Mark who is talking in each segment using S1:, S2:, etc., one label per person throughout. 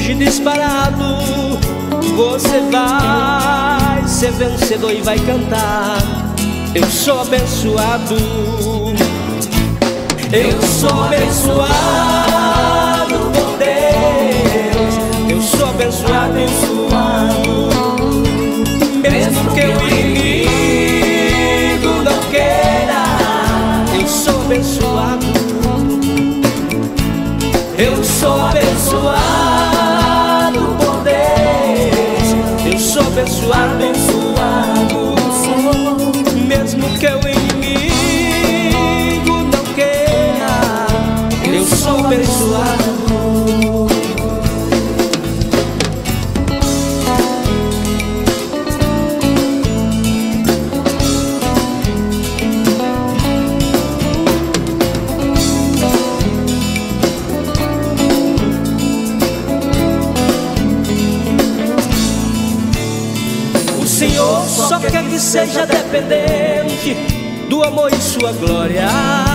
S1: fugir disparado, você vai ser vencedor e vai cantar: eu sou abençoado. Eu sou abençoado por Deus. Eu sou abençoado, mesmo que o inimigo não queira. Eu sou abençoado. Eu sou abençoado por Deus. Eu sou abençoado, mesmo que o inimigo não queira. Eu sou abençoado. O Senhor só quer que seja dependente do amor e sua glória.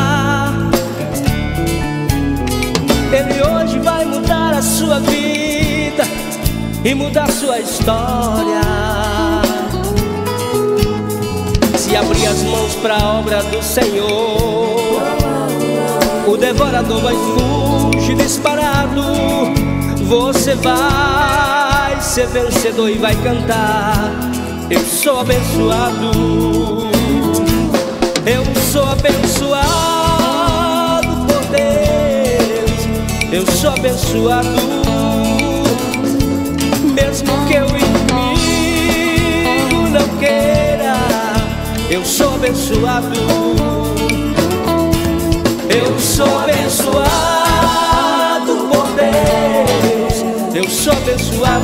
S1: Ele hoje vai mudar a sua vida e mudar sua história. Se abrir as mãos para a obra do Senhor, o devorador vai fugir disparado. Você vai ser vencedor e vai cantar: eu sou abençoado. Eu sou abençoado por Deus. Eu sou abençoado, mesmo que o inimigo não queira. Eu sou abençoado. Eu sou abençoado por Deus. Eu sou abençoado,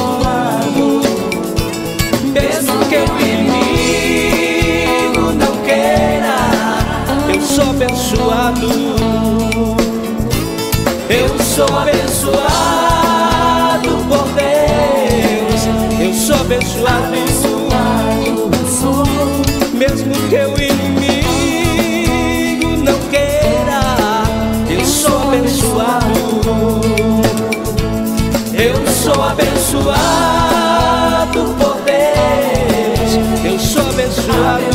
S1: mesmo que o inimigo não queira. Eu sou abençoado. Eu sou abençoado por Deus. Eu sou abençoado, mesmo que o inimigo não queira. Eu sou abençoado. Eu sou abençoado por Deus. Eu sou abençoado,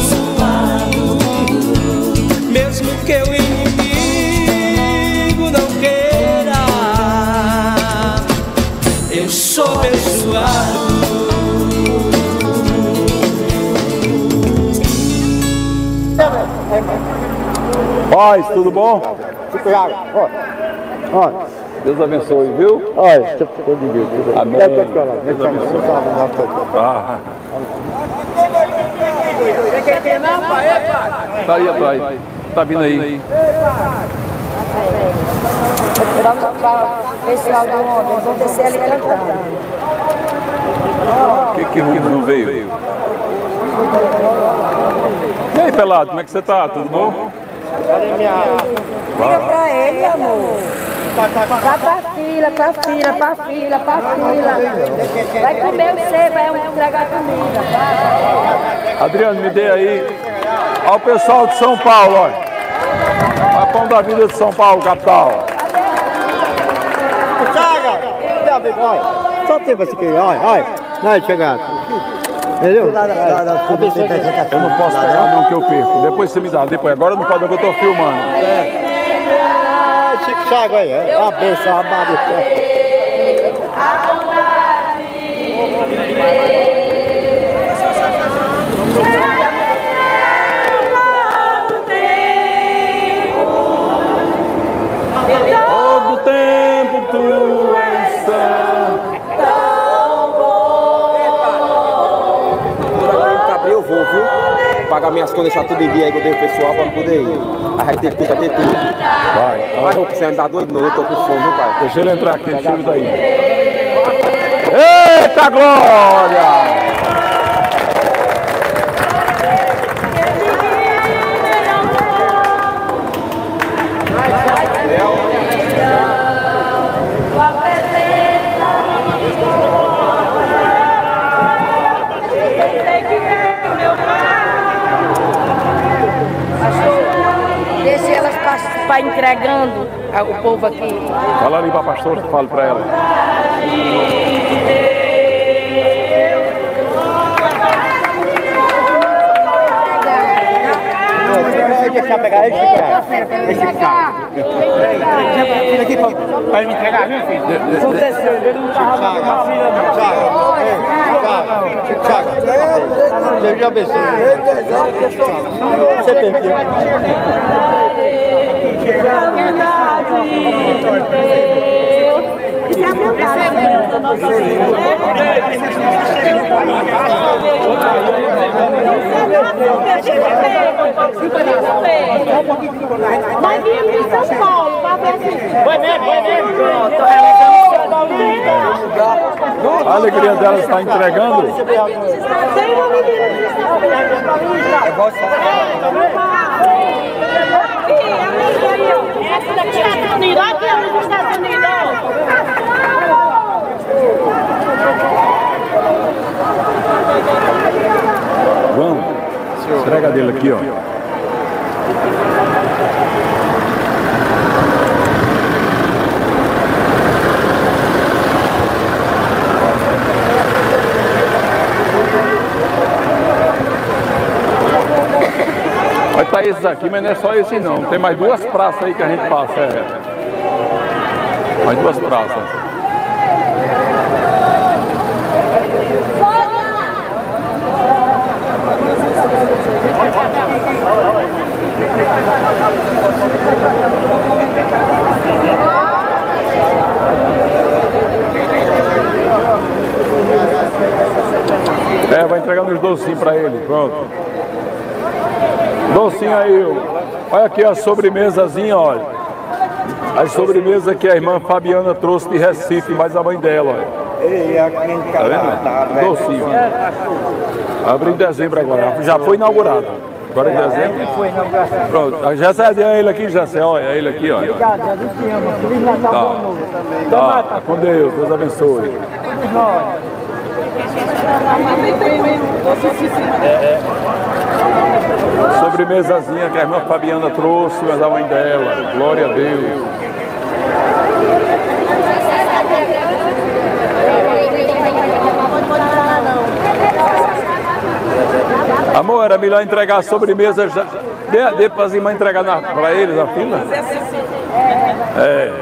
S1: mesmo que o inimigo não queira. Eu sou abençoado.
S2: Paz, tudo bom? Deus abençoe, viu?
S3: Olha, ficou de Deus.
S2: Amém.
S3: Deus
S2: abençoe. Tá aí atrás. Tá vindo aí.
S4: Pessoal do homem, vão descer ali cantando.
S2: O que não veio? E aí, Pelado, como é que você tá? Tudo bom?
S4: Liga pra ele, amor. Vai pra fila. Vai comer você, vai entregar comida.
S2: Adriano, me dê aí. Olha o pessoal de São Paulo, olha. A Pão da Vida de São Paulo, capital.
S3: Só tempo assim, olha. Vai chegar. Entendeu?
S2: Eu não posso pegar não, que eu perco. Depois você me dá, depois. Agora não pode, eu tô filmando.
S3: Chico Chago aí, a benção, a barra.
S2: Todo tempo tu és tão bom.
S5: Eu vou, viu? Pagar minhas contas, deixar tudo em dia aí que eu devo pessoal pra poder ir. A gente tem que ter tudo.
S2: Vai.
S5: Mas eu preciso andar 2 não, eu tô com fome, viu, pai?
S2: Deixa ele entrar aqui, deixa ele daí. Eita glória!
S4: Deixa elas para entregando o povo aqui.
S2: Fala ali pra pastora, fala pra ela.
S3: deixar pegar esse cara. Esse cara.
S6: Filho aqui pra ele me entregar, viu, filho?
S3: Não desceu, ele não tava na filha, não. Tiago, Deus te abençoe. Você tem que
S4: Mas viemos de São Paulo, para ver assim.
S6: Vai mesmo.
S2: A alegria dela está entregando.
S4: Tem uma menina de São Paulo. Essa daqui é Estados Unidos. Aqui é os Estados Unidos.
S2: João, entrega dele aqui, ó. Vai estar esses aqui, mas não é só esse não. Tem mais duas praças aí que a gente passa. Mais duas praças. Vai entregar uns docinhos para ele, pronto. Docinho aí, olha aqui a sobremesazinha, olha. A sobremesa que a irmã Fabiana trouxe de Recife, mais a mãe dela, olha. Tá vendo? Docinho. Abre em dezembro agora, já foi inaugurado. Agora em dezembro. Pronto, já sai ele aqui, já sai, olha, ele aqui, olha. Tá, com Deus, Deus abençoe. Sobremesazinha que a irmã Fabiana trouxe, mas a mãe dela. Glória a Deus. Amor, era melhor entregar a sobremesa já. Dê para as irmãs entregar para eles a fila? É.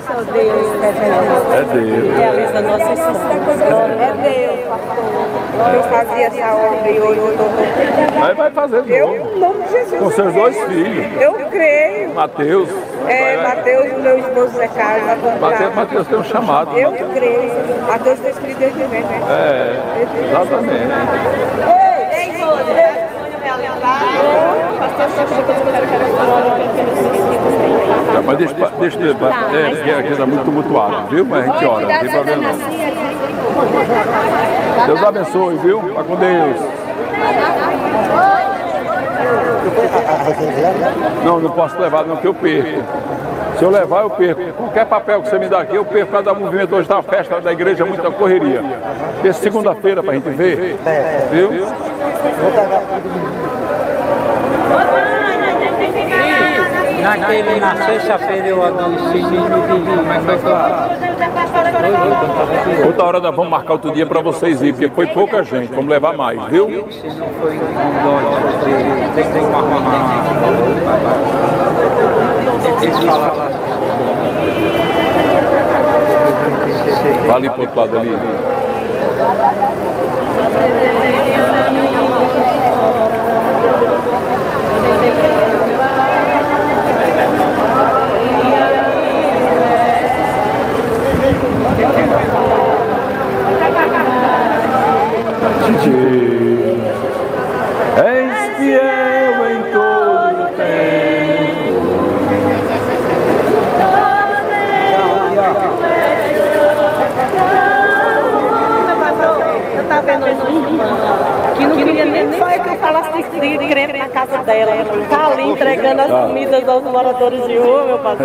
S2: É Deus.
S4: Realiza nossas sonhos. É Deus, pastor. Eu fazia essa obra e hoje eu estou...
S2: Aí vai fazer de novo.
S4: Em nome de Jesus.
S2: Com seus dois filhos.
S4: Eu creio.
S2: Mateus.
S4: Mateus, meu esposo Zé Carlos, vai comprar.
S2: Mateus tem um chamado.
S4: Eu creio. Mateus tem escrito desde dentro.
S2: Exatamente. Mas deixa aqui está muito tumultuado, viu? Mas a gente ora, não tem problema não. Deus abençoe, viu? Vá com Deus. Não posso levar não, que eu perco. Se eu levar, eu perco. Qualquer papel que você me dá aqui, eu perco. Por causa do movimento hoje da festa da igreja, muita correria. Essa segunda-feira para a gente ver, viu?
S3: Na sexta-feira eu anunciei e como é que foi claro.
S2: Outra hora nós vamos marcar outro dia para vocês irem, porque foi pouca gente, vamos levar mais, viu?
S3: Se não foi tem que arrumar. Eles falaram.
S2: Vai ali para o outro lado ali. És fiel em todo tempo.
S4: Eu estava vendo que não queria nem só que eu falasse de creme na casa dela. Está ali entregando as comidas aos moradores de rua, meu pastor.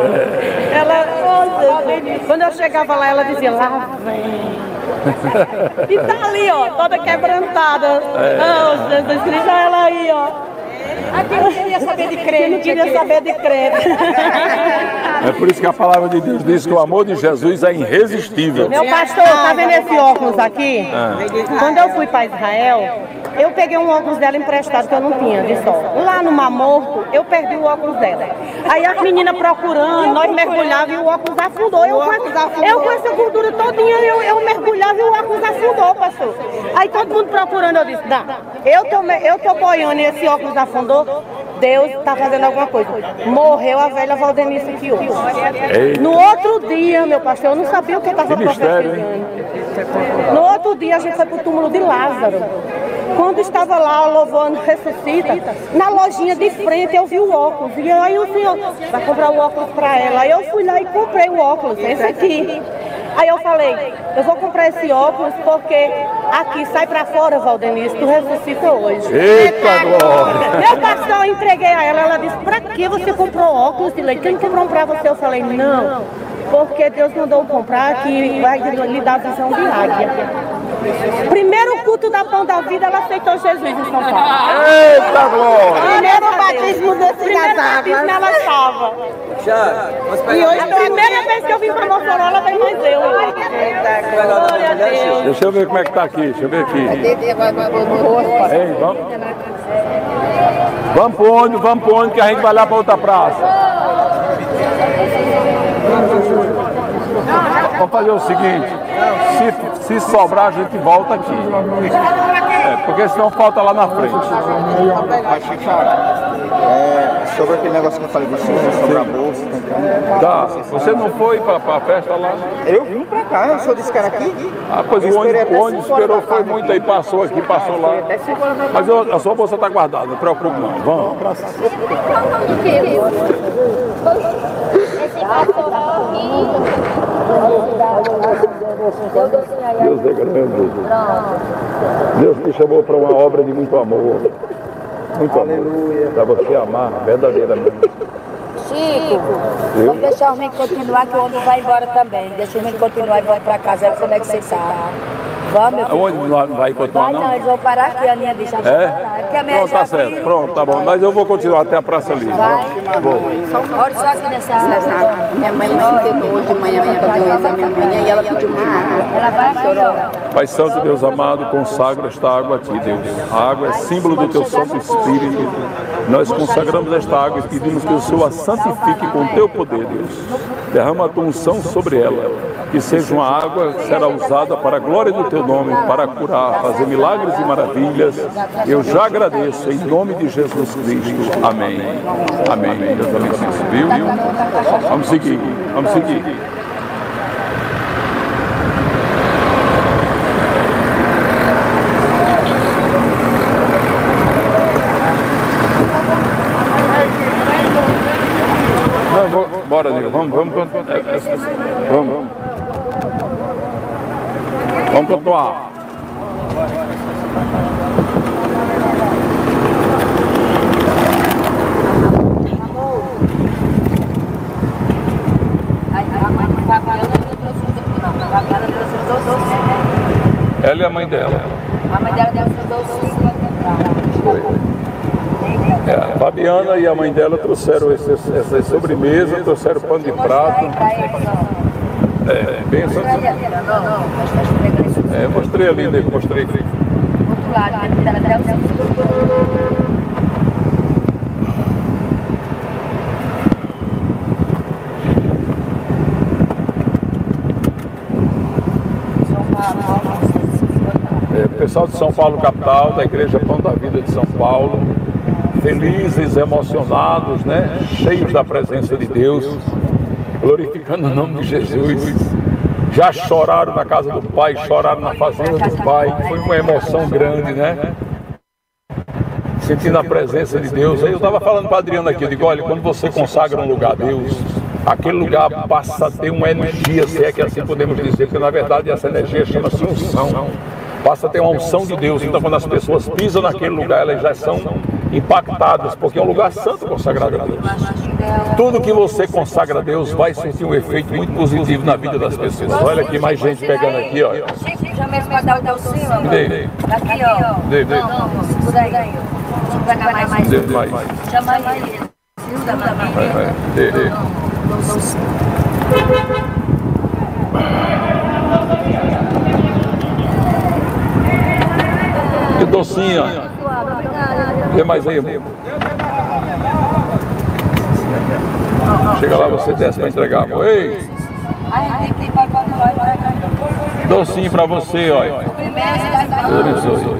S4: Quando eu chegava lá, ela dizia, lá vem. E tá ali, ó, toda quebrantada. Oh, Jesus Cristo, olha ela aí, ó. Aqui não queria saber de creme. Não queria saber de creme.
S2: É por isso que a palavra de Deus diz que o amor de Jesus é irresistível.
S4: Meu pastor, tá vendo esse óculos aqui? Quando eu fui para Israel, eu peguei um óculos dela emprestado que eu não tinha de sol. Lá no Mar Morto, eu perdi o óculos dela. Aí as meninas procurando, nós mergulhávamos e o óculos afundou. Eu com essa gordura todinha, eu mergulhava e o óculos afundou, pastor. Aí todo mundo procurando, eu disse, não, eu tô boiando e esse óculos afundou. Deus está fazendo alguma coisa. Morreu a velha Valdenice aqui hoje. No outro dia, meu pastor, eu não sabia o que eu estava profetizando. No outro dia a gente foi para o túmulo de Lázaro. Quando estava lá louvando Ressuscita, na lojinha de frente eu vi o óculos. E aí o senhor vai comprar o óculos para ela. Aí eu fui lá e comprei o óculos, esse aqui. Aí eu falei, eu vou comprar esse óculos porque aqui sai pra fora, Valdenice, tu ressuscita hoje.
S2: Eita glória!
S4: Meu pastor, eu entreguei a ela, ela disse, pra que você comprou óculos de leite? Quem comprou pra você? Eu falei, não, porque Deus mandou comprar que vai lhe dar visão de águia. Primeiro culto da Pão da Vida, ela aceitou Jesus em São Paulo.
S2: Eita glória!
S4: Primeiro batismo desse batismo ela estava. E hoje, a primeira vez que eu vim para Mossoró, ela veio mais eu. Glória a Deus.
S2: Deixa eu ver como é que tá aqui, deixa eu ver aqui. Ei, vamos pro onde que a gente vai lá para outra praça. Vamos fazer o seguinte, se sobrar a gente volta aqui. Porque senão falta lá na frente.
S5: Sobre aquele negócio que eu falei do senhor, sobre a bolsa.
S2: Tá, você não foi para a festa lá?
S5: Eu vim pra cá, eu sou desse cara aqui.
S2: Ah, pois o ônibus esperou, foi muito aí, passou aqui, passou lá. Mas a sua bolsa está guardada, não preocupe não. Vamos. Deus é grande. Deus me chamou para uma obra de muito amor. Muito amor. Para você amar verdadeiramente.
S7: Chico, vamos deixar o menino continuar, que o homem vai embora também. Deixa o menino continuar e vamos para casa. Como é que você está? Vamos, meu filho.
S2: Onde não vai continuar, não?
S7: Não, eles vão parar aqui, a Aninha deixa.
S2: Pronto, tá certo. Pronto, tá bom. Mas eu vou continuar até a Praça Livre.
S7: Olha só aqui nessa água.
S8: Minha mãe se sentou hoje de manhã para fazer um exame amanhã e ela pediu uma água.
S7: Ela vai chorar.
S2: Pai Santo, Deus amado, consagra esta água a Ti, Deus. A água é símbolo do Teu Santo Espírito. Nós consagramos esta água e pedimos que o Senhor a santifique com o Teu poder, Deus. Derrama a Tua unção sobre ela. Que seja uma água que será usada para a glória do Teu nome, para curar, fazer milagres e maravilhas. Eu já agradeço, em nome de Jesus Cristo. Amém. Amém. Deus abençoe. Viu? Vamos seguir. Vamos seguir. Bora, Nil. Vamos continuar. Ela e a mãe dela.
S7: A mãe dela trouxe doce.
S2: A Fabiana e a mãe dela trouxeram essa sobremesa, trouxeram pão de prato. Bênção. Eu mostrei ali, mostrei.
S7: Outro lado, até o
S2: pessoal de São Paulo, capital, da Igreja Pão da Vida de São Paulo, felizes, emocionados, né? Cheios da presença de Deus, glorificando o nome de Jesus. Já choraram na casa do Pai, choraram na fazenda do Pai. Foi uma emoção grande, né? Sentindo a presença de Deus. Aí eu estava falando para a Adriana aqui, eu digo, olha, quando você consagra um lugar a Deus, aquele lugar passa a ter uma energia, se é que assim podemos dizer, porque na verdade essa energia chama-se unção. Passa a ter uma unção de Deus. Então quando as pessoas pisam naquele lugar, elas já são impactadas, porque é um lugar santo consagrado a Deus. Tudo que você consagra a Deus vai sentir um efeito muito positivo na vida das pessoas. Olha aqui, mais gente pegando aqui, ó.
S7: Chama esse para dar o teu sim, ó.
S2: Dei.
S7: Aqui, ó.
S2: Dei.
S7: Por aí. Deixa eu pegar mais. Chama ele.
S2: Dei. Eu dou docinho. Vê mais aí, amor. Chega lá, você desce para entregar, amor. Ei! Docinho para você, olha. Deus abençoe.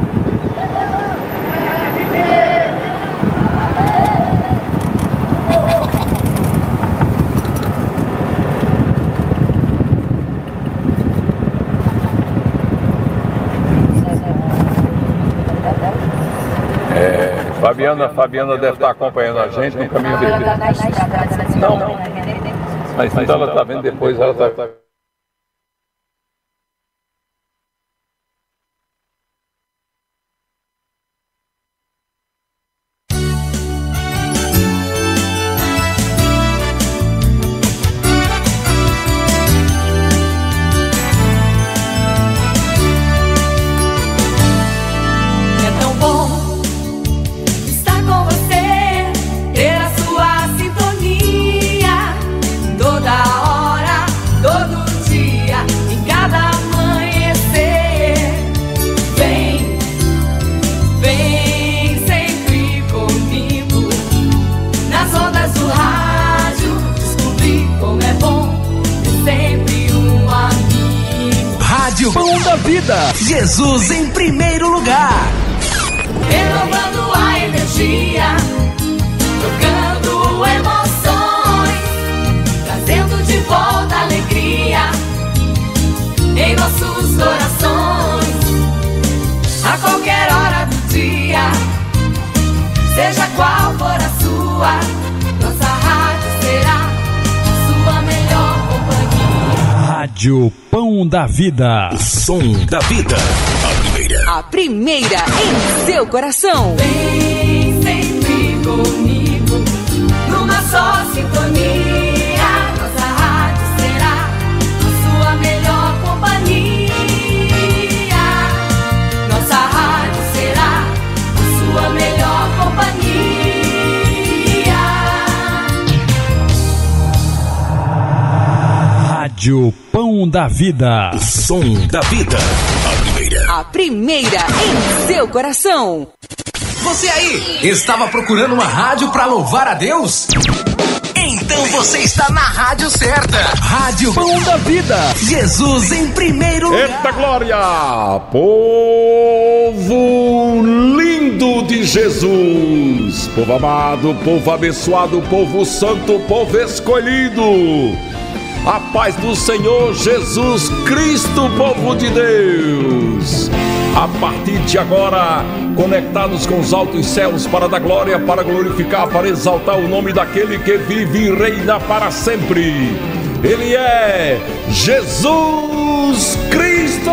S2: Fabiana deve estar acompanhando a gente no caminho dele. Não, mas então ela está vendo depois, ela está...
S9: Pão da Vida, Jesus em primeiro lugar.
S10: Renovando a energia, trocando emoções, trazendo de volta a alegria em nossos corações. A qualquer hora do dia, seja qual for a sua, nossa rádio será a sua melhor companhia.
S9: Rádio Pão da Vida.
S11: O som da vida.
S12: A primeira em seu coração.
S10: Vem sempre comigo, numa só sintonia. Nossa rádio será a sua melhor companhia. Nossa rádio será a sua melhor companhia.
S9: Rádio Pão da Vida.
S11: O som da vida.
S12: A primeira em seu coração.
S9: Você aí, estava procurando uma rádio para louvar a Deus? Então você está na rádio certa. Rádio Pão da Vida. Jesus em primeiro lugar.
S2: Eita glória! Povo lindo de Jesus. Povo amado, povo abençoado, povo santo, povo escolhido. A paz do Senhor Jesus Cristo, povo de Deus. A partir de agora, conectados com os altos céus para dar glória, para glorificar, para exaltar o nome daquele que vive e reina para sempre. Ele é Jesus Cristo.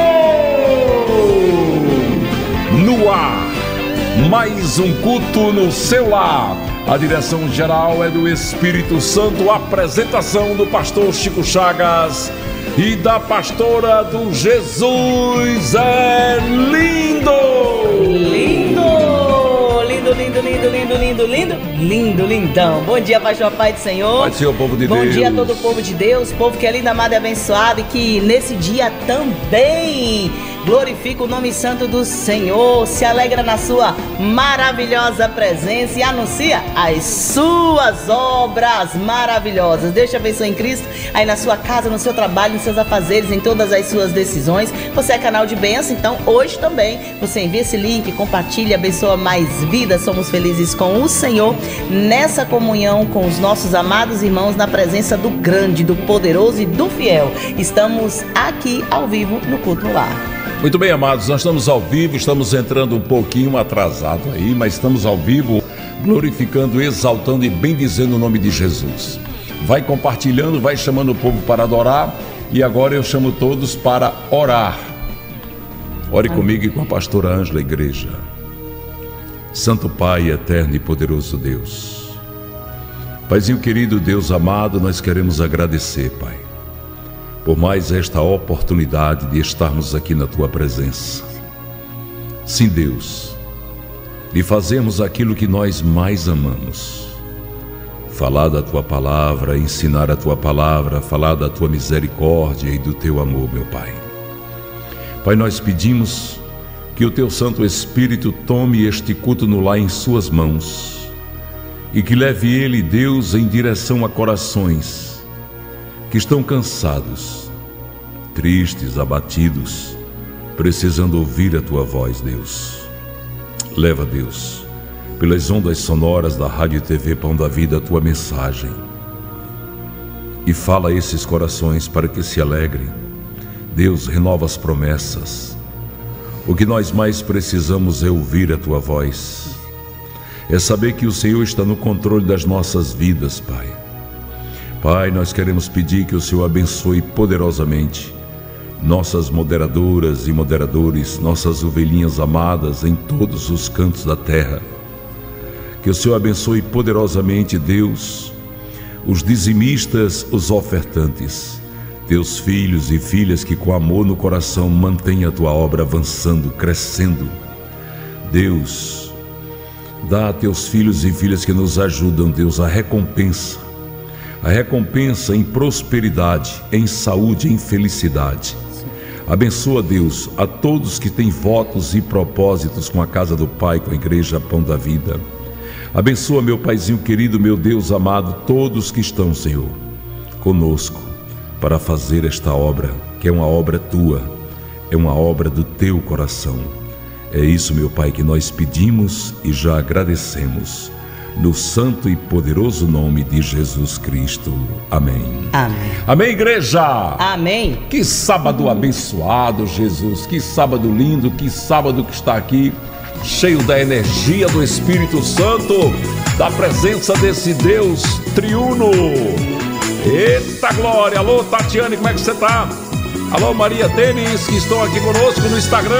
S2: No ar, mais um culto no seu lar. A direção geral é do Espírito Santo, a apresentação do pastor Chico Chagas e da pastora do Jesus é lindo!
S13: Lindo! Lindo, lindo, lindo, lindo, lindo, lindo, lindo, lindão. Bom dia, pastor, Pai do Senhor.
S2: Pai do Senhor, povo de
S13: Deus. Bom dia a todo o povo de Deus, povo que é lindo, amado e abençoado, e que nesse dia também glorifica o nome santo do Senhor, se alegra na sua maravilhosa presença e anuncia as suas obras maravilhosas. Deus te abençoe em Cristo, aí na sua casa, no seu trabalho, nos seus afazeres, em todas as suas decisões. Você é canal de bênção, então hoje também você envia esse link, compartilha, abençoa mais vidas. Somos felizes com o Senhor, nessa comunhão com os nossos amados irmãos, na presença do grande, do poderoso e do fiel. Estamos aqui ao vivo no Culto no Lar.
S2: Muito bem, amados, nós estamos ao vivo, estamos entrando um pouquinho atrasado aí, mas estamos ao vivo, glorificando, exaltando e bendizendo o nome de Jesus. Vai compartilhando, vai chamando o povo para adorar, e agora eu chamo todos para orar. Ore comigo e com a pastora Ângela, igreja. Santo Pai, eterno e poderoso Deus, Paizinho querido, Deus amado, nós queremos agradecer, Pai, por mais esta oportunidade de estarmos aqui na Tua presença. Sim, Deus, de fazermos aquilo que nós mais amamos: falar da Tua palavra, ensinar a Tua palavra, falar da Tua misericórdia e do Teu amor, meu Pai. Pai, nós pedimos que o teu Santo Espírito tome este culto no lar em suas mãos e que leve ele, Deus, em direção a corações que estão cansados, tristes, abatidos, precisando ouvir a tua voz, Deus. Leva, Deus, pelas ondas sonoras da Rádio e TV Pão da Vida, a tua mensagem e fala a esses corações para que se alegrem. Deus, renova as promessas. O que nós mais precisamos é ouvir a tua voz, é saber que o Senhor está no controle das nossas vidas, Pai. Pai, nós queremos pedir que o Senhor abençoe poderosamente nossas moderadoras e moderadores, nossas ovelhinhas amadas em todos os cantos da terra. Que o Senhor abençoe poderosamente, Deus, os dizimistas, os ofertantes, teus filhos e filhas que com amor no coração mantêm a tua obra avançando, crescendo. Deus, dá a teus filhos e filhas que nos ajudam, Deus, a recompensa em prosperidade, em saúde, em felicidade. Abençoa, Deus, a todos que têm votos e propósitos com a casa do Pai, com a Igreja Pão da Vida. Abençoa, meu Paizinho querido, meu Deus amado, todos que estão, Senhor, conosco para fazer esta obra, que é uma obra tua, é uma obra do teu coração. É isso, meu Pai, que nós pedimos e já agradecemos, no santo e poderoso nome de Jesus Cristo. Amém.
S13: Amém.
S2: Amém, igreja.
S13: Amém.
S2: Que sábado abençoado, Jesus. Que sábado lindo, que sábado que está aqui, cheio da energia do Espírito Santo, da presença desse Deus triuno. Eita glória. Alô, Tatiane, como é que você tá? Alô, Maria Denis, que estão aqui conosco no Instagram.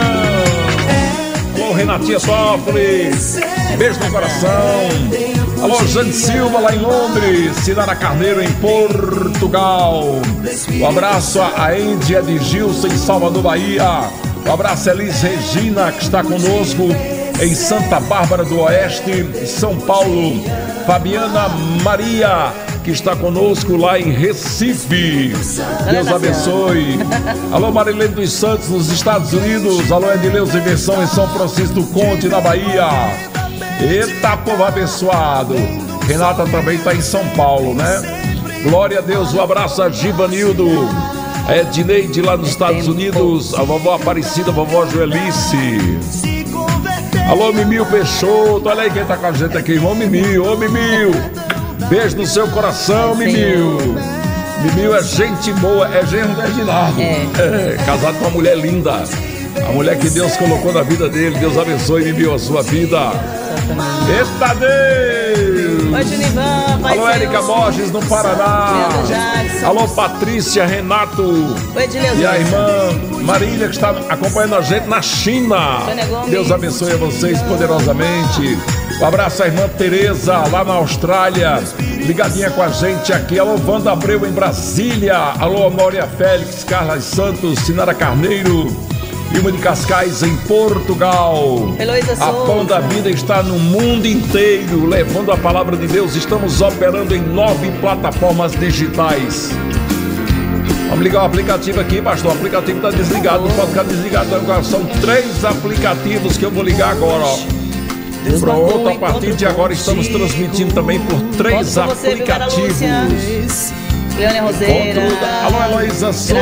S2: Alô, Renatinha Sofre, beijo no coração. Alô, Jane Silva lá em Londres, Sinara Carneiro em Portugal. Um abraço a Índia de Gilson em Salvador, Bahia. Um abraço a Elis Regina, que está conosco em Santa Bárbara do Oeste, São Paulo. Fabiana Maria, que está conosco lá em Recife. Deus abençoe. Alô, Marilene dos Santos nos Estados Unidos. Alô, Edileus Inversão em São Francisco do Conde, na Bahia. Eita, povo abençoado. Renata também está em São Paulo, né? Glória a Deus. Um abraço a Givanildo, a Edneide lá nos Estados Unidos, a vovó Aparecida, a vovó Joelice. Alô, Mimil Peixoto. Olha aí quem está com a gente aqui, irmão Mimil. Ô, Mimil, beijo no seu coração, Mimil. Mimil é gente boa, é genro do Reginaldo. Casado com uma mulher linda, a mulher que Deus colocou na vida dele. Deus abençoe, Mimil, a sua vida. Eita Deus!
S13: Oi, Genivan, pai.
S2: Alô, Érica Borges no Paraná. Alô, Patrícia, Renato.
S13: Oi,
S2: e a irmã Marília, que está acompanhando a gente na China. Deus abençoe a vocês poderosamente. Um abraço à irmã Tereza, lá na Austrália, ligadinha com a gente aqui. Alô, Wanda Abreu em Brasília. Alô, Honória Félix, Carla Santos, Sinara Carneiro, Ilma de Cascais em Portugal. A Pão da Vida está no mundo inteiro, levando a palavra de Deus. Estamos operando em 9 plataformas digitais. Vamos ligar o aplicativo aqui, pastor. O aplicativo está desligado, não pode ficar desligado agora. São 3 aplicativos que eu vou ligar agora, ó. Pronto, a partir de agora estamos transmitindo também por 3 aplicativos.
S13: Leônia Roseira.
S2: Alô, Heloísa Souza.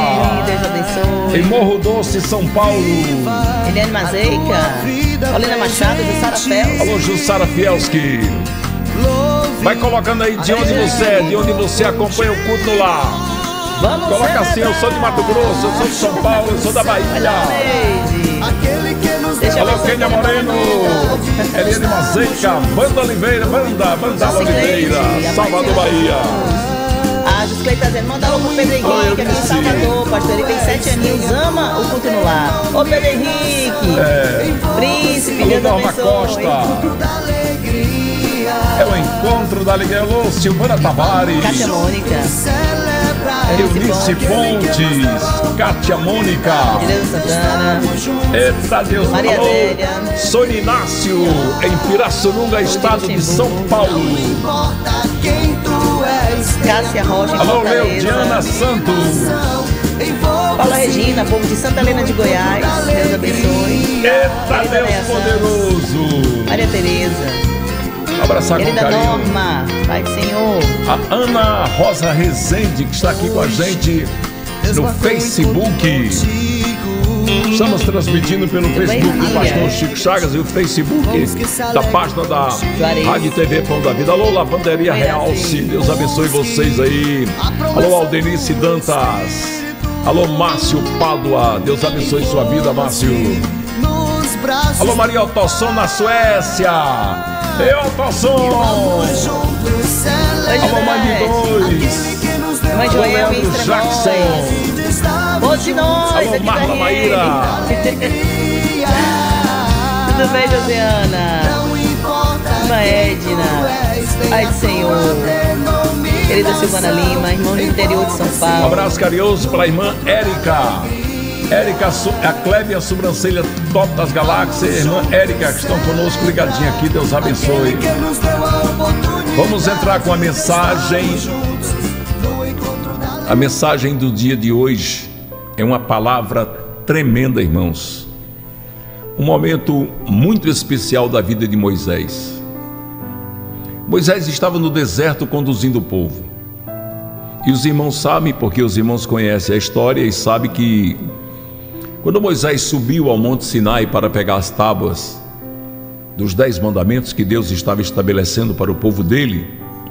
S2: Em Morro Doce, São Paulo.
S13: Eliane Mazeica. Paulina Machado, Jussara Fielski.
S2: Alô, Jussara Fielski. Vai colocando aí de onde você é, de onde você acompanha o culto no lar.
S13: Vamos.
S2: Coloca assim, eu sou de Mato Grosso, eu sou de São Paulo, eu sou da Bahia. Alô, Kênia Moreno, Eliane Mazeica, Banda Oliveira, Banda Oliveira, Salvador, Bahia.
S13: A Juscleita dizendo, manda alô pro Pedro Henrique, aqui em Salvador, pastor, ele tem 7 aninhos, ama o culto no lar. Ô Pedro Henrique, Príncipe, Deus abençoe.
S2: Costa. É o encontro da alegria. Alô, Silvana Tavares,
S13: Cátia Mônica,
S2: Eunice Pontes, Cátia Mônica,
S13: Santana,
S2: eita Deus,
S13: Maria
S2: alô,
S13: Adélia,
S2: Sônia Inácio, em Pirassununga, estado de São Paulo.
S13: Cássia Rocha,
S2: alô, Leodiana Santos,
S13: Paula Regina, povo de Santa Helena de Goiás, Deus abençoe.
S2: Eita, Deus poderoso.
S13: Maria Tereza.
S2: Abraçar com
S13: querida
S2: carinho
S13: Norma, Pai do Senhor.
S2: A Ana Rosa Rezende, que está aqui com a gente no Facebook. Estamos transmitindo pelo Facebook do Pastor Chico Chagas e o Facebook da página da Rádio TV Pão da Vida. Alô, Lavanderia Realce, Deus abençoe vocês aí. Alô, Aldenice Dantas. Alô, Márcio Pádua, Deus abençoe sua vida, Márcio. Alô, Maria Otosson na Suécia. Ei, Otosson. Alô, Mãe de Dois.
S13: Mãe Joel e
S2: Jackson.
S13: Hoje nós.
S2: Alô, Marla Maíra.
S13: Tudo bem, Josiana? Irmã Edna. Ai, Senhor. Querida Silvana Lima, irmão do interior de São Paulo.
S2: Um abraço carinhoso para a irmã Érica. Érica, a Clébia Sobrancelha Top das Galáxias. Irmã Érica, que estão conosco ligadinha aqui. Deus abençoe. Vamos entrar com a mensagem. A mensagem do dia de hoje é uma palavra tremenda, irmãos. Um momento muito especial da vida de Moisés. Moisés estava no deserto conduzindo o povo. E os irmãos sabem, porque os irmãos conhecem a história e sabem que quando Moisés subiu ao Monte Sinai para pegar as tábuas dos 10 mandamentos que Deus estava estabelecendo para o povo dele,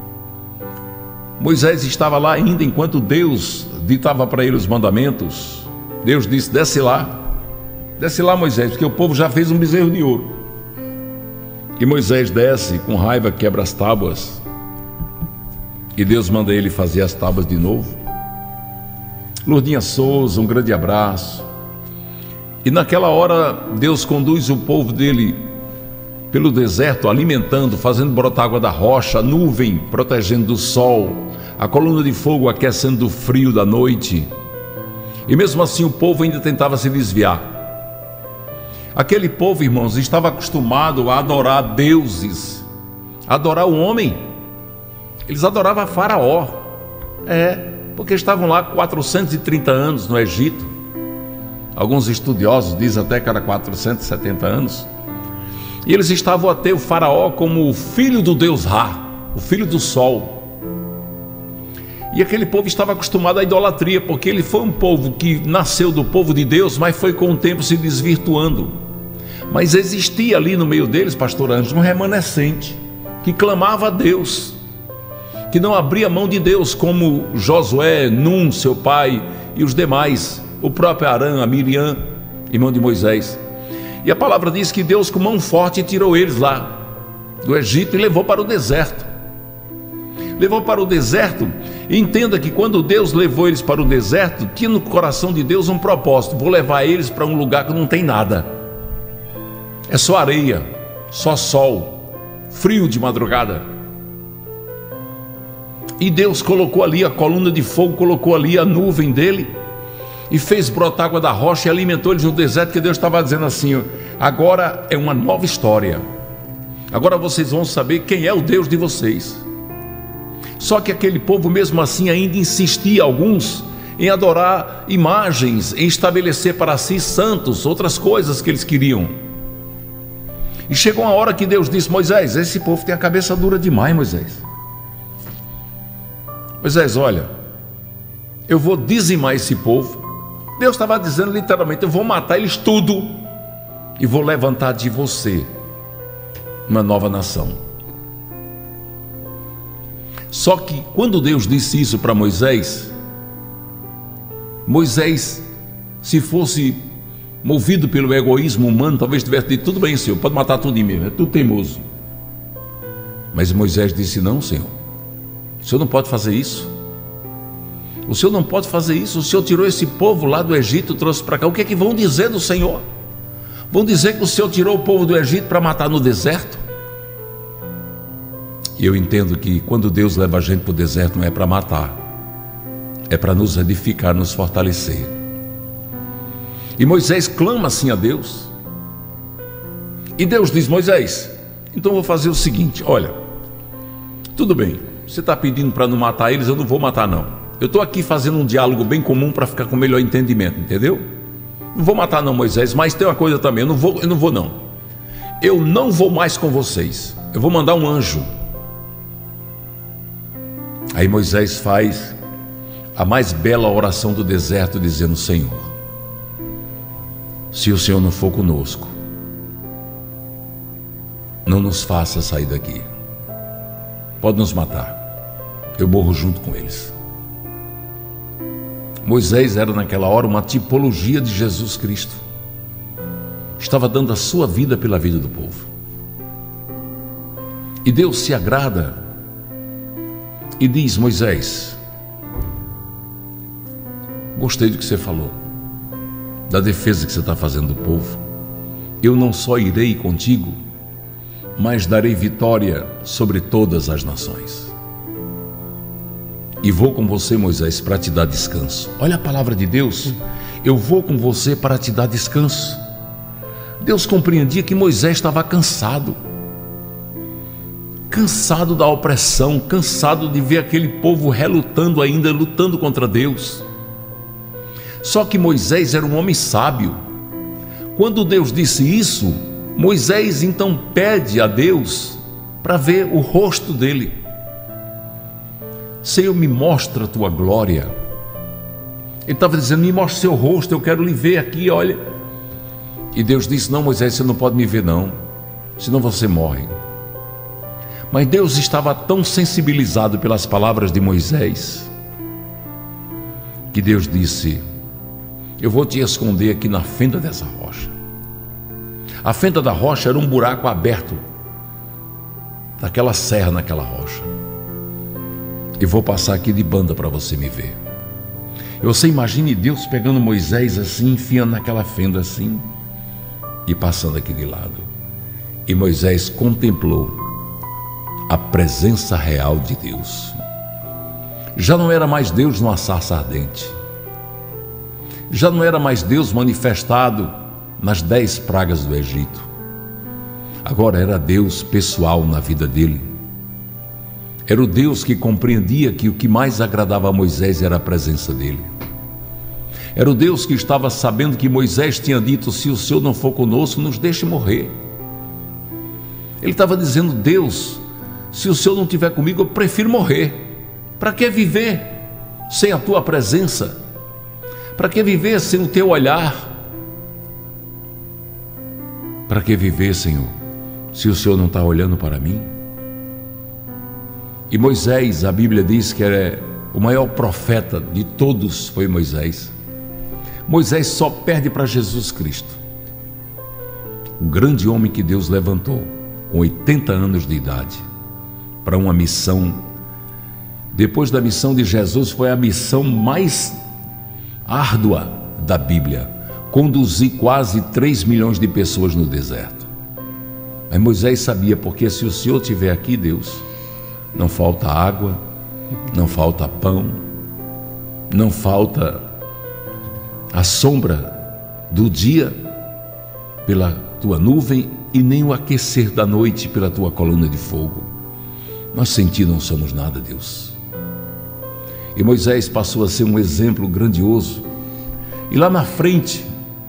S2: Moisés estava lá ainda enquanto Deus ditava para ele os mandamentos. Deus disse: desce lá, Moisés, porque o povo já fez um bezerro de ouro. E Moisés desce, com raiva quebra as tábuas, e Deus manda ele fazer as tábuas de novo. Lourdinha Souza, um grande abraço. E naquela hora Deus conduz o povo dele pelo deserto, alimentando, fazendo brotar água da rocha, a nuvem protegendo do sol, a coluna de fogo aquecendo do frio da noite. E mesmo assim o povo ainda tentava se desviar. Aquele povo, irmãos, estava acostumado a adorar deuses, a adorar o homem. Eles adoravam a Faraó. Porque estavam lá 430 anos no Egito. Alguns estudiosos dizem até que era 470 anos. E eles estavam a ter o Faraó como o filho do Deus Ra, o filho do sol. E aquele povo estava acostumado à idolatria, porque ele foi um povo que nasceu do povo de Deus, mas foi com o tempo se desvirtuando. Mas existia ali no meio deles, pastor Ângelo, um remanescente que clamava a Deus, que não abria mão de Deus, como Josué, Num, seu pai, e os demais, o próprio Arã, a Miriam, irmão de Moisés. E a palavra diz que Deus com mão forte tirou eles lá do Egito e levou para o deserto. Levou para o deserto. E entenda que quando Deus levou eles para o deserto, tinha no coração de Deus um propósito: vou levar eles para um lugar que não tem nada, é só areia, só sol, frio de madrugada. E Deus colocou ali a coluna de fogo, colocou ali a nuvem dele e fez brotar água da rocha e alimentou eles no deserto, que Deus estava dizendo assim: agora é uma nova história, agora vocês vão saber quem é o Deus de vocês. Só que aquele povo mesmo assim ainda insistia, alguns, em adorar imagens, em estabelecer para si santos, outras coisas que eles queriam. E chegou uma hora que Deus disse: Moisés, esse povo tem a cabeça dura demais, Moisés. Moisés, olha, eu vou dizimar esse povo. Deus estava dizendo literalmente: eu vou matar eles tudo e vou levantar de você uma nova nação. Só que quando Deus disse isso para Moisés, Moisés, se fosse movido pelo egoísmo humano, talvez tivesse dito: tudo bem, Senhor, pode matar tudo em mim, é tudo teimoso. Mas Moisés disse: não, Senhor, o Senhor não pode fazer isso. O Senhor não pode fazer isso. O Senhor tirou esse povo lá do Egito, trouxe para cá. O que é que vão dizer do Senhor? Vão dizer que o Senhor tirou o povo do Egito para matar no deserto? E eu entendo que quando Deus leva a gente para o deserto, não é para matar, é para nos edificar, nos fortalecer. E Moisés clama assim a Deus. E Deus diz: Moisés, então eu vou fazer o seguinte, olha, tudo bem, você está pedindo para não matar eles, eu não vou matar não. Eu estou aqui fazendo um diálogo bem comum para ficar com melhor entendimento, entendeu? Não vou matar não, Moisés, mas tem uma coisa também, eu não vou não. Eu não vou mais com vocês, eu vou mandar um anjo. Aí Moisés faz a mais bela oração do deserto, dizendo: Senhor, se o Senhor não for conosco, não nos faça sair daqui. Pode nos matar, eu morro junto com eles. Moisés era naquela hora uma tipologia de Jesus Cristo. Estava dando a sua vida pela vida do povo. E Deus se agrada e diz: Moisés, gostei do que você falou, da defesa que você está fazendo do povo. Eu não só irei contigo, mas darei vitória sobre todas as nações. E vou com você, Moisés, para te dar descanso. Olha a palavra de Deus. Eu vou com você para te dar descanso. Deus compreendia que Moisés estava cansado. Cansado da opressão, cansado de ver aquele povo relutando ainda, lutando contra Deus. Só que Moisés era um homem sábio. Quando Deus disse isso, Moisés então pede a Deus para ver o rosto dele. Senhor, me mostra a tua glória. Ele estava dizendo: me mostra seu rosto, eu quero lhe ver aqui, olha. E Deus disse: não, Moisés, você não pode me ver não, senão você morre. Mas Deus estava tão sensibilizado pelas palavras de Moisés, que Deus disse: eu vou te esconder aqui na fenda dessa rocha. A fenda da rocha era um buraco aberto daquela serra naquela rocha. E vou passar aqui de banda para você me ver. Você imagine Deus pegando Moisés assim, enfiando naquela fenda assim, e passando aqui de lado. E Moisés contemplou a presença real de Deus. Já não era mais Deus numa sarça ardente. Já não era mais Deus manifestado nas 10 pragas do Egito. Agora era Deus pessoal na vida dele. Era o Deus que compreendia que o que mais agradava a Moisés era a presença dele. Era o Deus que estava sabendo que Moisés tinha dito: se o Senhor não for conosco, nos deixe morrer. Ele estava dizendo: Deus, se o Senhor não estiver comigo, eu prefiro morrer. Para que viver sem a tua presença? Para que viver sem o teu olhar? Para que viver, Senhor, se o Senhor não está olhando para mim? E Moisés, a Bíblia diz que era o maior profeta de todos, foi Moisés. Moisés só perde para Jesus Cristo, o grande homem que Deus levantou com 80 anos de idade para uma missão. Depois da missão de Jesus, foi a missão mais árdua da Bíblia: conduzir quase 3 milhões de pessoas no deserto. Mas Moisés sabia, porque se o Senhor estiver aqui, Deus, não falta água, não falta pão, não falta a sombra do dia pela tua nuvem e nem o aquecer da noite pela tua coluna de fogo. Nós sem ti não somos nada, Deus. E Moisés passou a ser um exemplo grandioso. E lá na frente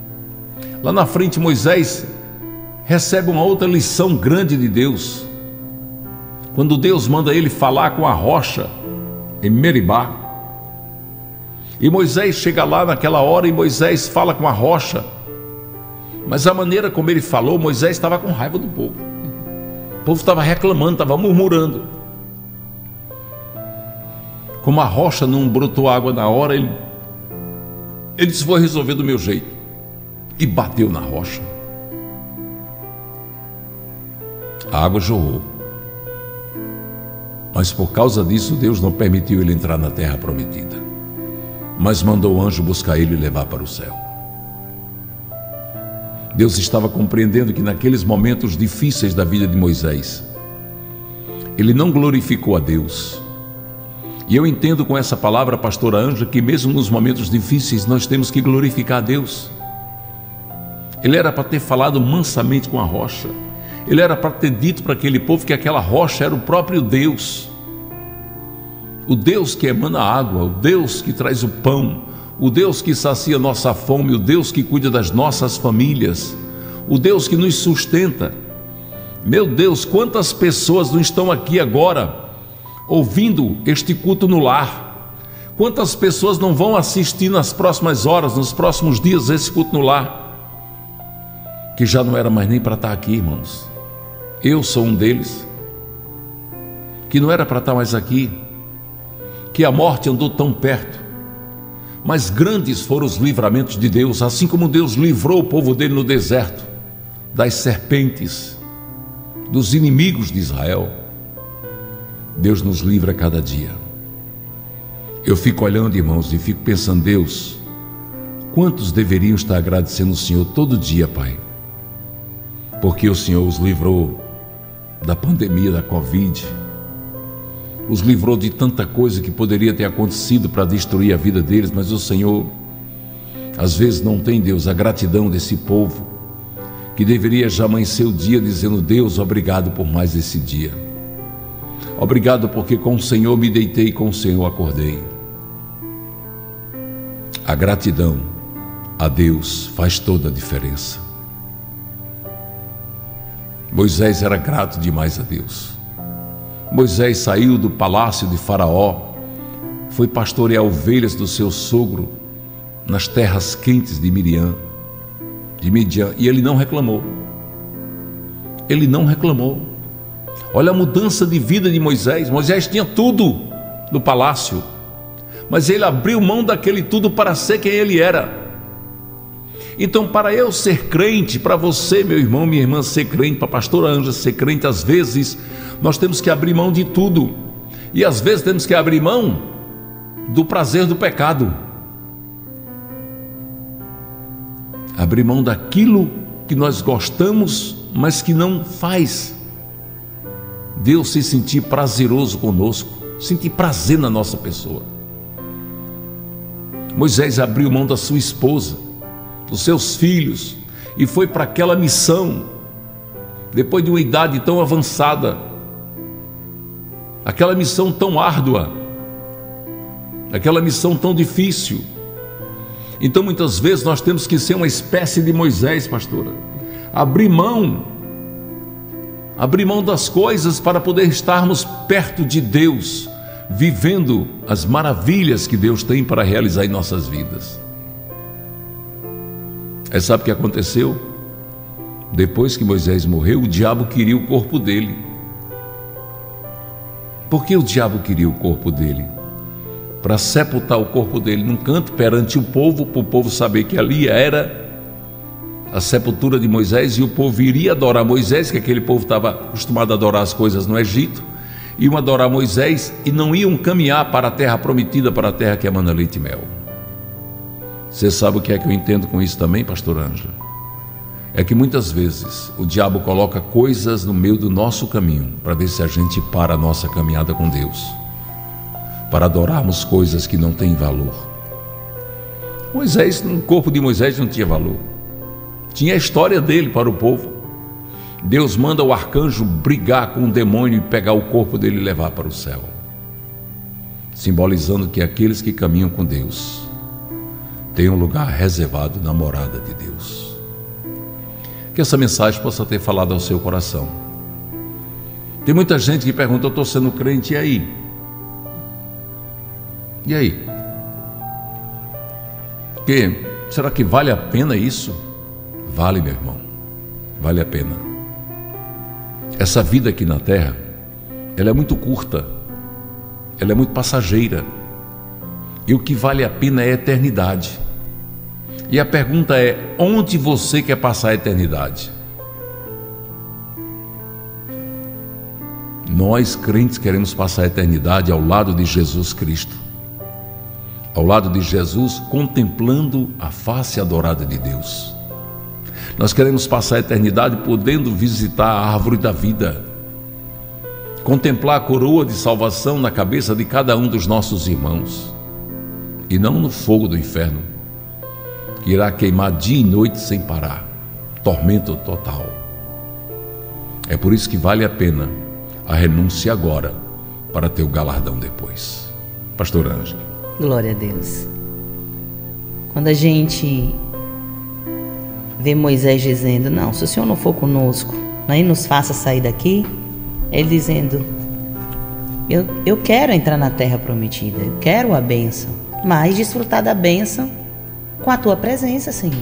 S2: Moisés recebe uma outra lição grande de Deus. Quando Deus manda ele falar com a rocha em Meribá, e Moisés chega lá naquela hora e Moisés fala com a rocha, mas a maneira como ele falou, Moisés estava com raiva do povo. O povo estava reclamando, estava murmurando. Como a rocha não brotou água na hora, ele disse: vou resolver do meu jeito, e bateu na rocha. A água jorrou. Mas por causa disso, Deus não permitiu ele entrar na terra prometida, mas mandou o anjo buscar ele e levar para o céu. Deus estava compreendendo que naqueles momentos difíceis da vida de Moisés, ele não glorificou a Deus. E eu entendo com essa palavra, pastora Ângela, que mesmo nos momentos difíceis nós temos que glorificar a Deus. Ele era para ter falado mansamente com a rocha. Ele era para ter dito para aquele povo que aquela rocha era o próprio Deus. o Deus que emana a água, o Deus que traz o pão, o Deus que sacia nossa fome, o Deus que cuida das nossas famílias, o Deus que nos sustenta. Meu Deus, quantas pessoas não estão aqui agora ouvindo este culto no lar? Quantas pessoas não vão assistir nas próximas horas, nos próximos dias, esse culto no lar? Que já não era mais nem para estar aqui, irmãos. Eu sou um deles, que não era para estar mais aqui, que a morte andou tão perto, mas grandes foram os livramentos de Deus, assim como Deus livrou o povo dele no deserto, das serpentes, dos inimigos de Israel. Deus nos livra a cada dia. Eu fico olhando, irmãos, e fico pensando, Deus, quantos deveriam estar agradecendo o Senhor todo dia, Pai, porque o Senhor os livrou da pandemia da Covid, os livrou de tanta coisa que poderia ter acontecido para destruir a vida deles, mas o Senhor, às vezes não tem, Deus, a gratidão desse povo, que deveria já amanhecer o dia dizendo, Deus, obrigado por mais esse dia. Obrigado porque com o Senhor me deitei e com o Senhor acordei. A gratidão a Deus faz toda a diferença. Moisés era grato demais a Deus. Moisés saiu do palácio de Faraó, foi pastorear ovelhas do seu sogro nas terras quentes de Midian, e ele não reclamou. Ele não reclamou. Olha a mudança de vida de Moisés. Moisés tinha tudo no palácio, mas ele abriu mão daquele tudo para ser quem ele era. Então, para eu ser crente, para você, meu irmão, minha irmã, ser crente, para a pastora Ângela ser crente, às vezes nós temos que abrir mão de tudo, e às vezes temos que abrir mão do prazer do pecado, abrir mão daquilo que nós gostamos, mas que não faz Deus se sentir prazeroso conosco, sentir prazer na nossa pessoa. Moisés abriu mão da sua esposa, dos seus filhos, e foi para aquela missão, depois de uma idade tão avançada, aquela missão tão árdua, aquela missão tão difícil. Então muitas vezes nós temos que ser uma espécie de Moisés, pastora, abrir mão das coisas para poder estarmos perto de Deus, vivendo as maravilhas que Deus tem para realizar em nossas vidas. Sabe o que aconteceu? Depois que Moisés morreu, o diabo queria o corpo dele. Por que o diabo queria o corpo dele? Para sepultar o corpo dele num canto perante o povo, para o povo saber que ali era a sepultura de Moisés, e o povo iria adorar Moisés, que aquele povo estava acostumado a adorar as coisas no Egito, iam adorar Moisés e não iam caminhar para a terra prometida, para a terra que emana leite e mel. Você sabe o que é que eu entendo com isso também, pastor Ângela? É que muitas vezes o diabo coloca coisas no meio do nosso caminho para ver se a gente para a nossa caminhada com Deus, para adorarmos coisas que não têm valor. Moisés, no corpo de Moisés não tinha valor, tinha a história dele para o povo. Deus manda o arcanjo brigar com o demônio e pegar o corpo dele e levar para o céu, simbolizando que aqueles que caminham com Deus têm um lugar reservado na morada de Deus. Que essa mensagem possa ter falado ao seu coração. Tem muita gente que pergunta, eu estou sendo crente, e aí? E aí? Será que vale a pena isso? Vale, meu irmão, vale a pena. Essa vida aqui na terra, ela é muito curta, ela é muito passageira, e o que vale a pena é a eternidade. E a pergunta é, onde você quer passar a eternidade? Nós crentes queremos passar a eternidade ao lado de Jesus Cristo, ao lado de Jesus, contemplando a face adorada de Deus. Nós queremos passar a eternidade podendo visitar a árvore da vida, contemplar a coroa de salvação na cabeça de cada um dos nossos irmãos, e não no fogo do inferno, que irá queimar dia e noite sem parar, tormento total. É por isso que vale a pena a renúncia agora, para ter o galardão depois. Pastor Ângela.
S13: Glória a Deus. Quando a gente vê Moisés dizendo, não, se o Senhor não for conosco, nem nos faça sair daqui, ele dizendo, eu quero entrar na terra prometida, eu quero a bênção, mas desfrutar da bênção com a tua presença, Senhor.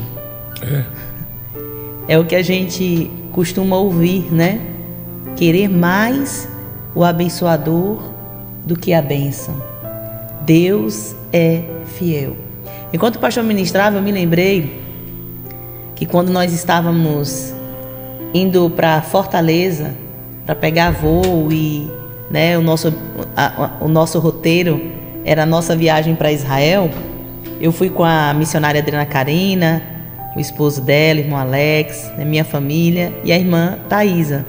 S13: É o que a gente costuma ouvir, né? Querer mais o abençoador do que a bênção. Deus é fiel. Enquanto o pastor ministrava, eu me lembrei que quando nós estávamos indo para Fortaleza para pegar voo e, né, o nosso roteiro era a nossa viagem para Israel, eu fui com a missionária Adriana Carina, o esposo dela, o irmão Alex, a minha família e a irmã Thaisa.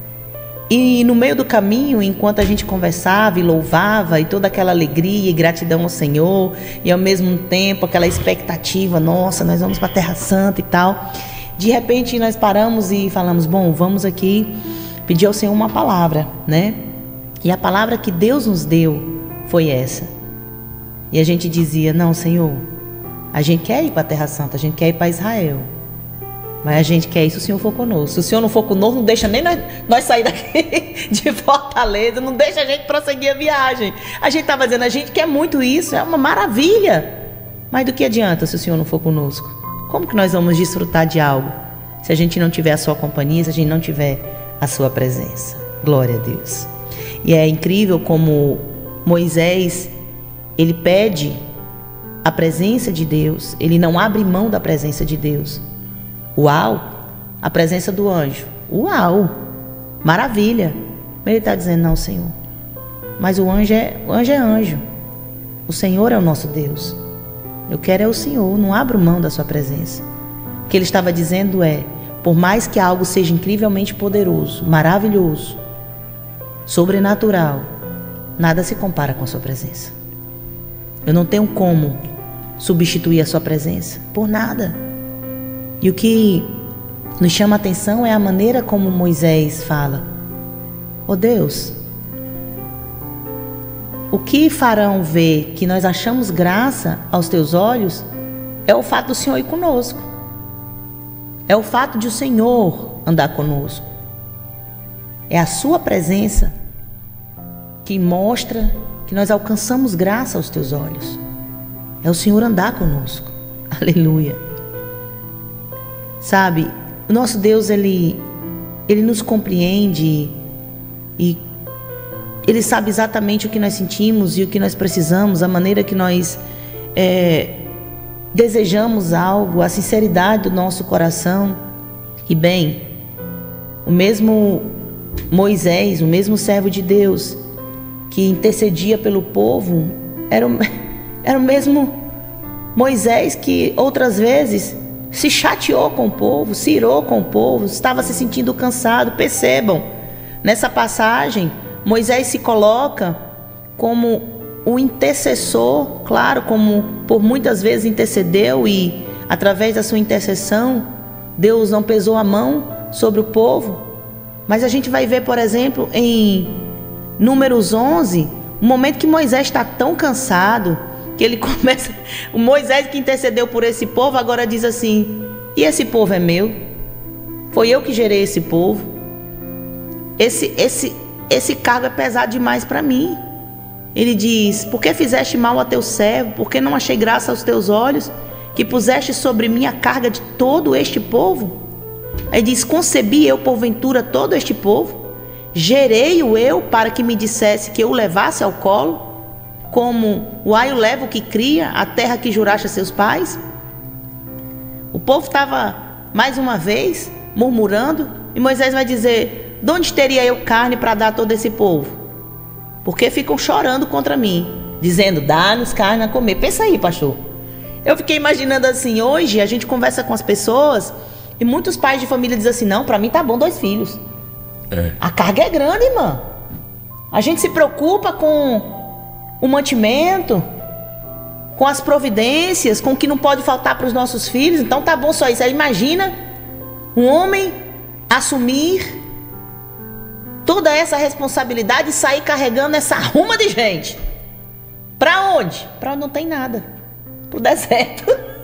S13: E no meio do caminho, enquanto a gente conversava e louvava, e toda aquela alegria e gratidão ao Senhor, e ao mesmo tempo aquela expectativa, nossa, nós vamos para a Terra Santa e tal, de repente nós paramos e falamos, bom, vamos aqui pedir ao Senhor uma palavra, né? E a palavra que Deus nos deu foi essa. E a gente dizia, não, Senhor, a gente quer ir para a Terra Santa, a gente quer ir para Israel. Mas a gente quer isso se o Senhor for conosco. Se o Senhor não for conosco, não deixa nem nós sair daqui de Fortaleza, não deixa a gente prosseguir a viagem. A gente estava dizendo, a gente quer muito isso, é uma maravilha. Mas do que adianta se o Senhor não for conosco? Como que nós vamos desfrutar de algo se a gente não tiver a sua companhia, se a gente não tiver a sua presença? Glória a Deus. E é incrível como Moisés, ele pede a presença de Deus, ele não abre mão da presença de Deus. Uau, a presença do anjo. Uau, maravilha. Ele está dizendo, não, Senhor. Mas o anjo é anjo. O Senhor é o nosso Deus. Eu quero é o Senhor, não abro mão da sua presença. O que ele estava dizendo é, por mais que algo seja incrivelmente poderoso, maravilhoso, sobrenatural, nada se compara com a sua presença. Eu não tenho como substituir a sua presença por nada. E o que nos chama a atenção é a maneira como Moisés fala. Oh Deus, o que farão ver que nós achamos graça aos teus olhos é o fato do Senhor ir conosco. É o fato de o Senhor andar conosco. É a sua presença que mostra que nós alcançamos graça aos teus olhos. É o Senhor andar conosco. Aleluia. Sabe, o nosso Deus, Ele nos compreende e Ele sabe exatamente o que nós sentimos e o que nós precisamos, a maneira que nós desejamos algo, a sinceridade do nosso coração. E bem, o mesmo Moisés, o mesmo servo de Deus que intercedia pelo povo, era o mesmo Moisés que outras vezes se chateou com o povo, se irou com o povo, estava se sentindo cansado. Percebam, nessa passagem, Moisés se coloca como o intercessor, claro, como por muitas vezes intercedeu e através da sua intercessão, Deus não pesou a mão sobre o povo. Mas a gente vai ver, por exemplo, em Números 11, o momento que Moisés está tão cansado, que ele começa, o Moisés que intercedeu por esse povo agora diz assim, e esse povo é meu? Foi eu que gerei esse povo. Esse cargo é pesado demais para mim. Ele diz, por que fizeste mal a teu servo? Por que não achei graça aos teus olhos? Que puseste sobre mim a carga de todo este povo? Aí diz, concebi eu porventura todo este povo? Gerei-o eu para que me dissesse que eu o levasse ao colo? Como o aio leva o que cria, a terra que juraste a seus pais? O povo estava, mais uma vez, murmurando, e Moisés vai dizer, de onde teria eu carne para dar a todo esse povo? Porque ficam chorando contra mim, dizendo, dá-nos carne a comer. Pensa aí, pastor. Eu fiquei imaginando assim, hoje a gente conversa com as pessoas, e muitos pais de família dizem assim, não, para mim tá bom 2 filhos. A carga é grande, irmã. A gente se preocupa com o mantimento, com as providências, com o que não pode faltar para os nossos filhos. Então tá bom só isso. Aí imagina um homem assumir toda essa responsabilidade e sair carregando essa ruma de gente. Para onde? Para onde não tem nada. Para o deserto.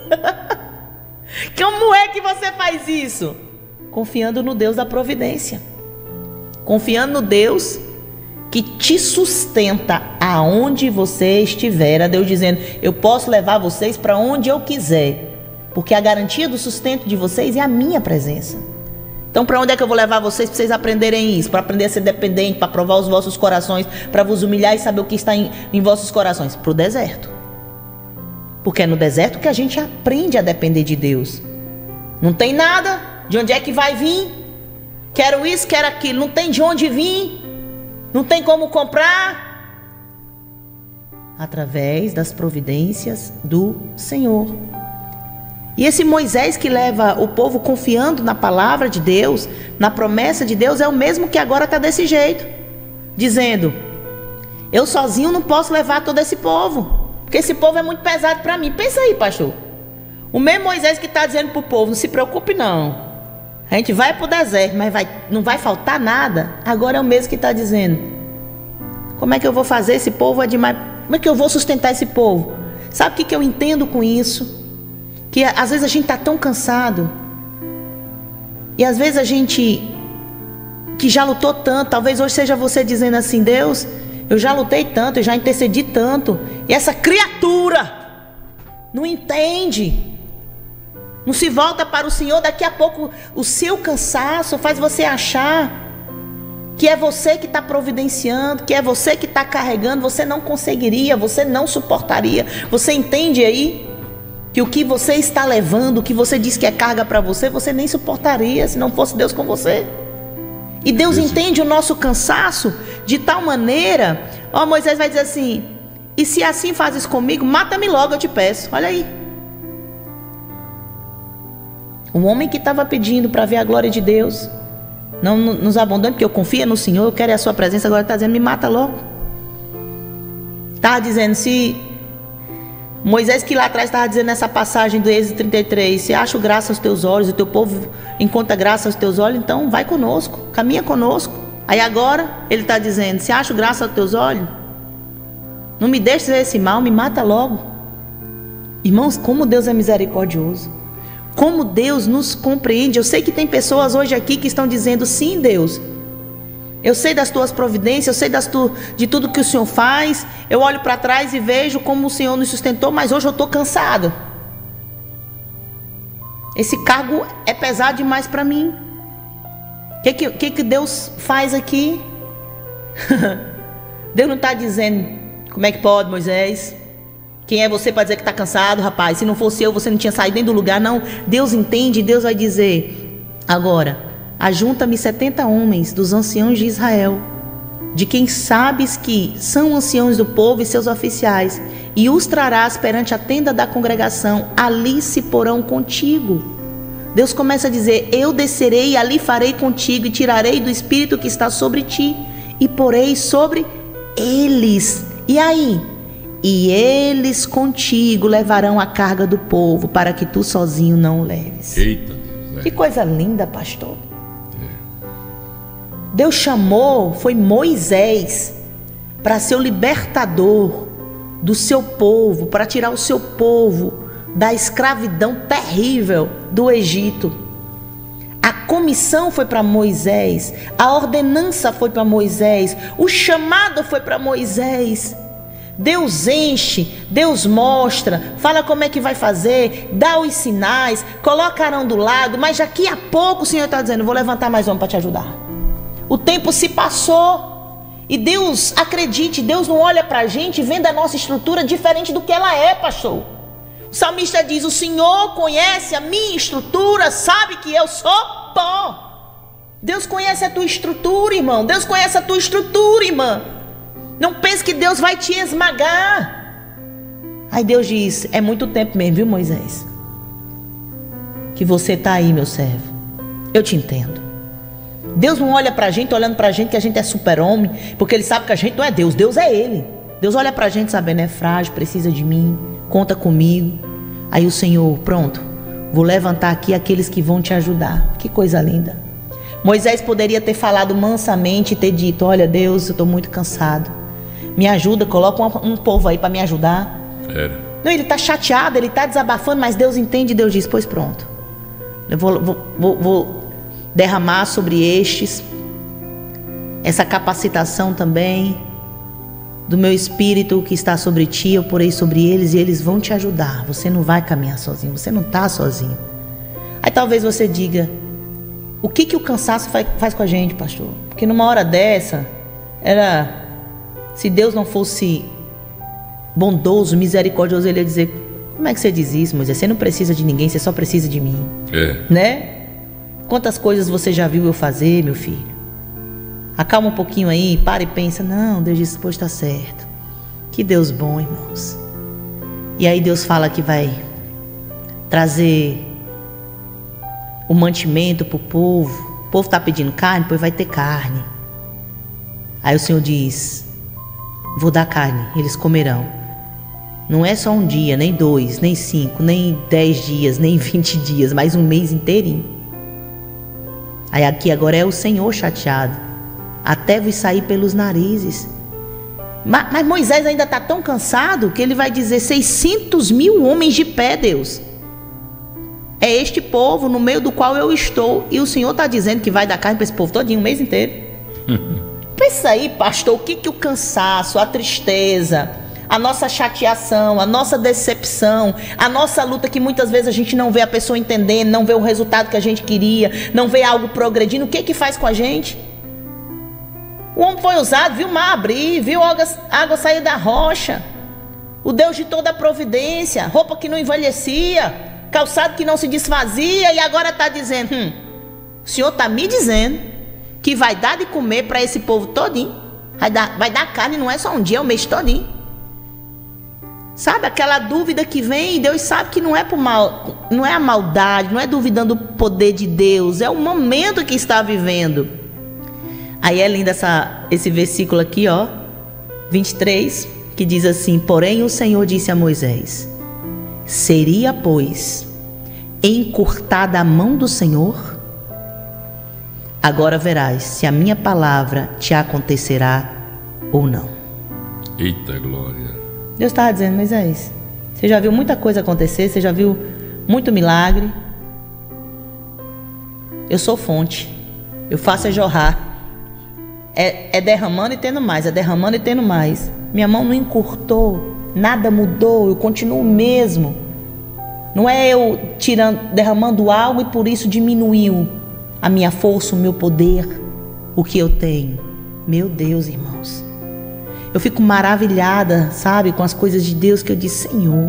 S13: Como é que você faz isso? Confiando no Deus da providência. Confiando no Deus que te sustenta aonde você estiver. A Deus dizendo, eu posso levar vocês para onde eu quiser. Porque a garantia do sustento de vocês é a minha presença. Então, para onde é que eu vou levar vocês? Para vocês aprenderem isso, para aprender a ser dependente, para provar os vossos corações, para vos humilhar e saber o que está em vossos corações. Para o deserto. Porque é no deserto que a gente aprende a depender de Deus. Não tem nada, de onde é que vai vir? Quero isso, quero aquilo, não tem de onde vir, não tem como comprar. Através das providências do Senhor. E esse Moisés que leva o povo confiando na palavra de Deus, na promessa de Deus, é o mesmo que agora está desse jeito. Dizendo, eu sozinho não posso levar todo esse povo, porque esse povo é muito pesado para mim. Pensa aí, pastor. O mesmo Moisés que está dizendo para o povo, não se preocupe não. A gente vai para o deserto, mas não vai faltar nada. Agora é o mesmo que está dizendo, como é que eu vou fazer? Esse povo é demais. Como é que eu vou sustentar esse povo? Sabe o que eu entendo com isso? Que às vezes a gente está tão cansado. E às vezes a gente que já lutou tanto, talvez hoje seja você dizendo assim, Deus, eu já lutei tanto, eu já intercedi tanto, e essa criatura não entende, não se volta para o Senhor. Daqui a pouco o seu cansaço faz você achar que é você que está providenciando, que é você que está carregando. Você não conseguiria, você não suportaria. Você entende aí que o que você está levando, o que você diz que é carga para você, você nem suportaria se não fosse Deus com você. E Deus entende o nosso cansaço de tal maneira, Moisés vai dizer assim, e se assim fazes comigo, mata-me logo, eu te peço. Olha aí. O homem que estava pedindo para ver a glória de Deus, não nos abandone, porque eu confio no Senhor, eu quero a sua presença, agora está dizendo, me mata logo. Está dizendo, se Moisés que lá atrás estava dizendo nessa passagem do Êxodo 33, se acho graça aos teus olhos, o teu povo encontra graça aos teus olhos, então vai conosco, caminha conosco. Aí agora ele está dizendo, se acho graça aos teus olhos, não me deixes ver esse mal, me mata logo. Irmãos, como Deus é misericordioso, como Deus nos compreende. Eu sei que tem pessoas hoje aqui que estão dizendo, sim Deus, eu sei das tuas providências, eu sei de tudo que o Senhor faz. Eu olho para trás e vejo como o Senhor nos sustentou, mas hoje eu estou cansado. Esse cargo é pesado demais para mim. O que Deus faz aqui? Deus não está dizendo, como é que pode, Moisés? Quem é você para dizer que está cansado, rapaz? Se não fosse eu, você não tinha saído nem do lugar. Não, Deus entende, Deus vai dizer, agora, ajunta-me 70 homens dos anciãos de Israel, de quem sabes que são anciãos do povo e seus oficiais, e os trarás perante a tenda da congregação, ali se porão contigo. Deus começa a dizer, eu descerei e ali farei contigo, e tirarei do espírito que está sobre ti, e porei sobre eles. E aí? E eles contigo levarão a carga do povo, para que tu sozinho não o leves.
S2: Eita Deus,
S13: que coisa linda, pastor. Deus chamou, foi Moisés, para ser o libertador do seu povo, para tirar o seu povo da escravidão terrível do Egito. A comissão foi para Moisés, a ordenança foi para Moisés, o chamado foi para Moisés. Deus enche, Deus mostra, fala como é que vai fazer, dá os sinais, coloca Arão do lado, mas daqui a pouco o Senhor está dizendo, vou levantar mais homem para te ajudar. O tempo se passou e Deus, acredite, Deus não olha para a gente vendo a nossa estrutura diferente do que ela é, pastor. O salmista diz, o Senhor conhece a minha estrutura, sabe que eu sou pó. Deus conhece a tua estrutura, irmão. Deus conhece a tua estrutura, irmã. Não pense que Deus vai te esmagar. Aí Deus diz, é muito tempo mesmo, viu, Moisés? Que você está aí, meu servo. Eu te entendo. Deus não olha pra gente olhando pra gente que a gente é super-homem, porque Ele sabe que a gente não é Deus, Deus é Ele. Deus olha pra gente sabendo, é frágil, precisa de mim, conta comigo. Aí o Senhor, pronto, vou levantar aqui aqueles que vão te ajudar. Que coisa linda. Moisés poderia ter falado mansamente e ter dito, olha Deus, eu estou muito cansado, Me ajuda, coloca um povo aí para me ajudar.
S2: Era.
S13: Não, ele está chateado, ele está desabafando, mas Deus entende. Deus diz: pois pronto, eu vou derramar sobre estes essa capacitação também do meu Espírito que está sobre ti. Eu porei sobre eles e eles vão te ajudar. Você não vai caminhar sozinho, você não está sozinho. Aí talvez você diga: o que o cansaço faz com a gente, pastor? Porque numa hora dessa, se Deus não fosse bondoso, misericordioso, ele ia dizer: como é que você diz isso, Moisés? Você não precisa de ninguém, você só precisa de mim. Né? Quantas coisas você já viu eu fazer, meu filho? Acalma um pouquinho aí, para e pensa: não, Deus disse: pois está certo. Que Deus bom, irmãos. E aí Deus fala que vai trazer o mantimento para o povo. O povo está pedindo carne, pois vai ter carne. Aí o Senhor diz: vou dar carne, eles comerão. Não é só um dia, nem 2, nem 5, nem 10 dias, nem 20 dias, mas um mês inteirinho. Aí aqui agora é o Senhor chateado: até vos sair pelos narizes. Mas Moisés ainda está tão cansado que ele vai dizer: 600 mil homens de pé, Deus. É este povo no meio do qual eu estou. E o Senhor está dizendo que vai dar carne para esse povo todinho, um mês inteiro. Pensa aí, pastor, o que o cansaço, a tristeza, a nossa chateação, a nossa decepção, a nossa luta, que muitas vezes a gente não vê a pessoa entendendo, não vê o resultado que a gente queria, não vê algo progredindo, o que faz com a gente? O homem foi usado, viu o mar abrir, viu água sair da rocha. O Deus de toda a providência, roupa que não envelhecia, calçado que não se desfazia, e agora está dizendo: o Senhor está me dizendo que vai dar de comer para esse povo todinho. Vai dar carne, não é só um dia, é o mês todinho. Sabe aquela dúvida que vem? Deus sabe que não é por mal, não é a maldade, não é duvidando do poder de Deus, é o momento que está vivendo. Aí é lindo esse versículo aqui, ó, 23, que diz assim: porém o Senhor disse a Moisés: seria, pois, encurtada a mão do Senhor? Agora verás se a minha palavra te acontecerá ou não.
S2: Eita glória.
S13: Deus estava dizendo: Moisés, você já viu muita coisa acontecer, você já viu muito milagre. Eu sou fonte, eu faço jorrar. É derramando e tendo mais, é derramando e tendo mais. Minha mão não encurtou, nada mudou, eu continuo o mesmo. Não é eu derramando algo e por isso diminuiu a minha força, o meu poder, o que eu tenho. Meu Deus, irmãos, eu fico maravilhada, sabe, com as coisas de Deus, que eu disse: Senhor,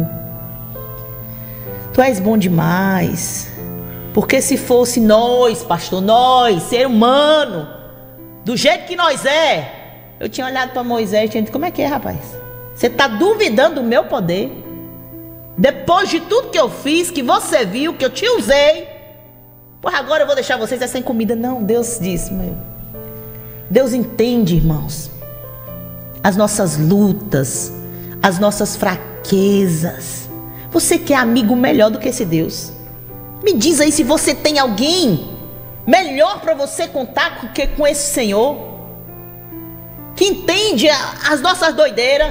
S13: Tu és bom demais. Porque se fosse nós, pastor, nós, ser humano, do jeito que nós eu tinha olhado para Moisés e tinha dito: como é que é, rapaz? Você está duvidando do meu poder? Depois de tudo que eu fiz, que você viu, que eu te usei, pois agora eu vou deixar vocês sem comida? Não, Deus disse: Deus entende, irmãos, as nossas lutas, as nossas fraquezas. Você quer amigo melhor do que esse Deus? Me diz aí se você tem alguém melhor para você contar com esse Senhor, que entende as nossas doideiras.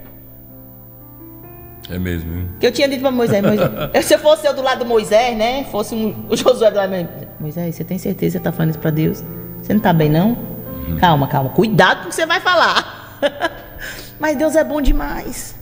S2: É mesmo, hein?
S13: Que eu tinha dito para Moisés: se eu fosse eu do lado de Moisés, né? Fosse o Josué do lado de Moisés, você tem certeza que você está falando isso para Deus? Você não está bem, não? Calma, cuidado com o que você vai falar. Mas Deus é bom demais.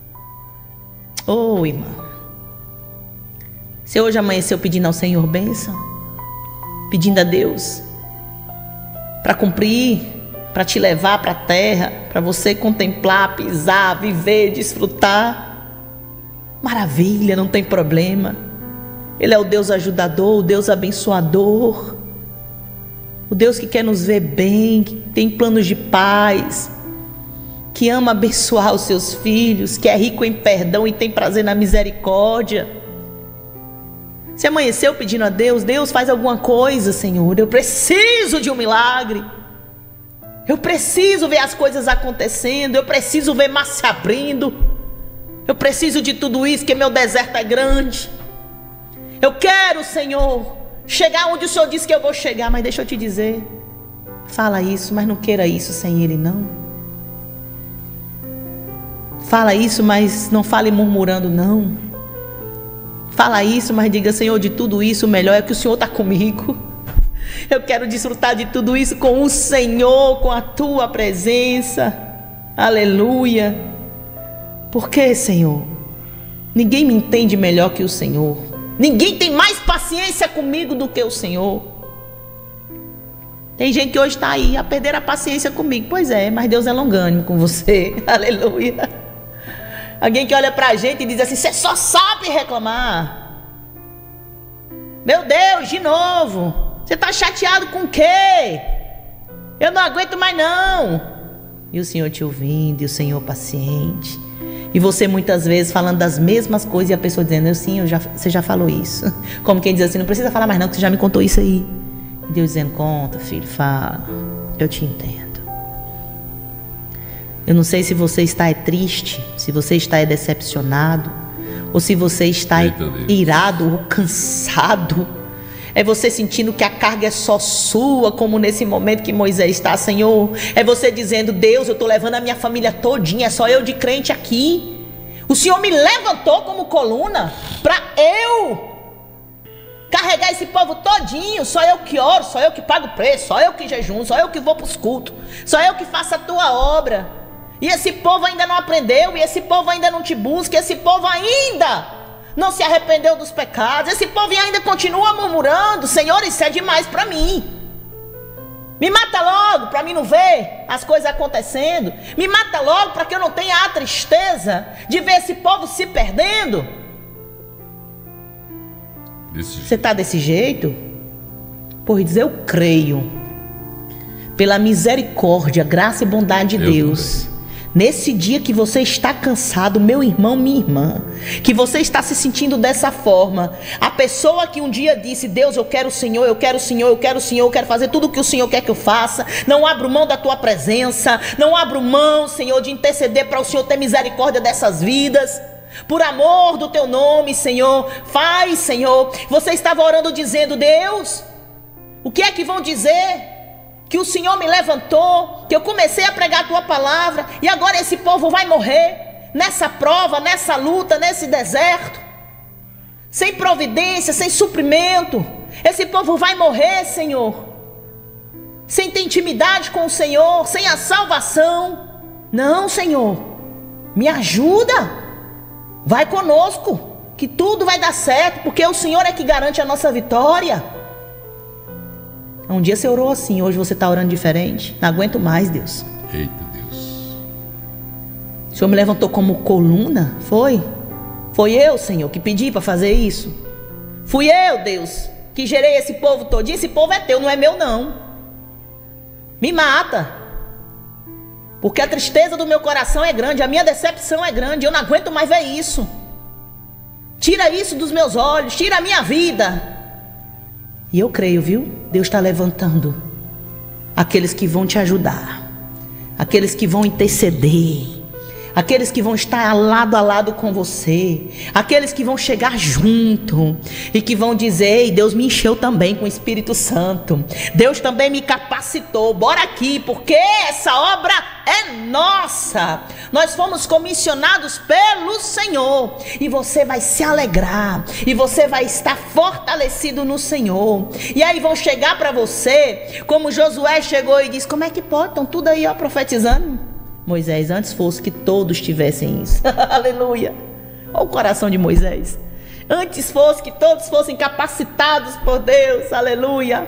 S13: Oh, irmão, se hoje amanheceu pedindo ao Senhor bênção, pedindo a Deus para cumprir, para te levar para a terra, para você contemplar, pisar, viver, desfrutar, maravilha, não tem problema. Ele é o Deus ajudador, o Deus abençoador, o Deus que quer nos ver bem, que tem planos de paz, que ama abençoar os seus filhos, que é rico em perdão e tem prazer na misericórdia. Se amanheceu pedindo a Deus: Deus, faz alguma coisa, Senhor, eu preciso de um milagre, eu preciso ver as coisas acontecendo, eu preciso ver mar se abrindo, eu preciso de tudo isso, que meu deserto é grande. Eu quero, Senhor, chegar onde o Senhor disse que eu vou chegar. Mas deixa eu te dizer, fala isso, mas não queira isso sem Ele, não. Fala isso, mas não fale murmurando, não. Fala isso, mas diga: Senhor, de tudo isso, o melhor é que o Senhor está comigo. Eu quero desfrutar de tudo isso com o Senhor, com a tua presença. Aleluia. Porque, Senhor, ninguém me entende melhor que o Senhor. Ninguém tem mais paciência comigo do que o Senhor. Tem gente que hoje está aí a perder a paciência comigo. Pois é, mas Deus é longânimo com você. Aleluia. Alguém que olha para a gente e diz assim: você só sabe reclamar. Meu Deus, de novo. Você está chateado com o quê? Eu não aguento mais não. E o Senhor te ouvindo, e o Senhor paciente. E você muitas vezes falando das mesmas coisas e a pessoa dizendo: sim, você já falou isso. Como quem diz assim: não precisa falar mais não, que você já me contou isso aí. E Deus dizendo: conta, filho, fala. Eu te entendo. Eu não sei se você está triste, se você está decepcionado, ou se você está irado ou cansado. É você sentindo que a carga é só sua, como nesse momento que Moisés está, Senhor. É você dizendo: Deus, eu estou levando a minha família todinha, é só eu de crente aqui. O Senhor me levantou como coluna para eu carregar esse povo todinho. Só eu que oro, só eu que pago o preço, só eu que jejum, só eu que vou para os cultos, só eu que faço a tua obra. E esse povo ainda não aprendeu, e esse povo ainda não te busca, esse povo ainda não se arrependeu dos pecados, esse povo ainda continua murmurando. Senhor, isso é demais para mim. Me mata logo para mim não ver as coisas acontecendo. Me mata logo para que eu não tenha a tristeza de ver esse povo se perdendo. Você está desse jeito? Pois eu creio, pela misericórdia, graça e bondade de Deus, nesse dia que você está cansado, meu irmão, minha irmã, que você está se sentindo dessa forma, a pessoa que um dia disse: Deus, eu quero o Senhor, eu quero o Senhor, eu quero o Senhor, eu quero fazer tudo o que o Senhor quer que eu faça, não abro mão da tua presença, não abro mão, Senhor, de interceder para o Senhor ter misericórdia dessas vidas, por amor do teu nome, Senhor. Faz, Senhor. Você estava orando dizendo: Deus, o que é que vão dizer? Que o Senhor me levantou, que eu comecei a pregar a tua palavra, e agora esse povo vai morrer nessa prova, nessa luta, nesse deserto, sem providência, sem suprimento. Esse povo vai morrer, Senhor, sem ter intimidade com o Senhor, sem a salvação. Não, Senhor, me ajuda, vai conosco, que tudo vai dar certo, porque o Senhor é que garante a nossa vitória. Um dia você orou assim, hoje você está orando diferente. Não aguento mais, Deus.
S2: Eita Deus.
S13: O Senhor me levantou como coluna? Foi? Foi eu, Senhor, que pedi para fazer isso? Fui eu, Deus, que gerei esse povo todinho? Esse povo é teu, não é meu não. Me mata. Porque a tristeza do meu coração é grande, a minha decepção é grande, eu não aguento mais ver isso. Tira isso dos meus olhos, tira a minha vida. E eu creio, viu? Deus está levantando aqueles que vão te ajudar, aqueles que vão interceder, aqueles que vão estar lado a lado com você, aqueles que vão chegar junto e que vão dizer: ei, Deus me encheu também com o Espírito Santo, Deus também me capacitou, bora aqui, porque essa obra é nossa, nós fomos comissionados pelo Senhor. E você vai se alegrar, e você vai estar fortalecido no Senhor. E aí vão chegar para você, como Josué chegou e disse: como é que pode? Estão tudo aí ó, profetizando. Moisés, antes fosse que todos tivessem isso. Aleluia. Olha o coração de Moisés. Antes fosse que todos fossem capacitados por Deus. Aleluia.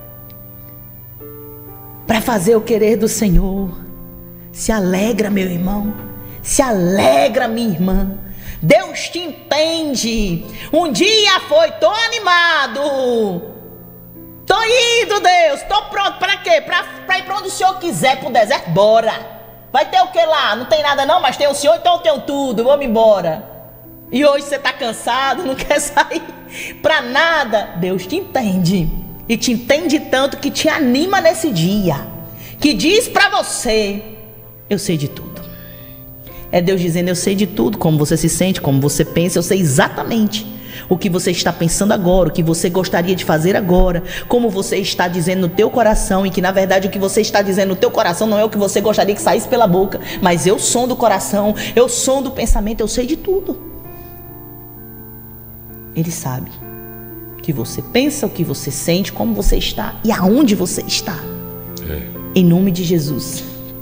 S13: Para fazer o querer do Senhor. Se alegra, meu irmão. Se alegra, minha irmã. Deus te entende. Um dia foi, tô animado. Tô indo, Deus. Tô pronto. Para quê? Para ir para onde o Senhor quiser, pro deserto. Bora. Vai ter o que lá? Não tem nada não, mas tem o Senhor, então eu tenho tudo, vamos embora. E hoje você está cansado, não quer sair para nada. Deus te entende. E te entende tanto que te anima nesse dia. Que diz para você: eu sei de tudo. É Deus dizendo: eu sei de tudo, como você se sente, como você pensa, eu sei exatamente o que você está pensando agora, o que você gostaria de fazer agora, como você está dizendo no teu coração, e que na verdade o que você está dizendo no teu coração não é o que você gostaria que saísse pela boca, mas eu som do coração, eu som do pensamento, eu sei de tudo. Ele sabe o que você pensa, o que você sente, como você está e aonde você está. Em nome de Jesus,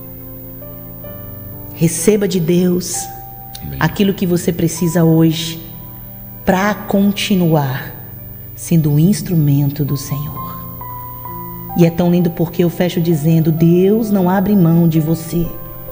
S13: receba de Deus aquilo que você precisa hoje para continuar sendo um instrumento do Senhor. E é tão lindo porque eu fecho dizendo: Deus não abre mão de você.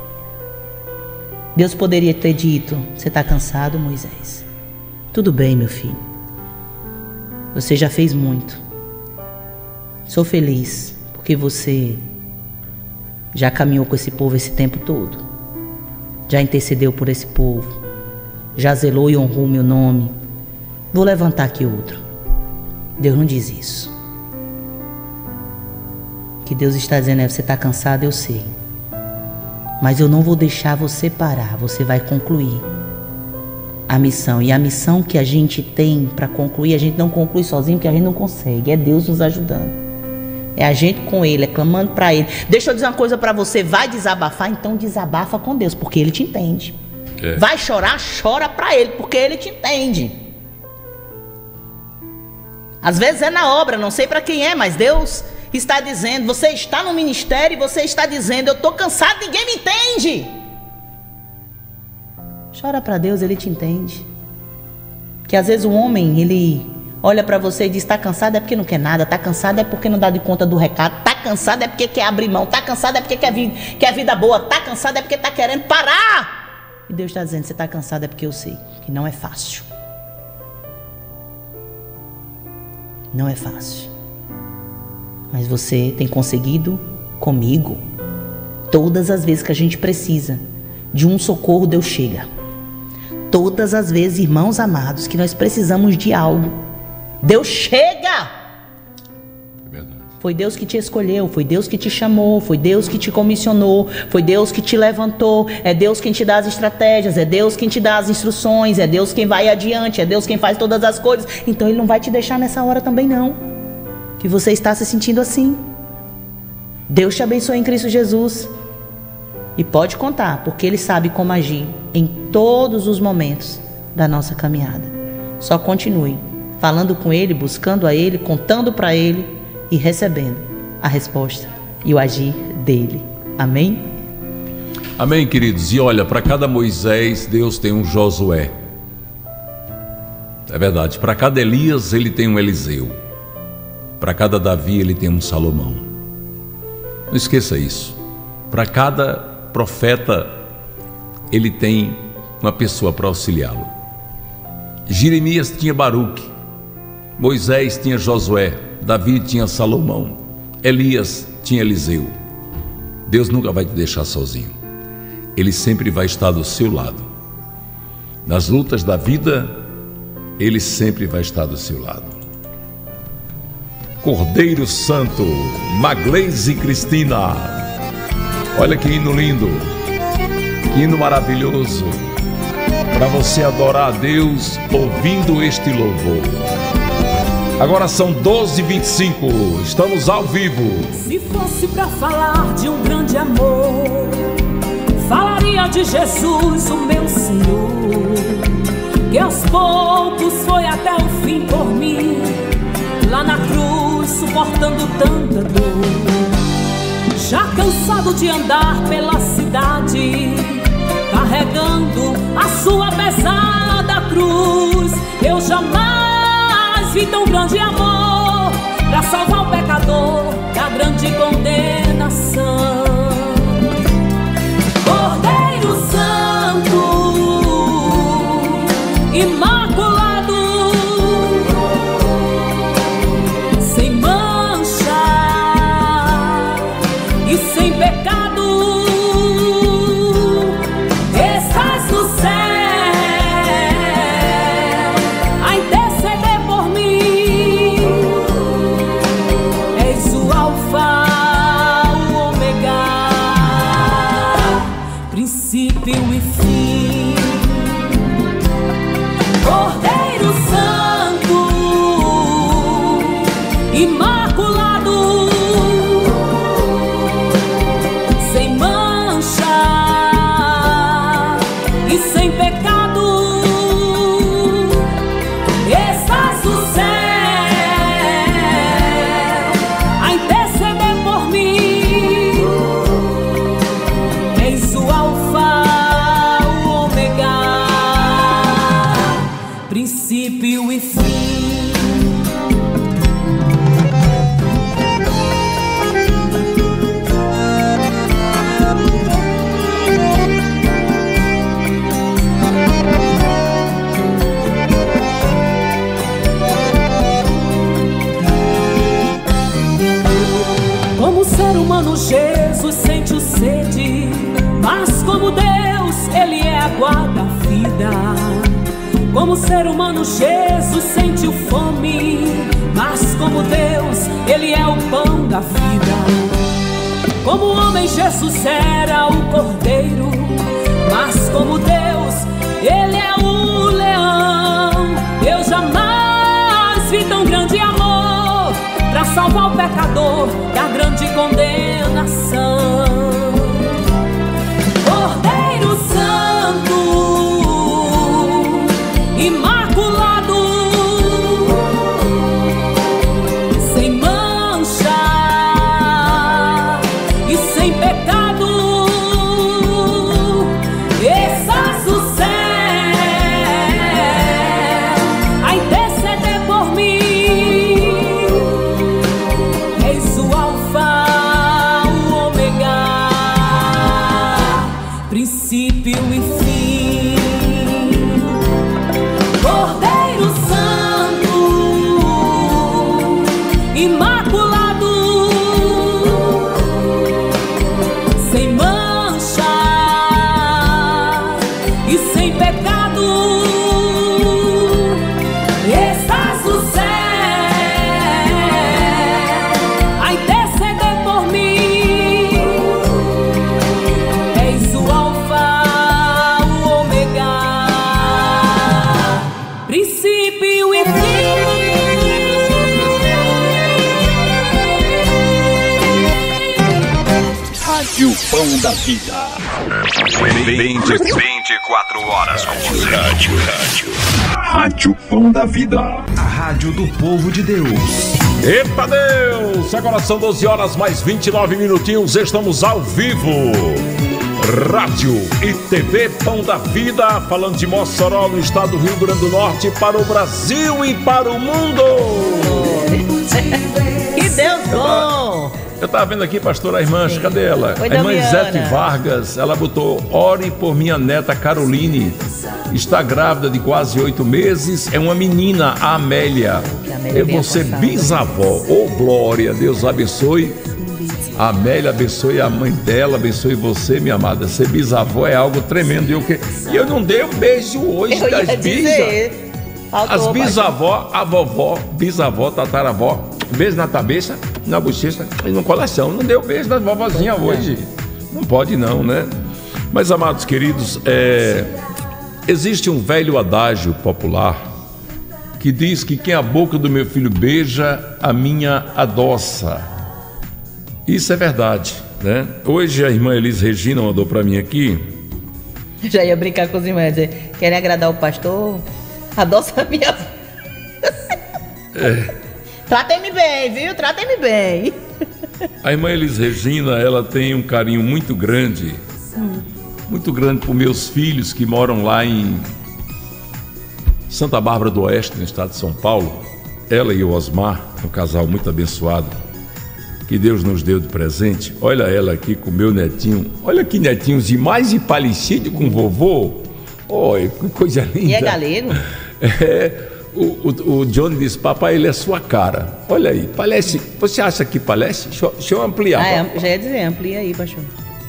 S13: Deus poderia ter dito: você está cansado, Moisés? Tudo bem, meu filho, você já fez muito. Sou feliz porque você já caminhou com esse povo esse tempo todo, já intercedeu por esse povo, já zelou e honrou o meu nome. Vou levantar aqui outro. Deus não diz isso. O que Deus está dizendo é: você está cansado, eu sei, mas eu não vou deixar você parar. Você vai concluir a missão. E a missão que a gente tem para concluir, a gente não conclui sozinho, porque a gente não consegue. É Deus nos ajudando. É a gente com Ele, é clamando para Ele. Deixa eu dizer uma coisa para você: vai desabafar, então desabafa com Deus, porque Ele te entende. Vai chorar, chora para Ele, porque Ele te entende. Às vezes é na obra, não sei para quem é, mas Deus está dizendo, você está no ministério e você está dizendo: eu estou cansado, ninguém me entende. Chora para Deus, Ele te entende. Que às vezes o homem, ele olha para você e diz: está cansado é porque não quer nada, está cansado é porque não dá de conta do recado, está cansado é porque quer abrir mão, está cansado é porque quer vida boa, está cansado é porque está querendo parar. E Deus está dizendo: você está cansado é porque eu sei que não é fácil. Não é fácil. Mas você tem conseguido comigo. Todas as vezes que a gente precisa de um socorro, Deus chega. Todas as vezes, irmãos amados, que nós precisamos de algo, Deus chega. Foi Deus que te escolheu, foi Deus que te chamou, foi Deus que te comissionou, foi Deus que te levantou, é Deus quem te dá as estratégias, é Deus quem te dá as instruções, é Deus quem vai adiante, é Deus quem faz todas as coisas. Então Ele não vai te deixar nessa hora também não, que você está se sentindo assim. Deus te abençoe em Cristo Jesus. E pode contar, porque Ele sabe como agir em todos os momentos da nossa caminhada. Só continue falando com Ele, buscando a Ele, contando para Ele e recebendo a resposta e o agir dele. Amém?
S2: Amém, queridos. E olha, para cada Moisés, Deus tem um Josué. É verdade. Para cada Elias, Ele tem um Eliseu. Para cada Davi, Ele tem um Salomão. Não esqueça isso. Para cada profeta, Ele tem uma pessoa para auxiliá-lo. Jeremias tinha Baruque, Moisés tinha Josué, Davi tinha Salomão, Elias tinha Eliseu. Deus nunca vai te deixar sozinho. Ele sempre vai estar do seu lado. Nas lutas da vida, Ele sempre vai estar do seu lado. Cordeiro Santo, Magleise Cristina. Olha que hino lindo, que hino maravilhoso, para você adorar a Deus ouvindo este louvor. Agora são 12h25, estamos ao vivo.
S14: Se fosse pra falar de um grande amor, falaria de Jesus, o meu Senhor, que aos poucos foi até o fim por mim, lá na cruz suportando tanta dor. Já cansado de andar pela cidade, carregando a sua pesada cruz, eu jamais vi tão grande amor pra salvar o pecador da grande condenação. Cordeiro Santo, imaculado, sem mancha e sem pecado, estás no céu a interceder por mim. imaculado, sem mancha e sem pecado, estás no céu a interceder por mim. És o Alfa, o Ômega, princípio e fim. Como ser humano, Jesus sentiu sede, mas como Deus, Ele é a água da vida. Como ser humano, Jesus sentiu fome, mas como Deus, Ele é o pão da vida. Como homem, Jesus era o cordeiro, mas como Deus, Ele é o leão. Eu jamais vi tão grande amor pra salvar o pecador da grande condenação. Cordeiro Santo, imaculado, sem mancha e sem pecado, estás no céu a interceder por mim. És o Alfa, o Ômega, princípio e fim. Cordeiro Santo, imaculado, sem mancha e sem pecado, estás no céu a interceder por mim. És o Alfa, o Ômega, princípio e fim.
S11: Rádio Pão da Vida. 24 horas com você. Rádio Pão da Vida. A rádio do povo de Deus.
S2: Eita Deus! Agora são 12 horas mais 29 minutinhos. Estamos ao vivo. Rádio e TV Pão da Vida, falando de Mossoró, no estado do Rio Grande do Norte, para o Brasil e para o mundo.
S13: Que Deus bom!
S2: Eu estava vendo aqui, pastora, a irmã, cadê ela?
S13: Oi,
S2: a irmã
S13: Damiana.
S2: Isete Vargas, ela botou: ore por minha neta Caroline, está grávida de quase 8 meses, é uma menina, a Amélia. Eu vou ser bisavó. Ô, glória, Deus abençoe. A Amélia abençoe a mãe dela, abençoe você, minha amada. Ser bisavó é algo tremendo. E eu não dei um beijo hoje das bisas. As bisavó, a vovó, bisavó, tataravó, beijo na cabeça, na bochecha e no coração. Não deu beijo das vovozinhas hoje. Não pode não, né? Mas, amados queridos, existe um velho adágio popular que diz que quem a boca do meu filho beija, a minha adoça. Isso é verdade, né? Hoje a irmã Elis Regina mandou para mim aqui.
S13: Já ia brincar com os irmãos, dizer, querem agradar o pastor? Adoça a minha... Tratem-me bem, viu? Tratem-me bem.
S2: A irmã Elis Regina, ela tem um carinho muito grande por meus filhos que moram lá em Santa Bárbara do Oeste, no estado de São Paulo. Ela e o Osmar, um casal muito abençoado, que Deus nos deu de presente. Olha ela aqui com o meu netinho. Olha que netinhos de mais parecido com o vovô. Oi, que coisa linda.
S13: E é galego?
S2: O Johnny disse: papai, ele é sua cara. Olha aí, parece. Você acha que parece? Deixa eu ampliar.
S13: Já ia dizer, amplia aí, pastor.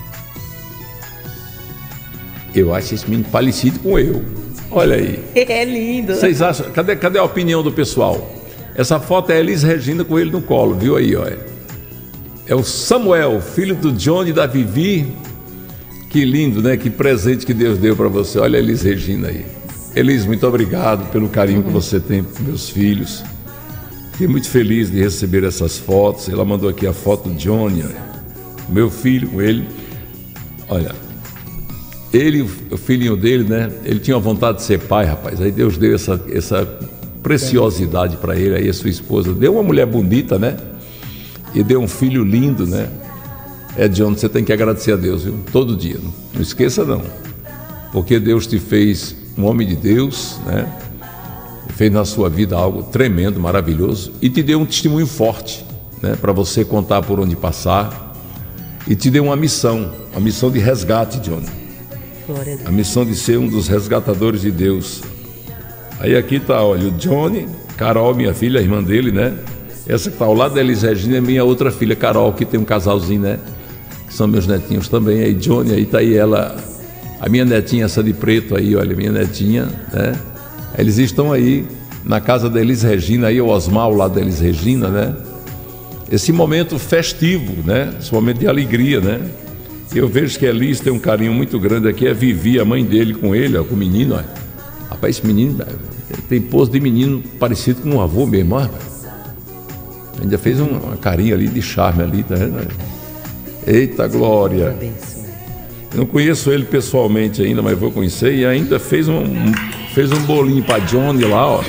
S2: Eu acho esse menino parecido com eu. Olha aí.
S13: É lindo.
S2: Vocês acham? Cadê a opinião do pessoal? Essa foto é a Elis Regina com ele no colo, viu aí, olha. É o Samuel, filho do Johnny e da Vivi. Que lindo, né? Que presente que Deus deu para você. Olha a Elis Regina aí. Elis, muito obrigado pelo carinho que você tem por meus filhos. Fiquei muito feliz de receber essas fotos. Ela mandou aqui a foto do Johnny, meu filho com ele. Olha, ele, o filhinho dele, né? Ele tinha vontade de ser pai, rapaz. Aí Deus deu essa preciosidade para ele. Aí a sua esposa deu uma mulher bonita, né? E deu um filho lindo, né? John, você tem que agradecer a Deus, viu? Todo dia, não esqueça não. Porque Deus te fez um homem de Deus, né? Fez na sua vida algo tremendo, maravilhoso, e te deu um testemunho forte, né? Para você contar por onde passar. E te deu uma missão de resgate, John. A missão de ser um dos resgatadores de Deus. Aí aqui tá, olha, o Johnny, Carol, minha filha, a irmã dele, né? Essa que tá ao lado da Elis Regina é minha outra filha, Carol, que tem um casalzinho, né? Que são meus netinhos também. Aí Johnny, aí tá aí ela, a minha netinha, essa de preto aí, olha, minha netinha, né? Eles estão aí na casa da Elis Regina, aí o Osmar ao lado da Elis Regina, né? Esse momento festivo, né? Esse momento de alegria, né? Eu vejo que a Elis tem um carinho muito grande aqui, a Vivi, a mãe dele com ele, ó, com o menino, ó. Rapaz, esse menino tem pose de menino parecido com um avô mesmo, ó. Ainda fez uma carinha ali de charme ali, tá vendo? Eita glória! Eu não conheço ele pessoalmente ainda, mas vou conhecer. E ainda fez um bolinho para Johnny lá, ó.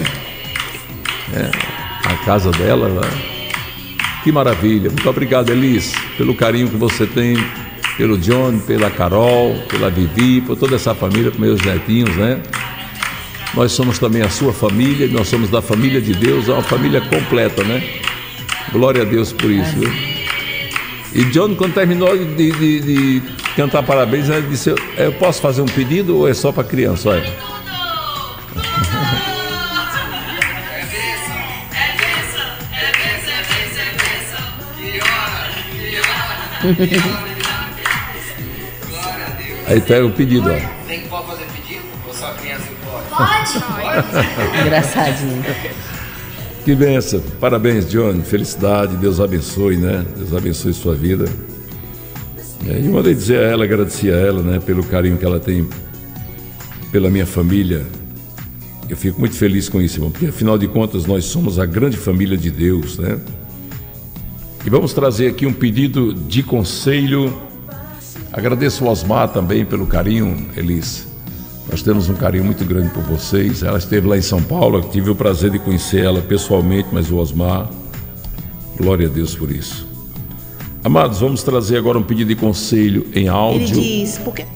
S2: A casa dela lá. Que maravilha! Muito obrigado, Elis, pelo carinho que você tem pelo Johnny, pela Carol, pela Vivi, por toda essa família, por meus netinhos, né? Nós somos também a sua família, nós somos da família de Deus, é uma família completa, né? Glória a Deus por isso, viu? E John, quando terminou de cantar parabéns, ele disse, eu posso fazer um pedido ou é só para criança? Olha. Aí pega o pedido, ó.
S15: Tem que fazer pedido? Ou só a criança pode?
S13: Engraçadinho.
S2: Que benção. Parabéns, John. Felicidade. Deus abençoe, né? Deus abençoe sua vida. E mandei dizer a ela, agradecer a ela, né? Pelo carinho que ela tem pela minha família. Eu fico muito feliz com isso, irmão. Porque afinal de contas nós somos a grande família de Deus, né? E vamos trazer aqui um pedido de conselho. Agradeço o Osmar também pelo carinho, Elis. Nós temos um carinho muito grande por vocês. Ela esteve lá em São Paulo, eu tive o prazer de conhecer ela pessoalmente, mas o Osmar, glória a Deus por isso. Amados, vamos trazer agora um pedido de conselho em áudio.
S13: Ele diz, por quê?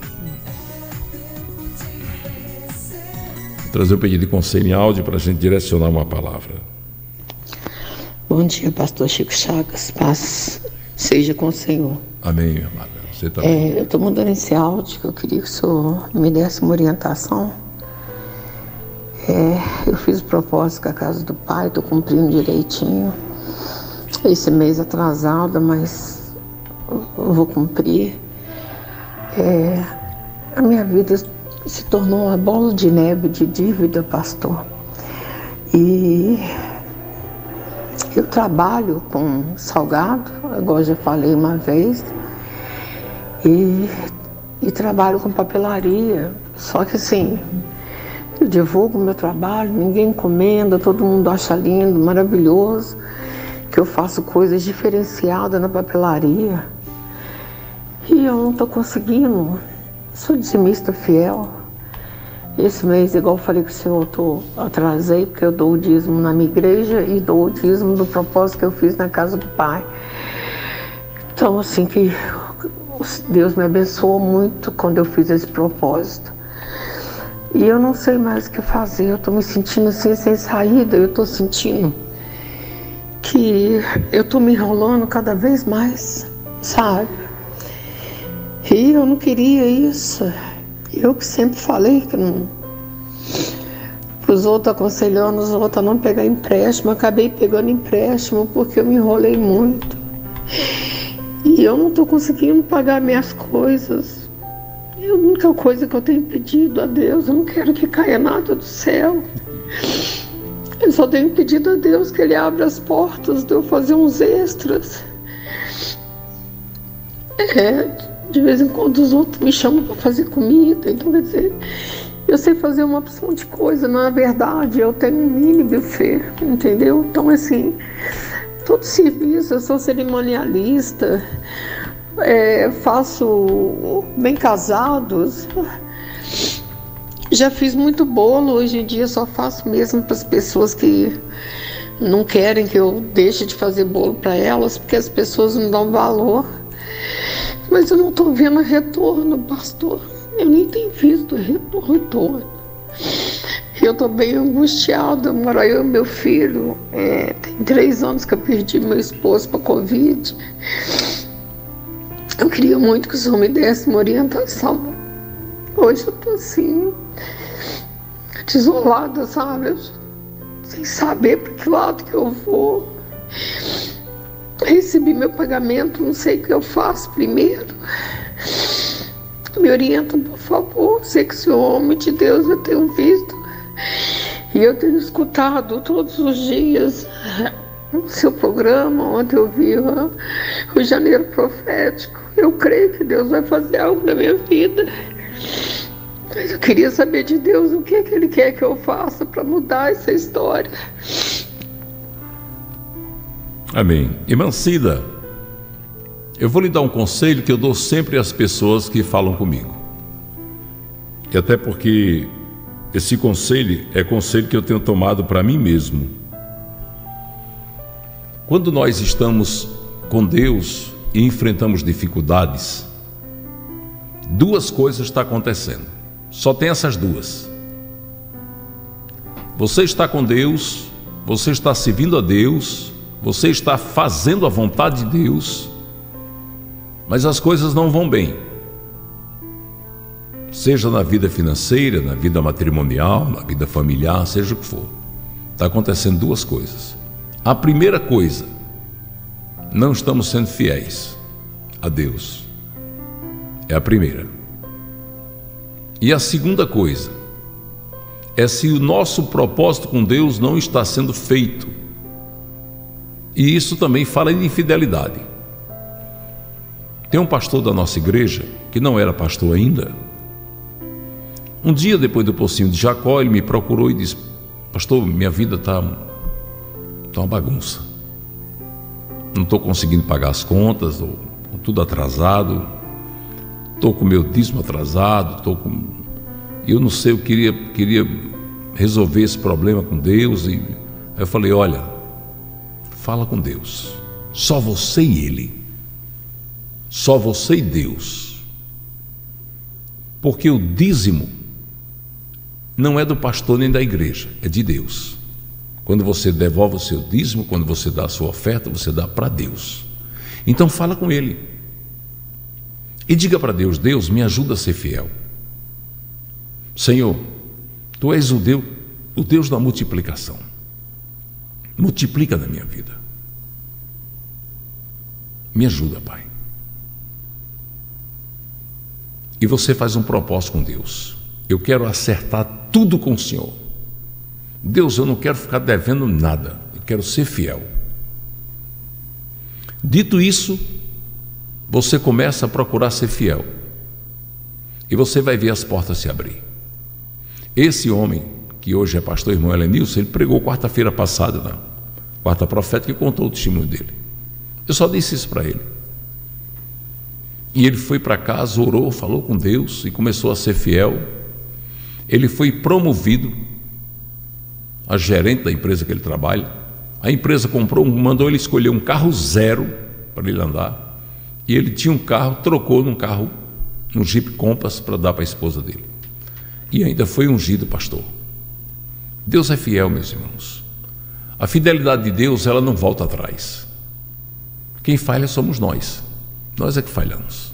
S2: Vou trazer um pedido de conselho em áudio para a gente direcionar uma palavra.
S16: Bom dia, pastor Chico Chagas. Paz seja com o Senhor.
S2: Amém, minha amada. Você também.
S16: Eu estou mandando esse áudio que eu queria que o senhor me desse uma orientação. Eu fiz o propósito com a casa do pai, estou cumprindo direitinho. Esse mês atrasado, mas eu vou cumprir. A minha vida se tornou uma bola de neve de dívida, pastor. E eu trabalho com salgado, agora já falei uma vez. E trabalho com papelaria, só que assim, eu divulgo o meu trabalho, ninguém encomenda, todo mundo acha lindo, maravilhoso, que eu faço coisas diferenciadas na papelaria. E eu não estou conseguindo, sou dizimista fiel. Esse mês, igual eu falei com o senhor, eu atrasei, porque eu dou o dízimo na minha igreja e dou o dízimo do propósito que eu fiz na casa do pai. Então, assim, que Deus me abençoou muito quando eu fiz esse propósito. E eu não sei mais o que fazer, eu estou me sentindo assim, sem saída, eu estou sentindo que eu estou me enrolando cada vez mais, sabe? E eu não queria isso. Eu que sempre falei que não... Para os outros aconselhando os outros a não pegar empréstimo, acabei pegando empréstimo porque eu me enrolei muito. E eu não estou conseguindo pagar minhas coisas. E a única coisa que eu tenho pedido a Deus, eu não quero que caia nada do céu. Eu só tenho pedido a Deus que Ele abra as portas de eu fazer uns extras. De vez em quando os outros me chamam para fazer comida, então quer dizer, Eu sei fazer uma opção de coisa, na verdade, eu tenho um mini buffet, entendeu? Então, assim, todo serviço, eu sou cerimonialista, faço bem casados, já fiz muito bolo, hoje em dia só faço mesmo para as pessoas que não querem que eu deixe de fazer bolo para elas, porque as pessoas não dão valor. Mas eu não estou vendo retorno, pastor. Eu nem tenho visto retorno. Eu estou bem angustiada. Moro eu e meu filho. Tem 3 anos que eu perdi meu esposo para Covid. Eu queria muito que o senhor me desse uma orientação. Hoje eu estou assim, desolada, sabe? Sem saber para que lado que eu vou. Recebi meu pagamento, não sei o que eu faço primeiro. Me orienta, por favor. Sei que o senhor é homem de Deus, eu tenho visto. E eu tenho escutado todos os dias o seu programa. Ontem eu vi o Janeiro Profético. Eu creio que Deus vai fazer algo na minha vida. Mas eu queria saber de Deus o que é que Ele quer que eu faça para mudar essa história.
S2: Amém. Irmã Cida, eu vou lhe dar um conselho que eu dou sempre às pessoas que falam comigo. E até porque esse conselho é conselho que eu tenho tomado para mim mesmo. Quando nós estamos com Deus e enfrentamos dificuldades, 2 coisas estão acontecendo. Só tem essas 2. Você está com Deus, você está servindo a Deus, você está fazendo a vontade de Deus, mas as coisas não vão bem. Seja na vida financeira, na vida matrimonial, na vida familiar, seja o que for. Está acontecendo 2 coisas. A primeira coisa, não estamos sendo fiéis a Deus. É a primeira. E a segunda coisa é se o nosso propósito com Deus não está sendo feito. E isso também fala em infidelidade. Tem um pastor da nossa igreja, que não era pastor ainda. Um dia depois do pocinho de Jacó, ele me procurou e disse: pastor, minha vida está uma bagunça. Não estou conseguindo pagar as contas, estou tudo atrasado, estou com o meu dízimo atrasado, eu não sei, eu queria resolver esse problema com Deus. E eu falei: olha, fala com Deus, só você e Ele, só você e Deus, porque o dízimo não é do pastor nem da igreja, é de Deus. Quando você devolve o seu dízimo, quando você dá a sua oferta, você dá para Deus. Então fala com Ele e diga para Deus: Deus, me ajuda a ser fiel. Senhor, Tu és o Deus da multiplicação. Multiplica na minha vida. Me ajuda, Pai. E você faz um propósito com Deus: eu quero acertar tudo com o Senhor. Deus, eu não quero ficar devendo nada, eu quero ser fiel. Dito isso, você começa a procurar ser fiel e você vai ver as portas se abrir. Esse homem, que hoje é pastor, irmão Helenilson, ele pregou quarta-feira passada, na quarta profética, e contou o testemunho dele. Eu só disse isso para ele. E ele foi para casa, orou, falou com Deus e começou a ser fiel. Ele foi promovido a gerente da empresa que ele trabalha. A empresa mandou ele escolher um carro 0 para ele andar, e ele tinha um carro, trocou num Jeep Compass para dar para a esposa dele, e ainda foi ungido pastor. Deus é fiel, meus irmãos. A fidelidade de Deus, ela não volta atrás. Quem falha somos nós é que falhamos.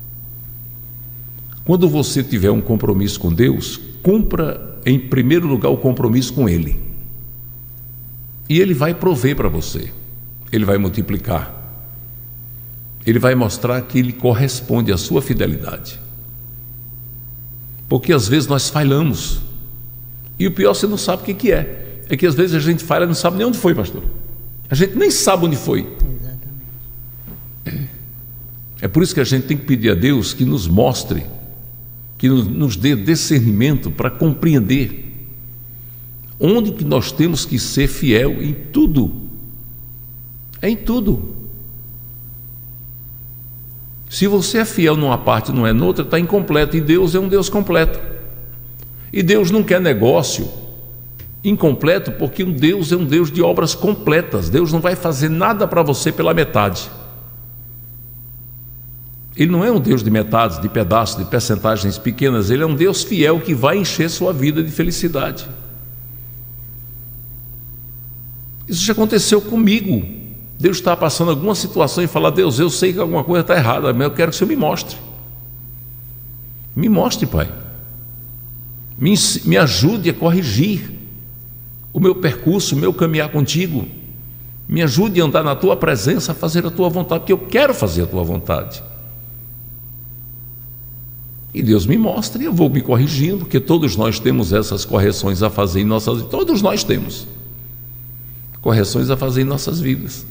S2: Quando você tiver um compromisso com Deus, cumpra em primeiro lugar o compromisso com Ele, e Ele vai prover para você, Ele vai multiplicar, Ele vai mostrar que Ele corresponde à sua fidelidade. Porque às vezes nós falhamos, e o pior, você não sabe o que é. É que às vezes a gente falha e não sabe nem onde foi, pastor. A gente nem sabe onde foi. Exatamente. É por isso que a gente tem que pedir a Deus que nos mostre, que nos dê discernimento para compreender onde que nós temos que ser fiel em tudo. É em tudo. Se você é fiel numa parte e não é noutra, está incompleto. E Deus é um Deus completo. E Deus não quer negócio incompleto, porque um Deus é um Deus de obras completas. Deus não vai fazer nada para você pela metade. Ele não é um Deus de metades, de pedaços, de percentagens pequenas. Ele é um Deus fiel que vai encher sua vida de felicidade. Isso já aconteceu comigo. Deus está passando alguma situação e fala: Deus, eu sei que alguma coisa está errada, mas eu quero que o Senhor me mostre. Me mostre, Pai. Me ajude a corrigir o meu percurso, o meu caminhar contigo. Me ajude a andar na tua presença, a fazer a tua vontade, porque eu quero fazer a tua vontade. E Deus me mostra e eu vou me corrigindo, porque todos nós temos essas correções a fazer em nossas vidas. Todos nós temos correções a fazer em nossas vidas.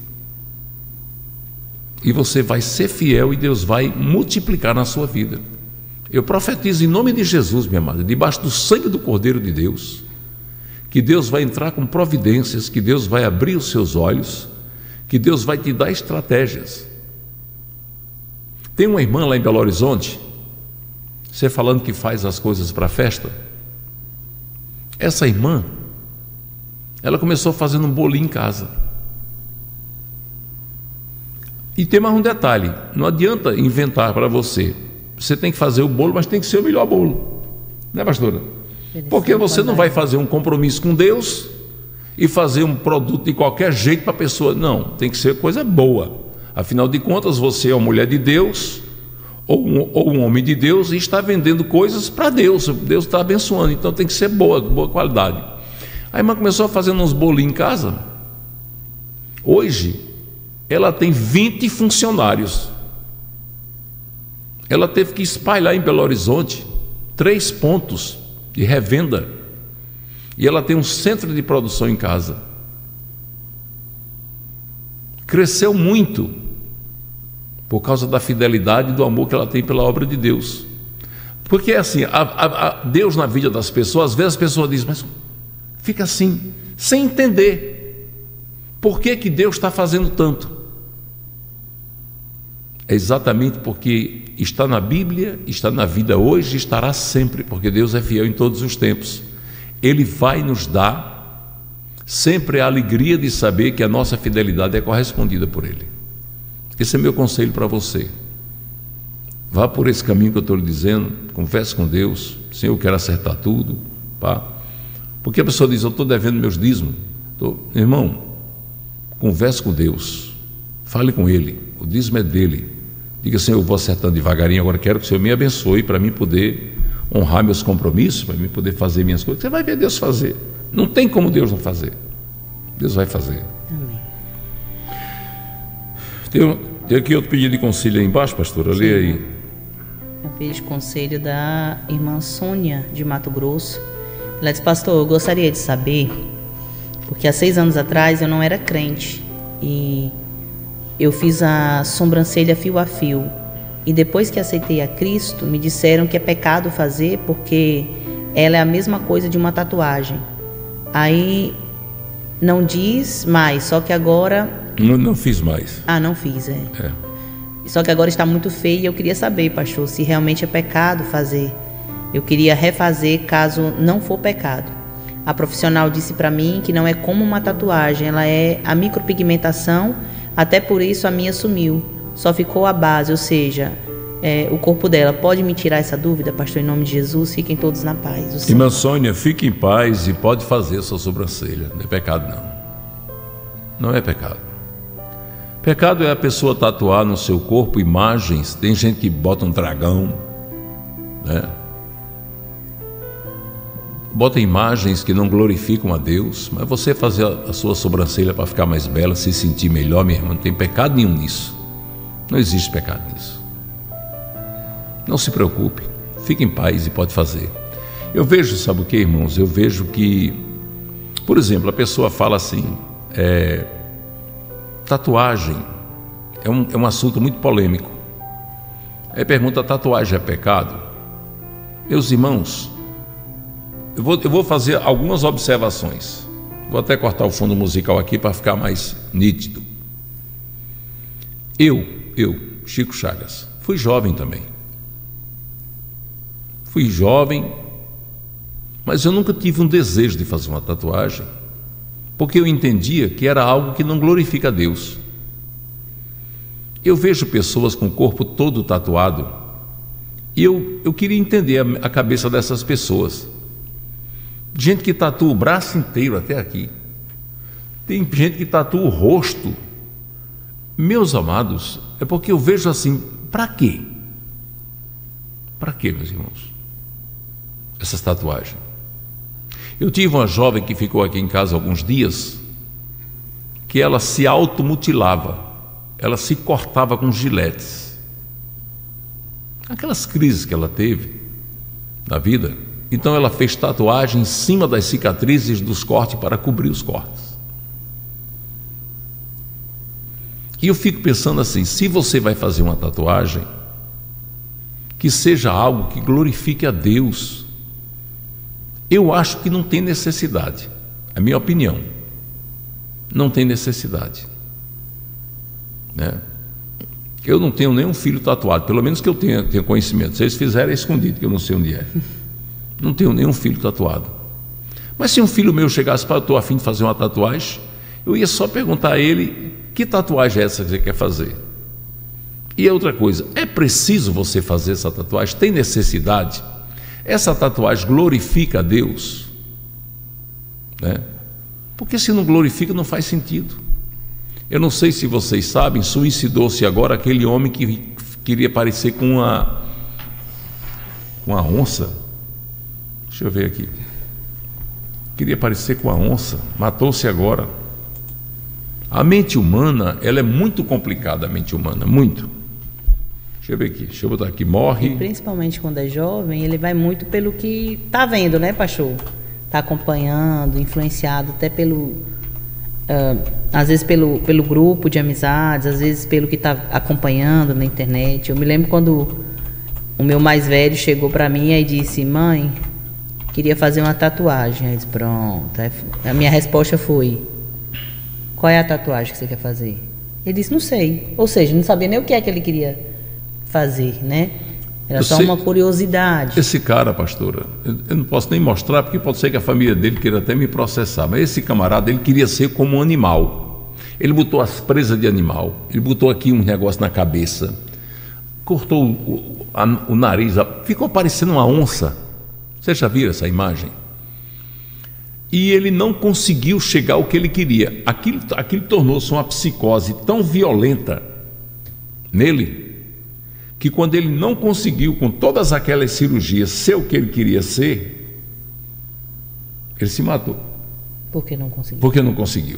S2: E você vai ser fiel e Deus vai multiplicar na sua vida. Eu profetizo em nome de Jesus, minha amada, debaixo do sangue do Cordeiro de Deus, que Deus vai entrar com providências, que Deus vai abrir os seus olhos, que Deus vai te dar estratégias. Tem uma irmã lá em Belo Horizonte, você falando que faz as coisas para a festa. Essa irmã, ela começou fazendo um bolinho em casa. E tem mais um detalhe: não adianta inventar para você. Você tem que fazer o bolo, mas tem que ser o melhor bolo, né, pastora? Porque você não vai fazer um compromisso com Deus e fazer um produto de qualquer jeito para a pessoa. Não, tem que ser coisa boa. Afinal de contas, você é uma mulher de Deus ou um homem de Deus e está vendendo coisas para Deus. Deus está abençoando, então tem que ser boa qualidade. A irmã começou a fazer uns bolinhos em casa. Hoje ela tem 20 funcionários. Ela teve que espalhar em Belo Horizonte 3 pontos de revenda. E ela tem um centro de produção em casa. Cresceu muito por causa da fidelidade e do amor que ela tem pela obra de Deus. Porque assim, Deus na vida das pessoas, às vezes as pessoas dizem, mas fica assim, sem entender por que Deus está fazendo tanto. É exatamente porque está na Bíblia, está na vida hoje e estará sempre, porque Deus é fiel em todos os tempos. Ele vai nos dar sempre a alegria de saber que a nossa fidelidade é correspondida por Ele. Esse é meu conselho para você. Vá por esse caminho que eu estou lhe dizendo, converse com Deus. Senhor, eu quero acertar tudo, pá. Porque a pessoa diz, eu estou devendo meus dízimos. Irmão, converse com Deus, fale com Ele, o dízimo é dele. Diga, Senhor, eu vou acertando devagarinho, agora quero que o Senhor me abençoe para mim poder honrar meus compromissos, para mim poder fazer minhas coisas. Você vai ver Deus fazer. Não tem como Deus não fazer. Deus vai fazer. Amém. Tem aqui outro pedido de conselho aí embaixo, pastora, lê aí.
S13: Eu pedi conselho da irmã Sônia, de Mato Grosso. Ela disse, pastor, eu gostaria de saber, porque há 6 anos atrás eu não era crente e eu fiz a sobrancelha fio a fio. E depois que aceitei a Cristo, me disseram que é pecado fazer porque ela é a mesma coisa de uma tatuagem. Aí não diz mais, só que agora...
S2: Não fiz mais.
S13: Ah, não fiz, é. Só que agora está muito feio e eu queria saber, pastor, se realmente é pecado fazer. Eu queria refazer caso não for pecado. A profissional disse para mim que não é como uma tatuagem, ela é a micropigmentação, até por isso a minha sumiu. Só ficou a base, ou seja, o corpo dela. Pode me tirar essa dúvida, pastor, em nome de Jesus? Fiquem todos na paz.
S2: Irmã Sônia, fique em paz e pode fazer sua sobrancelha. Não é pecado, não. Não é pecado. Pecado é a pessoa tatuar no seu corpo imagens. Tem gente que bota um dragão, né? Bota imagens que não glorificam a Deus. Mas você fazer a sua sobrancelha para ficar mais bela, se sentir melhor, minha irmã, não tem pecado nenhum nisso. Não existe pecado nisso. Não se preocupe, fique em paz e pode fazer. Eu vejo, sabe o que, irmãos? Eu vejo que, por exemplo, a pessoa fala assim, tatuagem é um assunto muito polêmico. Aí pergunta, tatuagem é pecado? Meus irmãos, eu vou fazer algumas observações. Vou até cortar o fundo musical aqui para ficar mais nítido. Eu, Chico Chagas, fui jovem também. Fui jovem, mas eu nunca tive um desejo de fazer uma tatuagem, porque eu entendia que era algo que não glorifica a Deus. Eu vejo pessoas com o corpo todo tatuado e eu queria entender a cabeça dessas pessoas. Gente que tatua o braço inteiro até aqui. Tem gente que tatua o rosto. Meus amados, é porque eu vejo assim, para quê? Para quê, meus irmãos? Essas tatuagens. Eu tive uma jovem que ficou aqui em casa alguns dias, que ela se automutilava, ela se cortava com giletes. Aquelas crises que ela teve na vida, então ela fez tatuagem em cima das cicatrizes dos cortes para cobrir os cortes. E eu fico pensando assim, se você vai fazer uma tatuagem, que seja algo que glorifique a Deus. Eu acho que não tem necessidade, é a minha opinião, não tem necessidade, né? Eu não tenho nenhum filho tatuado, pelo menos que eu tenha conhecimento. Se eles fizerem, é escondido, que eu não sei onde é. Não tenho nenhum filho tatuado. Mas se um filho meu chegasse para, estou a fim de fazer uma tatuagem, eu ia só perguntar a ele, que tatuagem é essa que você quer fazer? E outra coisa, é preciso você fazer essa tatuagem? Tem necessidade? Essa tatuagem glorifica a Deus, né? Porque se não glorifica, não faz sentido. Eu não sei se vocês sabem, suicidou-se agora aquele homem que queria parecer com uma onça. Deixa eu ver aqui. Queria parecer com a onça, matou-se agora. A mente humana, ela é muito complicada, a mente humana, muito. Deixa eu ver aqui, deixa eu botar aqui, morre.
S13: E principalmente quando é jovem, ele vai muito pelo que está vendo, né, pastor? Está acompanhando, influenciado até pelo... às vezes pelo grupo de amizades, às vezes pelo que está acompanhando na internet. Eu me lembro quando o meu mais velho chegou para mim e disse: mãe, queria fazer uma tatuagem. Aí disse: pronto. A minha resposta foi: qual é a tatuagem que você quer fazer? Ele disse: não sei. Ou seja, não sabia nem o que é que ele queria fazer, né? Era só uma curiosidade.
S2: Esse cara, pastora, eu não posso nem mostrar, porque pode ser que a família dele queira até me processar, mas esse camarada, ele queria ser como um animal. Ele botou as presas de animal, ele botou aqui um negócio na cabeça, cortou o nariz, ficou parecendo uma onça. Você já viu essa imagem? E ele não conseguiu chegar ao que ele queria. Aquilo tornou-se uma psicose tão violenta nele, que quando ele não conseguiu, com todas aquelas cirurgias, ser o que ele queria ser, ele se matou.
S13: Por que não conseguiu?
S2: Porque não conseguiu.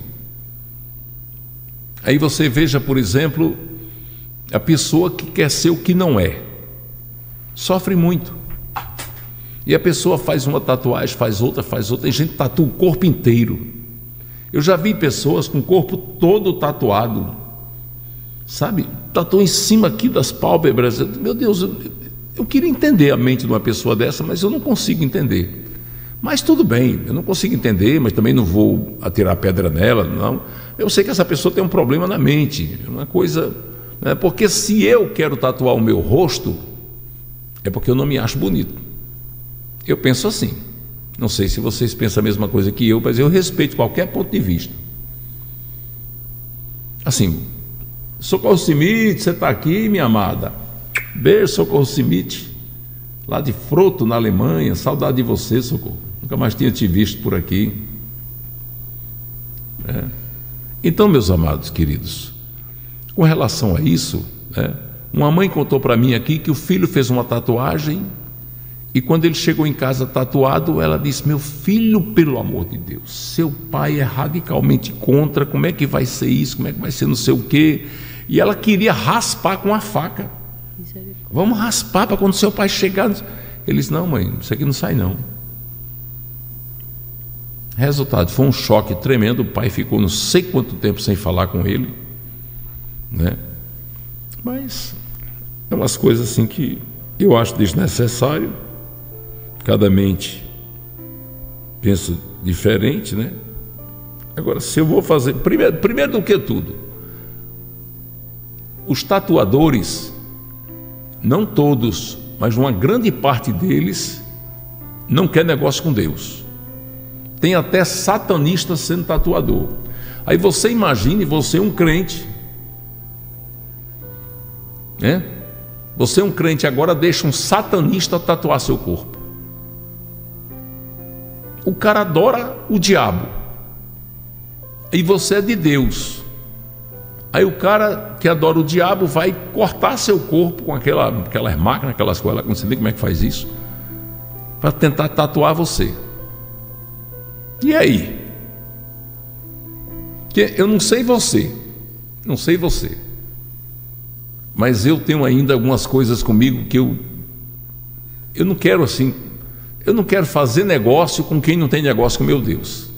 S2: Aí você veja, por exemplo, a pessoa que quer ser o que não é, sofre muito. E a pessoa faz uma tatuagem, faz outra, tem gente que tatua o corpo inteiro. Eu já vi pessoas com o corpo todo tatuado, sabe? Tatua em cima aqui das pálpebras. Meu Deus, eu queria entender a mente de uma pessoa dessa, mas eu não consigo entender. Mas tudo bem, eu não consigo entender, mas também não vou atirar pedra nela, não. Eu sei que essa pessoa tem um problema na mente, uma coisa, né? Porque se eu quero tatuar o meu rosto, é porque eu não me acho bonito. Eu penso assim. Não sei se vocês pensam a mesma coisa que eu, mas eu respeito qualquer ponto de vista. Assim, Socorro Simite, você está aqui, minha amada? Beijo, Socorro Simite, lá de Froto, na Alemanha. Saudade de você, Socorro. Nunca mais tinha te visto por aqui. Então, meus amados queridos, com relação a isso, uma mãe contou para mim aqui que o filho fez uma tatuagem e quando ele chegou em casa tatuado, ela disse: meu filho, pelo amor de Deus, seu pai é radicalmente contra, como é que vai ser isso, como é que vai ser não sei o quê. E ela queria raspar com a faca. Vamos raspar para quando seu pai chegar. Ele disse: não, mãe, isso aqui não sai não. Resultado, foi um choque tremendo. O pai ficou não sei quanto tempo sem falar com ele, né? Mas é umas coisas assim que eu acho desnecessário, Cada mente pensa diferente, né? Agora, se eu vou fazer... Primeiro do que tudo, os tatuadores, não todos, mas uma grande parte deles, não quer negócio com Deus. Tem até satanista sendo tatuador. Aí você imagine, você é um crente, né? Você é um crente, agora deixa um satanista tatuar seu corpo. O cara adora o diabo. E você é de Deus. Aí o cara que adora o diabo vai cortar seu corpo com aquelas máquinas, aquelas coisas lá, que não sei nem como é que faz isso, para tentar tatuar você. E aí? Eu não sei você, mas eu tenho ainda algumas coisas comigo que eu não quero assim, eu não quero fazer negócio com quem não tem negócio com meu Deus.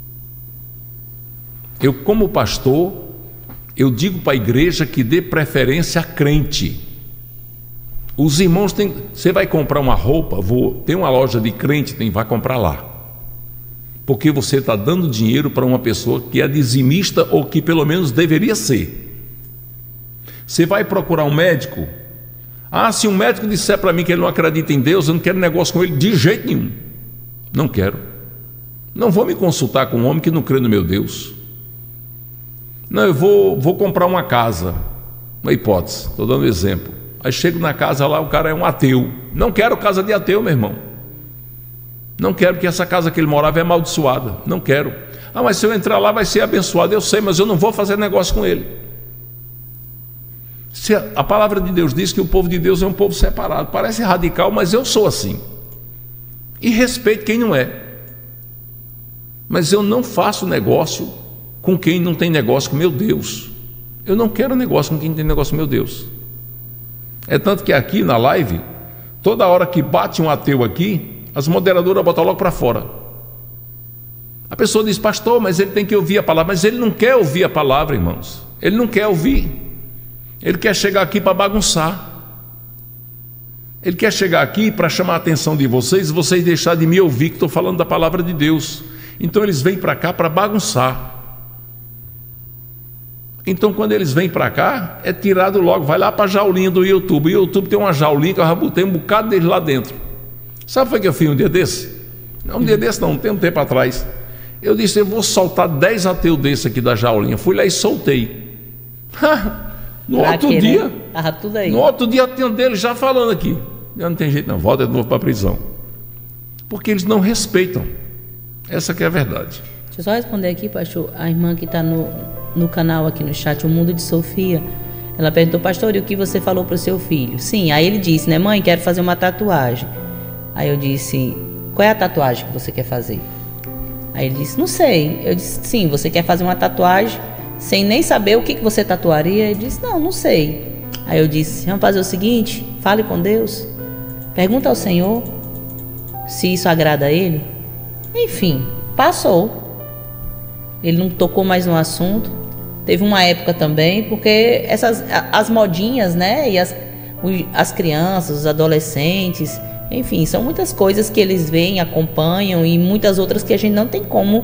S2: Eu, como pastor, eu digo para a igreja que dê preferência a crente. Os irmãos têm, você vai comprar uma roupa, tem uma loja de crente, vai comprar lá. Porque você está dando dinheiro para uma pessoa que é dizimista ou que pelo menos deveria ser. Você vai procurar um médico. Se um médico disser para mim que ele não acredita em Deus, eu não quero negócio com ele de jeito nenhum. Não quero. Não vou me consultar com um homem que não crê no meu Deus. Não, eu vou comprar uma casa. Uma hipótese, estou dando um exemplo. Aí chego na casa lá, o cara é um ateu. Não quero casa de ateu, meu irmão. Não quero, que essa casa que ele morava é amaldiçoada. Não quero. Mas se eu entrar lá vai ser abençoado. Eu sei, mas eu não vou fazer negócio com ele. A palavra de Deus diz que o povo de Deus é um povo separado. Parece radical, mas eu sou assim. E respeito quem não é. Mas eu não faço negócio com quem não tem negócio com meu Deus. Eu não quero negócio com quem tem negócio com meu Deus. É tanto que aqui na live, toda hora que bate um ateu aqui, as moderadoras botam logo para fora. A pessoa diz: pastor, mas ele tem que ouvir a palavra. Mas ele não quer ouvir a palavra, irmãos. Ele não quer ouvir. Ele quer chegar aqui para bagunçar. Ele quer chegar aqui para chamar a atenção de vocês e vocês deixarem de me ouvir, que estou falando da palavra de Deus. Então eles vêm para cá para bagunçar. Então quando eles vêm para cá, é tirado logo, vai lá para a jaulinha do YouTube. O YouTube tem uma jaulinha que eu já botei um bocado deles lá dentro. Sabe o que foi que eu fiz um dia desse? Não, um dia desse não, tem um tempo atrás. Eu disse: eu vou soltar 10 ateus desse aqui da jaulinha. Fui lá e soltei. No outro dia, né? Tava tudo aí. No outro dia tinha um deles já falando aqui: não tem jeito não, volta de novo para a prisão. Porque eles não respeitam. Essa que é a verdade.
S17: Deixa eu só responder aqui, pastor. A irmã que está no canal aqui no chat, O Mundo de Sofia, ela perguntou: pastor, e o que você falou para o seu filho? Sim, aí ele disse, né: mãe, quero fazer uma tatuagem. Aí eu disse: qual é a tatuagem que você quer fazer? Aí ele disse: não sei. Eu disse: sim, você quer fazer uma tatuagem sem nem saber o que você tatuaria? Ele disse: não sei. Aí eu disse: vamos fazer o seguinte, fale com Deus, pergunta ao Senhor se isso agrada a Ele. Enfim, passou. Ele não tocou mais no assunto. Teve uma época também, porque as modinhas, né, e as crianças, os adolescentes, enfim, são muitas coisas que eles veem, acompanham, e muitas outras que a gente não tem como,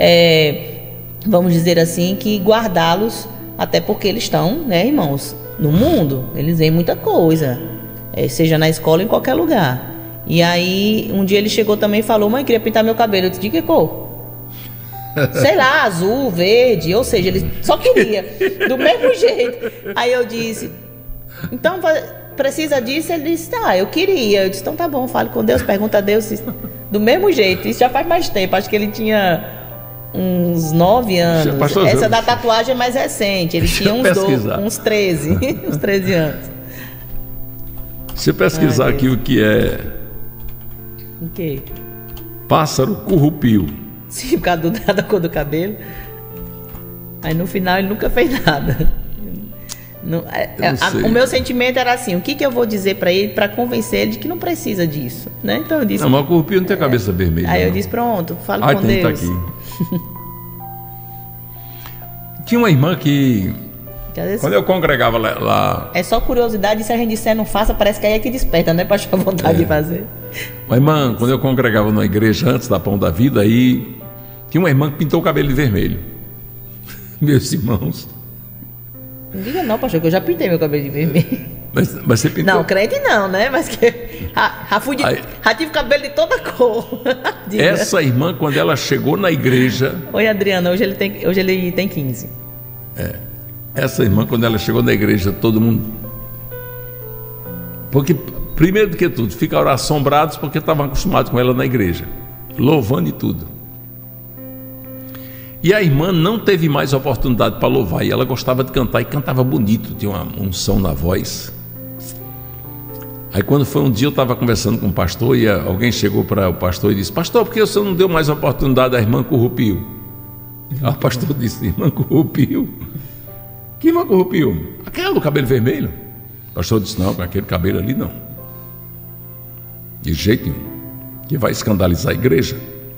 S17: vamos dizer assim, que guardá-los, até porque eles estão, né, irmãos, no mundo, eles veem muita coisa, seja na escola ou em qualquer lugar. E aí, um dia ele chegou também e falou: mãe, queria pintar meu cabelo. Eu disse: de que cor? Sei lá, azul, verde, ou seja, ele só queria, do mesmo jeito. Aí eu disse: então precisa disso? Ele disse: eu queria. Eu disse: então tá bom, fale com Deus, pergunta a Deus. Do mesmo jeito, isso já faz mais tempo, acho que ele tinha uns 9 anos. Essa da tatuagem é mais recente, ele tinha uns 13, uns 13 anos.
S2: Se eu pesquisar aqui o que é
S17: o quê?
S2: Pássaro currupio.
S17: Sim, por causa da cor do cabelo. Aí no final ele nunca fez nada. O meu sentimento era assim: o que eu vou dizer para ele para convencer ele de que não precisa disso, né? Então eu disse:
S2: não, mas o currupio não tem cabeça vermelha.
S17: Aí eu disse: pronto, fale com Deus. Tá aqui.
S2: Tinha uma irmã que quando eu congregava lá...
S17: É só curiosidade, se a gente disser não faça, parece que aí é que desperta, né? Para achar vontade de fazer.
S2: Mas, irmã, quando eu congregava numa igreja antes da Pão da Vida, aí tinha uma irmã que pintou o cabelo de vermelho. Meus irmãos.
S17: Não diga não, pastor, que eu já pintei meu cabelo de vermelho.
S2: Mas você pintou?
S17: Não, crente não, né? Mas que já tive cabelo de toda cor.
S2: Essa irmã, quando ela chegou na igreja...
S17: Oi, Adriana, hoje ele tem 15.
S2: Essa irmã, quando ela chegou na igreja, todo mundo... Porque, primeiro do que tudo, ficaram assombrados porque estavam acostumados com ela na igreja, louvando e tudo. E a irmã não teve mais oportunidade para louvar, e ela gostava de cantar, e cantava bonito, tinha uma unção na voz. Aí quando foi um dia, eu estava conversando com o pastor, e alguém chegou para o pastor e disse: pastor, por que o senhor não deu mais oportunidade à irmã Currupio? Aí o pastor disse: irmã Currupio? Que irmã Currupio? Aquela do cabelo vermelho? O pastor disse: não, com aquele cabelo ali não, de jeito nenhum, que vai escandalizar a igreja.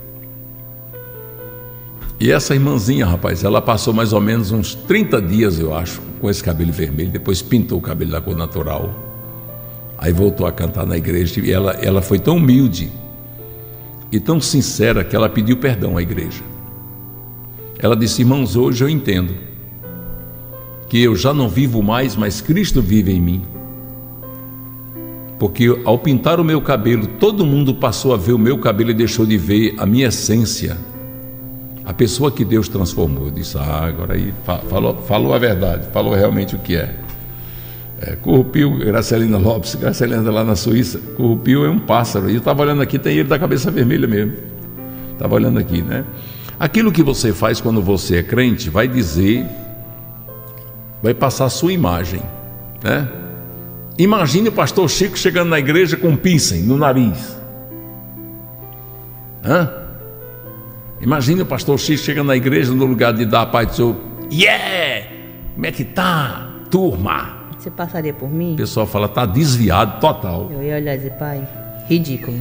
S2: E essa irmãzinha, rapaz, ela passou mais ou menos uns 30 dias, eu acho, com esse cabelo vermelho, depois pintou o cabelo da cor natural, aí voltou a cantar na igreja, e ela foi tão humilde e tão sincera que ela pediu perdão à igreja. Ela disse: irmãos, hoje eu entendo que eu já não vivo mais, mas Cristo vive em mim, porque ao pintar o meu cabelo, todo mundo passou a ver o meu cabelo e deixou de ver a minha essência, a pessoa que Deus transformou. Eu disse: agora aí falou a verdade, falou realmente o que é. Currupio, Gracelina Lopes, Gracelina lá na Suíça, Currupio é um pássaro, e eu estava olhando aqui, tem ele da cabeça vermelha mesmo, estava olhando aqui, né? Aquilo que você faz quando você é crente vai dizer, vai passar a sua imagem, né? Imagine o pastor Chico chegando na igreja com um piercing no nariz. Imagine o pastor Chico chegando na igreja, no lugar de dar a paz do Senhor: yeah! Como é que tá, turma?
S17: Você passaria por mim?
S2: O pessoal fala: tá desviado total.
S17: Eu ia olhar e dizer: pai, ridículo.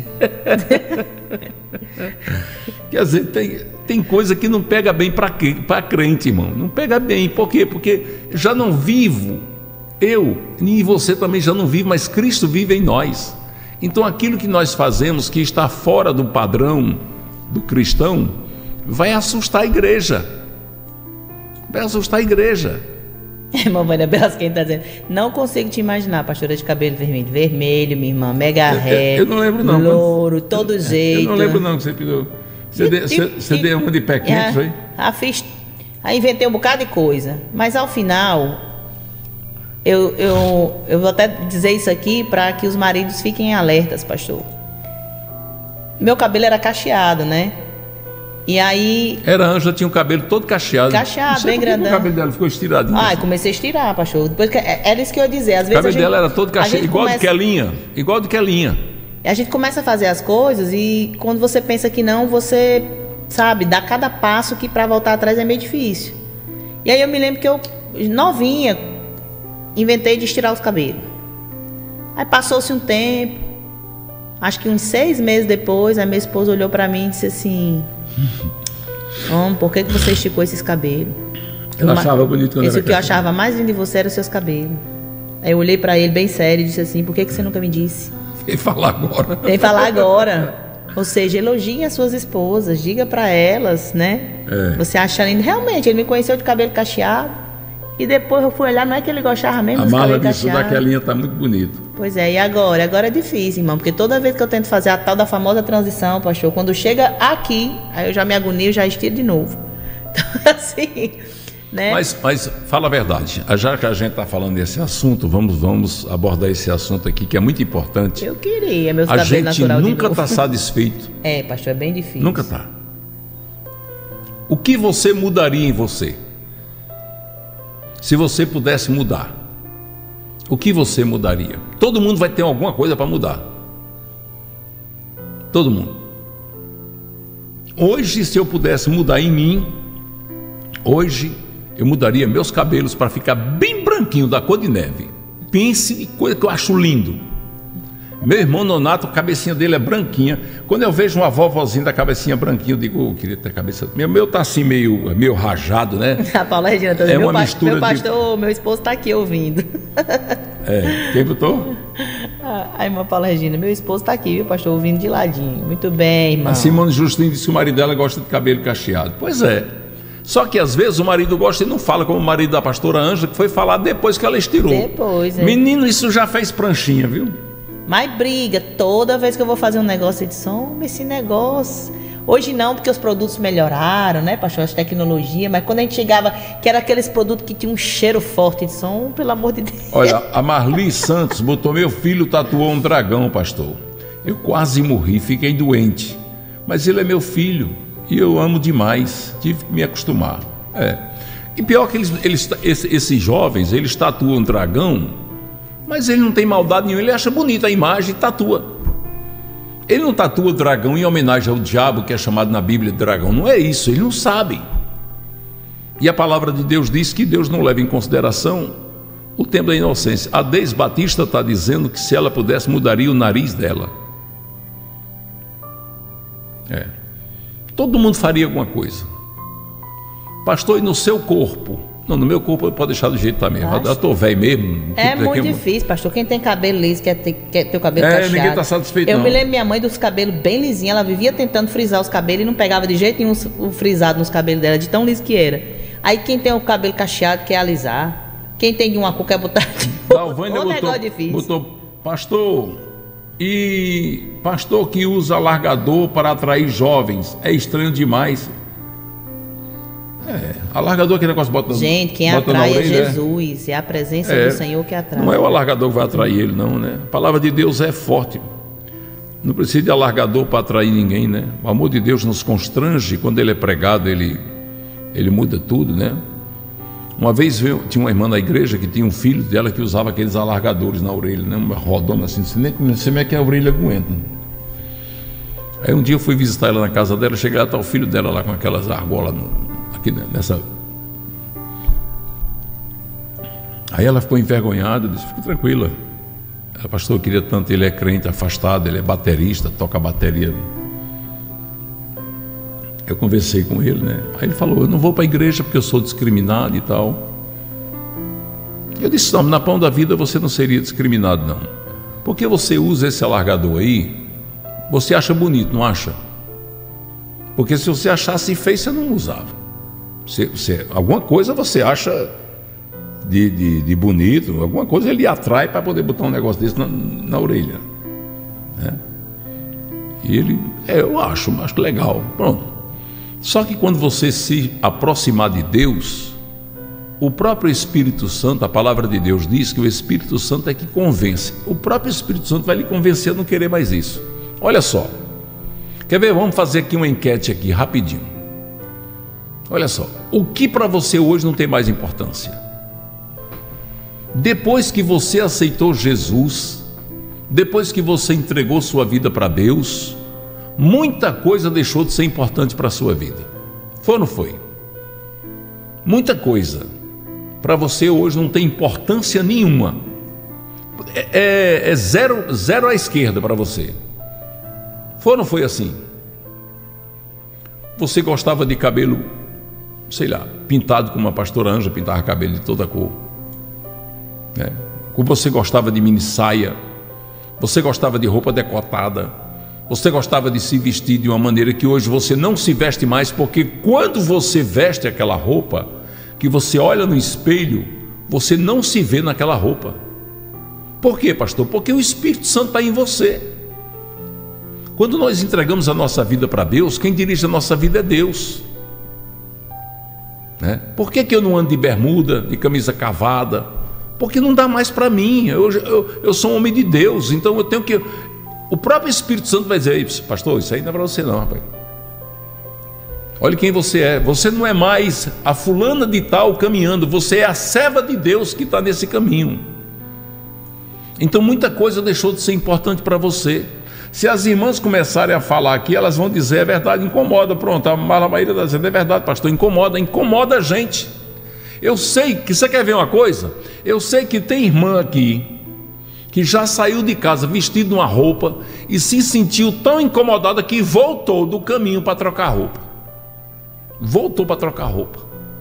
S2: Quer dizer, tem coisa que não pega bem para crente, irmão. Não pega bem. Por quê? Porque já não vivo, eu e você também já não vive, mas Cristo vive em nós. Então aquilo que nós fazemos que está fora do padrão do cristão vai assustar a igreja. Vai assustar a igreja.
S17: Irmã Vânia Belas, quem está dizendo: não consigo te imaginar, pastora de cabelo vermelho. Vermelho, minha irmã, mega ré.
S2: Eu não lembro não.
S17: Louro, todo jeito.
S2: Eu não lembro não que você pediu. Você deu uma de pé quente, foi?
S17: Aí inventei um bocado de coisa. Mas ao final, eu vou até dizer isso aqui para que os maridos fiquem alertas, pastor. Meu cabelo era cacheado, né? E aí...
S2: A Ângela tinha um cabelo todo cacheado.
S17: Cacheado, bem grandão.
S2: O cabelo dela ficou estiradinho.
S17: Assim. Comecei a estirar, pastor. Depois, era isso que eu ia dizer. Às vezes
S2: o cabelo dela era todo cacheado, igual de Kelinha. Igual de Kelinha.
S17: A gente começa a fazer as coisas e quando você pensa que não, você, sabe, dá cada passo que para voltar atrás é meio difícil. E aí eu me lembro que eu, novinha, inventei de estirar os cabelos. Aí passou-se um tempo, acho que uns 6 meses depois, a minha esposa olhou para mim e disse assim: homem, por que você esticou esses cabelos?
S2: Ela achava bonito quando
S17: isso
S2: era
S17: que eu achava mais lindo de você era os seus cabelos. Aí eu olhei para ele bem sério e disse assim: por que você nunca me disse?
S2: Vem falar agora.
S17: Vem falar agora. Ou seja, elogie as suas esposas, diga para elas, né? Você acha lindo. Realmente, ele me conheceu de cabelo cacheado e depois eu fui olhar, não é que ele gostava mesmo dos cabelos cacheados. A mala
S2: daquela linha tá muito bonito.
S17: Pois é, e agora? Agora é difícil, irmão, porque toda vez que eu tento fazer a tal da famosa transição, pastor, quando chega aqui, aí eu já me agonio, já estiro de novo. Então, assim... né?
S2: Mas fala a verdade, já que a gente está falando desse assunto, vamos abordar esse assunto aqui que é muito importante.
S17: Eu queria, meus
S2: cabelos
S17: naturais. A gente
S2: nunca está satisfeito.
S17: Pastor, é bem difícil.
S2: Nunca está. O que você mudaria em você? Se você pudesse mudar, o que você mudaria? Todo mundo vai ter alguma coisa para mudar. Todo mundo. Hoje, se eu pudesse mudar em mim, hoje eu mudaria meus cabelos para ficar bem branquinho, da cor de neve. Pense em coisa que eu acho lindo. Meu irmão Nonato, a cabecinha dele é branquinha. Quando eu vejo uma vovozinha da cabecinha branquinha, eu digo, eu queria ter a cabeça... Meu tá assim, meio rajado, né?
S17: A Paula Regina tá
S2: dizendo, uma mistura
S17: meu pastor, meu esposo tá aqui ouvindo.
S2: Quem botou?
S17: A irmã Paula Regina, meu esposo tá aqui, viu, pastor, ouvindo de ladinho. Muito bem, irmão.
S2: A Simone Justino disse que o marido dela gosta de cabelo cacheado. Pois é. Só que às vezes o marido gosta e não fala, como o marido da pastora Ângela, que foi falar depois que ela estirou.
S17: Depois,
S2: Menino, isso já fez pranchinha, viu?
S17: Mas briga, toda vez que eu vou fazer um negócio de som, esse negócio... Hoje não, porque os produtos melhoraram, né, pastor, as tecnologias, mas quando a gente chegava, que era aqueles produtos que tinham um cheiro forte de som, pelo amor de Deus.
S2: Olha, a Marli Santos botou, meu filho tatuou um dragão, pastor. Eu quase morri, fiquei doente. Mas ele é meu filho e eu amo demais, tive que me acostumar. E pior que esses jovens, eles tatuam um dragão, mas ele não tem maldade nenhuma, ele acha bonita a imagem e tatua. Ele não tatua o dragão em homenagem ao diabo, que é chamado na Bíblia de dragão. Não é isso, ele não sabe. E a palavra de Deus diz que Deus não leva em consideração o tempo da inocência. A Deise Batista está dizendo que se ela pudesse, mudaria o nariz dela. Todo mundo faria alguma coisa. Pastor, e no seu corpo? Não, no meu corpo pode deixar do jeito que está mesmo. Eu estou velho mesmo.
S17: É muito difícil, pastor. Quem tem cabelo liso quer ter o cabelo cacheado.
S2: Ninguém está satisfeito,
S17: Eu me lembro minha mãe dos cabelos bem lisinhos. Ela vivia tentando frisar os cabelos e não pegava de jeito nenhum o frisado nos cabelos dela, de tão liso que era. Aí quem tem o cabelo cacheado quer alisar. Quem tem de uma cor quer botar de
S2: outro. Negócio difícil. Botou, pastor, e pastor que usa alargador para atrair jovens, é estranho demais. Alargador, que negócio bota.
S17: Gente, quem atrai é Jesus, é a presença do Senhor que atrai.
S2: Não é o alargador que vai atrair ele, não, né? A palavra de Deus é forte. Não precisa de alargador para atrair ninguém, né? O amor de Deus nos constrange, quando ele é pregado, ele muda tudo, né? Uma vez tinha uma irmã na igreja que tinha um filho dela que usava aqueles alargadores na orelha, né? Uma rodona assim, não sei como é que a orelha aguenta. Aí um dia eu fui visitar ela na casa dela, cheguei lá, tá o filho dela lá com aquelas argolas aqui nessa. Aí ela ficou envergonhada, disse, fique tranquila. Ela, pastor, eu queria tanto, ele é crente afastado, ele é baterista, toca bateria. Eu conversei com ele, né? Aí ele falou, eu não vou para a igreja porque eu sou discriminado e tal. Eu disse, não, na Pão da Vida você não seria discriminado, não. Porque você usa esse alargador aí, você acha bonito, não acha? Porque se você achasse feio, você não usava. Alguma coisa você acha de bonito, alguma coisa ele atrai para poder botar um negócio desse na orelha, né? E ele, eu acho legal, pronto. Só que quando você se aproximar de Deus, o próprio Espírito Santo, a palavra de Deus diz que o Espírito Santo é que convence. O próprio Espírito Santo vai lhe convencer a não querer mais isso. Olha só, quer ver? Vamos fazer aqui uma enquete aqui, rapidinho. Olha só, o que para você hoje não tem mais importância? Depois que você aceitou Jesus, depois que você entregou sua vida para Deus, muita coisa deixou de ser importante para a sua vida. Foi ou não foi? Muita coisa para você hoje não tem importância nenhuma. É zero à esquerda para você. Foi ou não foi assim? Você gostava de cabelo, sei lá, pintado como a pastora Ângela pintava cabelo de toda cor, né? Como você gostava de mini saia, você gostava de roupa decotada, você gostava de se vestir de uma maneira que hoje você não se veste mais, porque quando você veste aquela roupa, que você olha no espelho, você não se vê naquela roupa. Por quê, pastor? Porque o Espírito Santo está em você. Quando nós entregamos a nossa vida para Deus, quem dirige a nossa vida é Deus, né? Por que eu não ando de bermuda, de camisa cavada? Porque não dá mais para mim. Eu sou um homem de Deus, então eu tenho que... O próprio Espírito Santo vai dizer, pastor, isso aí não é para você não, rapaz. Olha quem você é. Você não é mais a fulana de tal caminhando, você é a serva de Deus que está nesse caminho. Então muita coisa deixou de ser importante para você. Se as irmãs começarem a falar aqui, elas vão dizer, é verdade, incomoda. Pronto, a Maíra está dizendo, é verdade, pastor, incomoda a gente. Eu sei que, você quer ver uma coisa? Eu sei que tem irmã aqui que já saiu de casa vestido uma roupa e se sentiu tão incomodada que voltou do caminho para trocar roupa. Voltou para trocar roupa.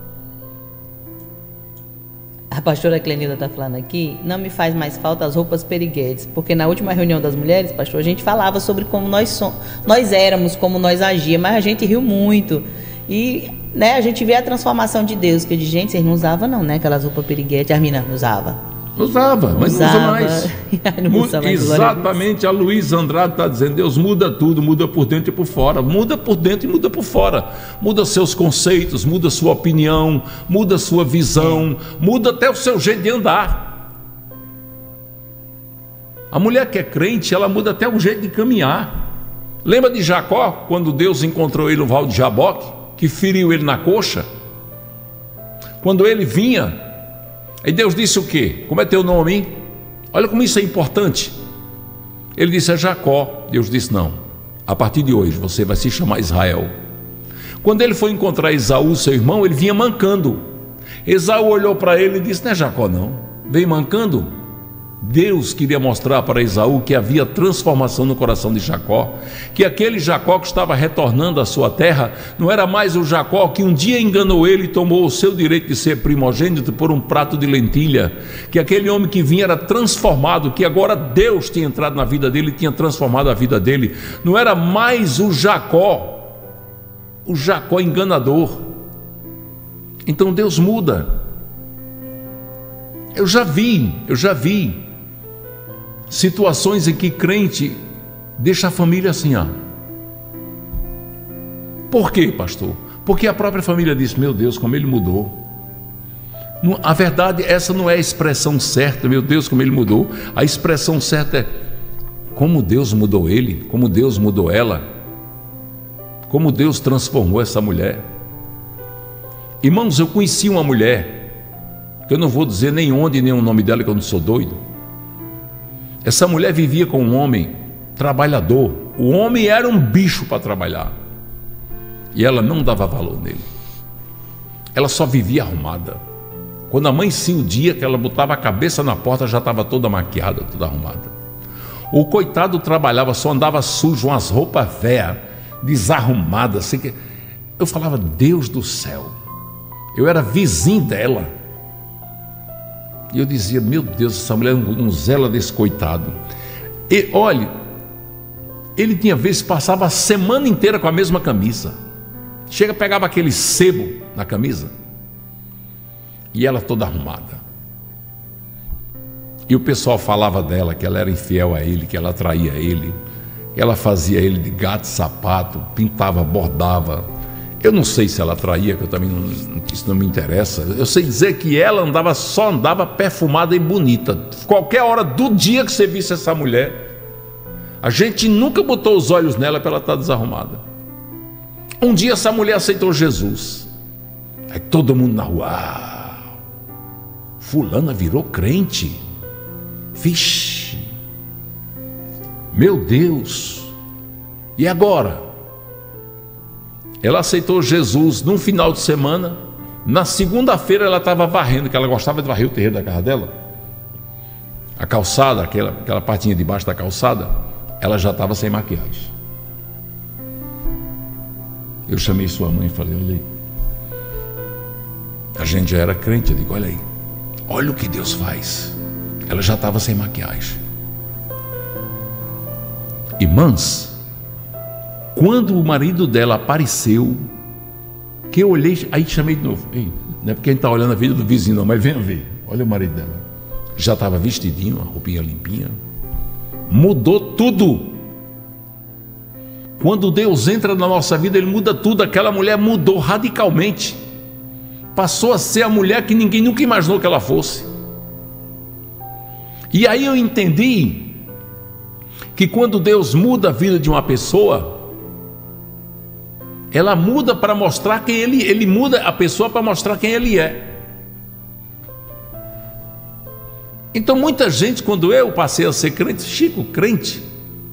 S17: A pastora Clenilda está falando aqui, não me faz mais falta as roupas periguetes, porque na última reunião das mulheres, pastor, a gente falava sobre como nós éramos, como nós agíamos, mas a gente riu muito. E, né, a gente vê a transformação de Deus, que de gente, vocês não usavam não, né, aquelas roupas periguetes, as meninas não usavam.
S2: Usava, mas não usa mais.
S17: Não usa mais.
S2: Exatamente, a Luísa Andrade está dizendo, Deus muda tudo, muda por dentro e por fora. Muda por dentro e muda por fora. Muda seus conceitos, muda sua opinião, muda sua visão, muda até o seu jeito de andar. A mulher que é crente, ela muda até o jeito de caminhar. Lembra de Jacó, quando Deus encontrou ele no Val de Jaboque, que feriu ele na coxa? Quando ele vinha, aí Deus disse o quê? Como é teu nome? Olha como isso é importante. Ele disse, é Jacó. Deus disse, não, a partir de hoje você vai se chamar Israel. Quando ele foi encontrar Esaú, seu irmão, ele vinha mancando. Esaú olhou para ele e disse, não é Jacó não, vem mancando. Deus queria mostrar para Esaú que havia transformação no coração de Jacó, que aquele Jacó que estava retornando à sua terra não era mais o Jacó que um dia enganou ele e tomou o seu direito de ser primogênito por um prato de lentilha, que aquele homem que vinha era transformado, que agora Deus tinha entrado na vida dele e tinha transformado a vida dele. Não era mais o Jacó enganador. Então Deus muda. Eu já vi situações em que crente deixa a família assim, ó. Por quê, pastor? Porque a própria família diz, meu Deus, como ele mudou. A verdade, essa não é a expressão certa, meu Deus, como ele mudou. A expressão certa é como Deus mudou ele, como Deus mudou ela, como Deus transformou essa mulher. Irmãos, eu conheci uma mulher, que eu não vou dizer nem onde, nem o nome dela, que eu não sou doido. Essa mulher vivia com um homem trabalhador. O homem era um bicho para trabalhar. E ela não dava valor nele. Ela só vivia arrumada. Quando amanhecia o dia, que ela botava a cabeça na porta, já estava toda maquiada, toda arrumada. O coitado trabalhava, só andava sujo, umas roupas velhas, desarrumadas. Assim que... Eu falava, Deus do céu. Eu era vizinho dela. E eu dizia, meu Deus, essa mulher não zela desse coitado. E olhe, ele tinha vezes, passava a semana inteira com a mesma camisa. Chega, pegava aquele sebo na camisa. E ela toda arrumada. E o pessoal falava dela, que ela era infiel a ele, que ela traía ele. Ela fazia ele de gato, sapato, pintava, bordava. Eu não sei se ela traía, que eu também isso não me interessa. Eu sei dizer que ela só andava perfumada e bonita. Qualquer hora do dia que você visse essa mulher, a gente nunca botou os olhos nela para ela estar desarrumada. Um dia essa mulher aceitou Jesus. Aí todo mundo na rua, uau, fulana virou crente. Vixe, meu Deus. E agora? Ela aceitou Jesus num final de semana. Na segunda-feira ela estava varrendo, que ela gostava de varrer o terreiro da casa dela. A calçada, aquela partinha de baixo da calçada, ela já estava sem maquiagem. Eu chamei sua mãe e falei, olha aí. A gente já era crente, eu digo, olha aí. Olha o que Deus faz. Ela já estava sem maquiagem. Irmãs, quando o marido dela apareceu, que eu olhei, aí chamei de novo. Ei, não é porque a gente está olhando a vida do vizinho não, mas venha ver. Olha o marido dela. Já estava vestidinho, a roupinha limpinha. Mudou tudo. Quando Deus entra na nossa vida, Ele muda tudo. Aquela mulher mudou radicalmente. Passou a ser a mulher que ninguém nunca imaginou que ela fosse. E aí eu entendi que quando Deus muda a vida de uma pessoa, ela muda para mostrar quem ele muda a pessoa para mostrar quem ele é. Então muita gente, quando eu passei a ser crente, Chico, crente,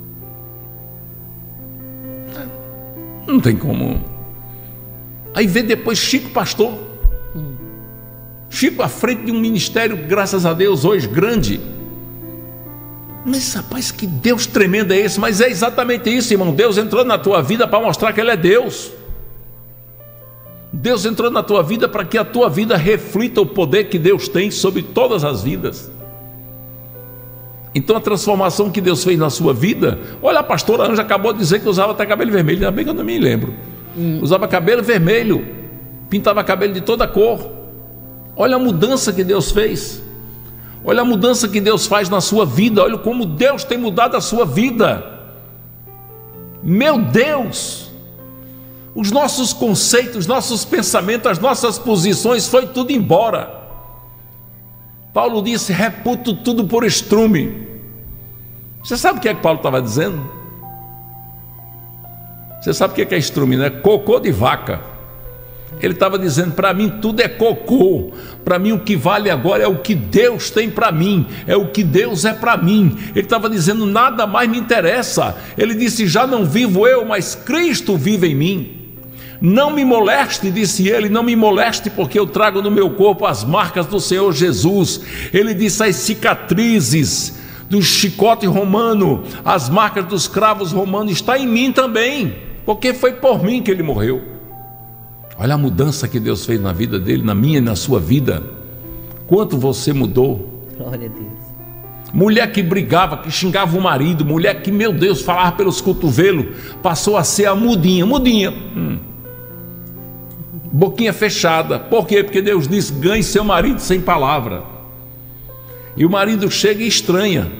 S2: não tem como. Aí vê depois Chico pastor, Chico à frente de um ministério, graças a Deus, hoje grande. Mas rapaz, que Deus tremendo é esse? Mas é exatamente isso, irmão. Deus entrou na tua vida para mostrar que Ele é Deus. Deus entrou na tua vida para que a tua vida reflita o poder que Deus tem sobre todas as vidas. Então a transformação que Deus fez na sua vida, olha, a pastora Anja acabou de dizer que usava até cabelo vermelho, ainda bem que eu não me lembro. Usava cabelo vermelho, pintava cabelo de toda cor. Olha a mudança que Deus fez. Olha a mudança que Deus faz na sua vida. Olha como Deus tem mudado a sua vida. Meu Deus! Os nossos conceitos, nossos pensamentos, as nossas posições, foi tudo embora. Paulo disse: reputo tudo por estrume. Você sabe o que é que Paulo estava dizendo? Você sabe o que é estrume, né? Cocô de vaca. Ele estava dizendo: para mim tudo é cocô. Para mim o que vale agora é o que Deus tem para mim, é o que Deus é para mim. Ele estava dizendo: nada mais me interessa. Ele disse: já não vivo eu, mas Cristo vive em mim. Não me moleste, disse ele, não me moleste, porque eu trago no meu corpo as marcas do Senhor Jesus. Ele disse: as cicatrizes do chicote romano, as marcas dos cravos romanos, está em mim também, porque foi por mim que ele morreu. Olha a mudança que Deus fez na vida dele, na minha e na sua vida. Quanto você mudou.
S17: Glória a Deus.
S2: Mulher que brigava, que xingava o marido, mulher que, meu Deus, falava pelos cotovelos, passou a ser a mudinha. Boquinha fechada. Por quê? Porque Deus disse: ganhe seu marido sem palavra. E o marido chega e estranha.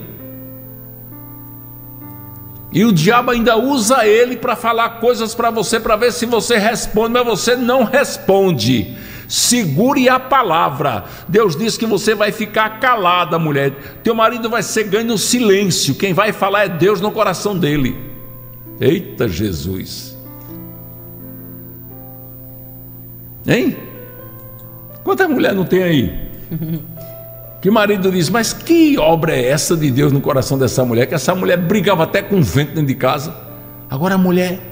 S2: E o diabo ainda usa ele para falar coisas para você, para ver se você responde, mas você não responde. Segure a palavra. Deus diz que você vai ficar calada, mulher. Teu marido vai ser ganho no silêncio. Quem vai falar é Deus no coração dele. Eita Jesus! Hein? Quanta mulher não tem aí? Que o marido diz: mas que obra é essa de Deus no coração dessa mulher? Que essa mulher brigava até com o vento dentro de casa. Agora a mulher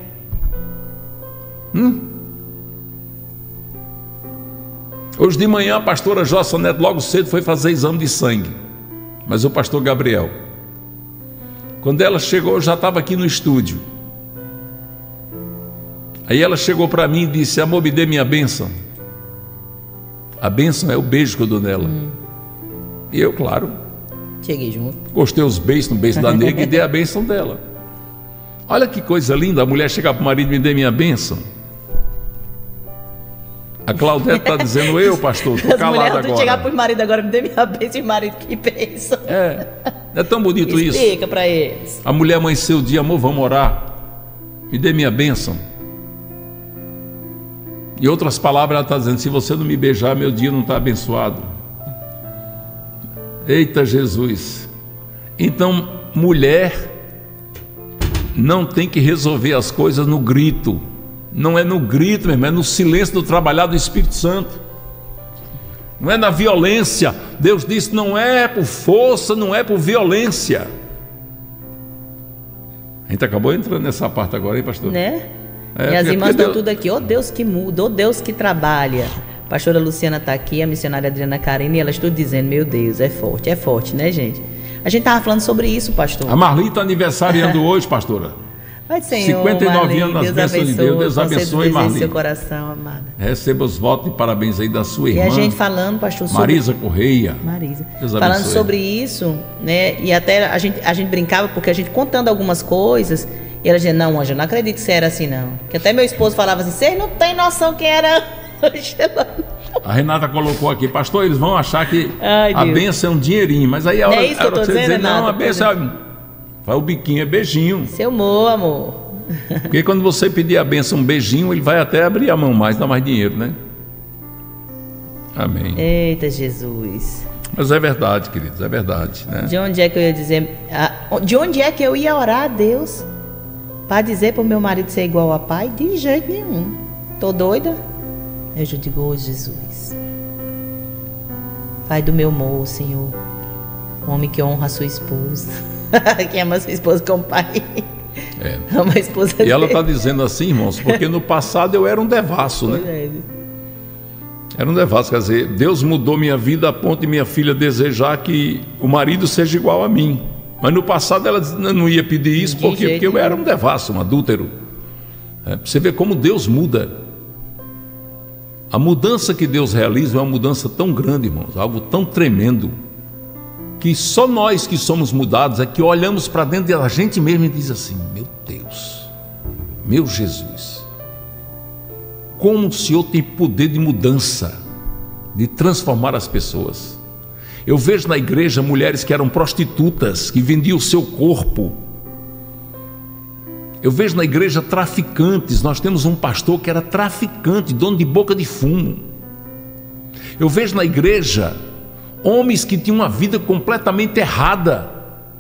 S2: Hoje de manhã a pastora Jossa Neto logo cedo foi fazer exame de sangue. Mas o pastor Gabriel, quando ela chegou, eu já estava aqui no estúdio. Aí ela chegou para mim e disse: amor, me dê minha bênção. A bênção é o beijo que eu dou nela. E eu, claro,
S17: cheguei junto,
S2: gostei os beijos no beijo da nega e dei a bênção dela. Olha que coisa linda, a mulher chega para o marido: me dê minha bênção. A Claudete está dizendo: eu, pastor, estou calado agora.
S17: Chegar para o marido agora: me dê minha bênção. E o marido: que bênção.
S2: É tão bonito isso.
S17: Explica para eles.
S2: A mulher amanheceu o dia: amor, vamos orar, me dê minha bênção. Em outras palavras, ela está dizendo: se você não me beijar, meu dia não está abençoado. Eita Jesus! Então, mulher não tem que resolver as coisas no grito. Não é no grito, meu irmão, é no silêncio do trabalhar do Espírito Santo. Não é na violência. Deus disse: não é por força, não é por violência. A gente acabou entrando nessa parte agora, hein, pastor?
S17: Né? E as irmãs estão tudo aqui: ó Deus que muda, ó Deus que trabalha. A pastora Luciana está aqui, a missionária Adriana Karine, e elas tudo dizendo: meu Deus, é forte, né, gente? A gente estava falando sobre isso, pastor.
S2: A Marli está aniversariando hoje, pastora.
S17: Vai, Senhor,
S2: 59
S17: Marli,
S2: anos nas bênçãos de Deus. Deus abençoe, Marli.
S17: Seu coração, amada.
S2: Receba os votos e parabéns aí da sua irmã.
S17: E a gente falando, pastor, sobre...
S2: Marisa Correia.
S17: Marisa. Falando sobre isso, né? E até a gente brincava, porque a gente contando algumas coisas, e ela dizia: não, Ângela, não acredito que você era assim, não. Que até meu esposo falava assim: vocês não têm noção quem era Ângela.
S2: A Renata colocou aqui: pastor, eles vão achar que a bênção é um dinheirinho. Mas aí a hora,
S17: é isso que eu tô dizendo,
S2: dizer: não, a bênção é... Faz o biquinho, é beijinho.
S17: Seu amor.
S2: Porque quando você pedir a bênção, um beijinho, ele vai até abrir a mão mais, dá mais dinheiro, né? Amém.
S17: Eita Jesus.
S2: Mas é verdade, queridos, é verdade, né?
S17: De onde é que eu ia dizer? De onde é que eu ia orar a Deus para dizer para o meu marido ser igual a pai? De jeito nenhum. Tô doida? Eu já digo: ô Jesus, Pai do meu amor, Senhor, um homem que honra a sua esposa, que ama a sua esposa como pai. Ama a esposa dele.
S2: E ela está dizendo assim, irmãos, porque no passado eu era um devasso, né? Era um devasso, quer dizer, Deus mudou minha vida a ponto de minha filha desejar que o marido seja igual a mim. Mas no passado ela não ia pedir isso, por quê? Porque eu era um devasso, um adúltero. Você vê como Deus muda. A mudança que Deus realiza é uma mudança tão grande, irmãos, algo tão tremendo, que só nós que somos mudados é que olhamos para dentro da gente mesmo e diz assim: meu Deus, meu Jesus, como o Senhor tem poder de mudança, de transformar as pessoas. Eu vejo na igreja mulheres que eram prostitutas, que vendiam o seu corpo. Eu vejo na igreja traficantes. Nós temos um pastor que era traficante, dono de boca de fumo. Eu vejo na igreja homens que tinham uma vida completamente errada.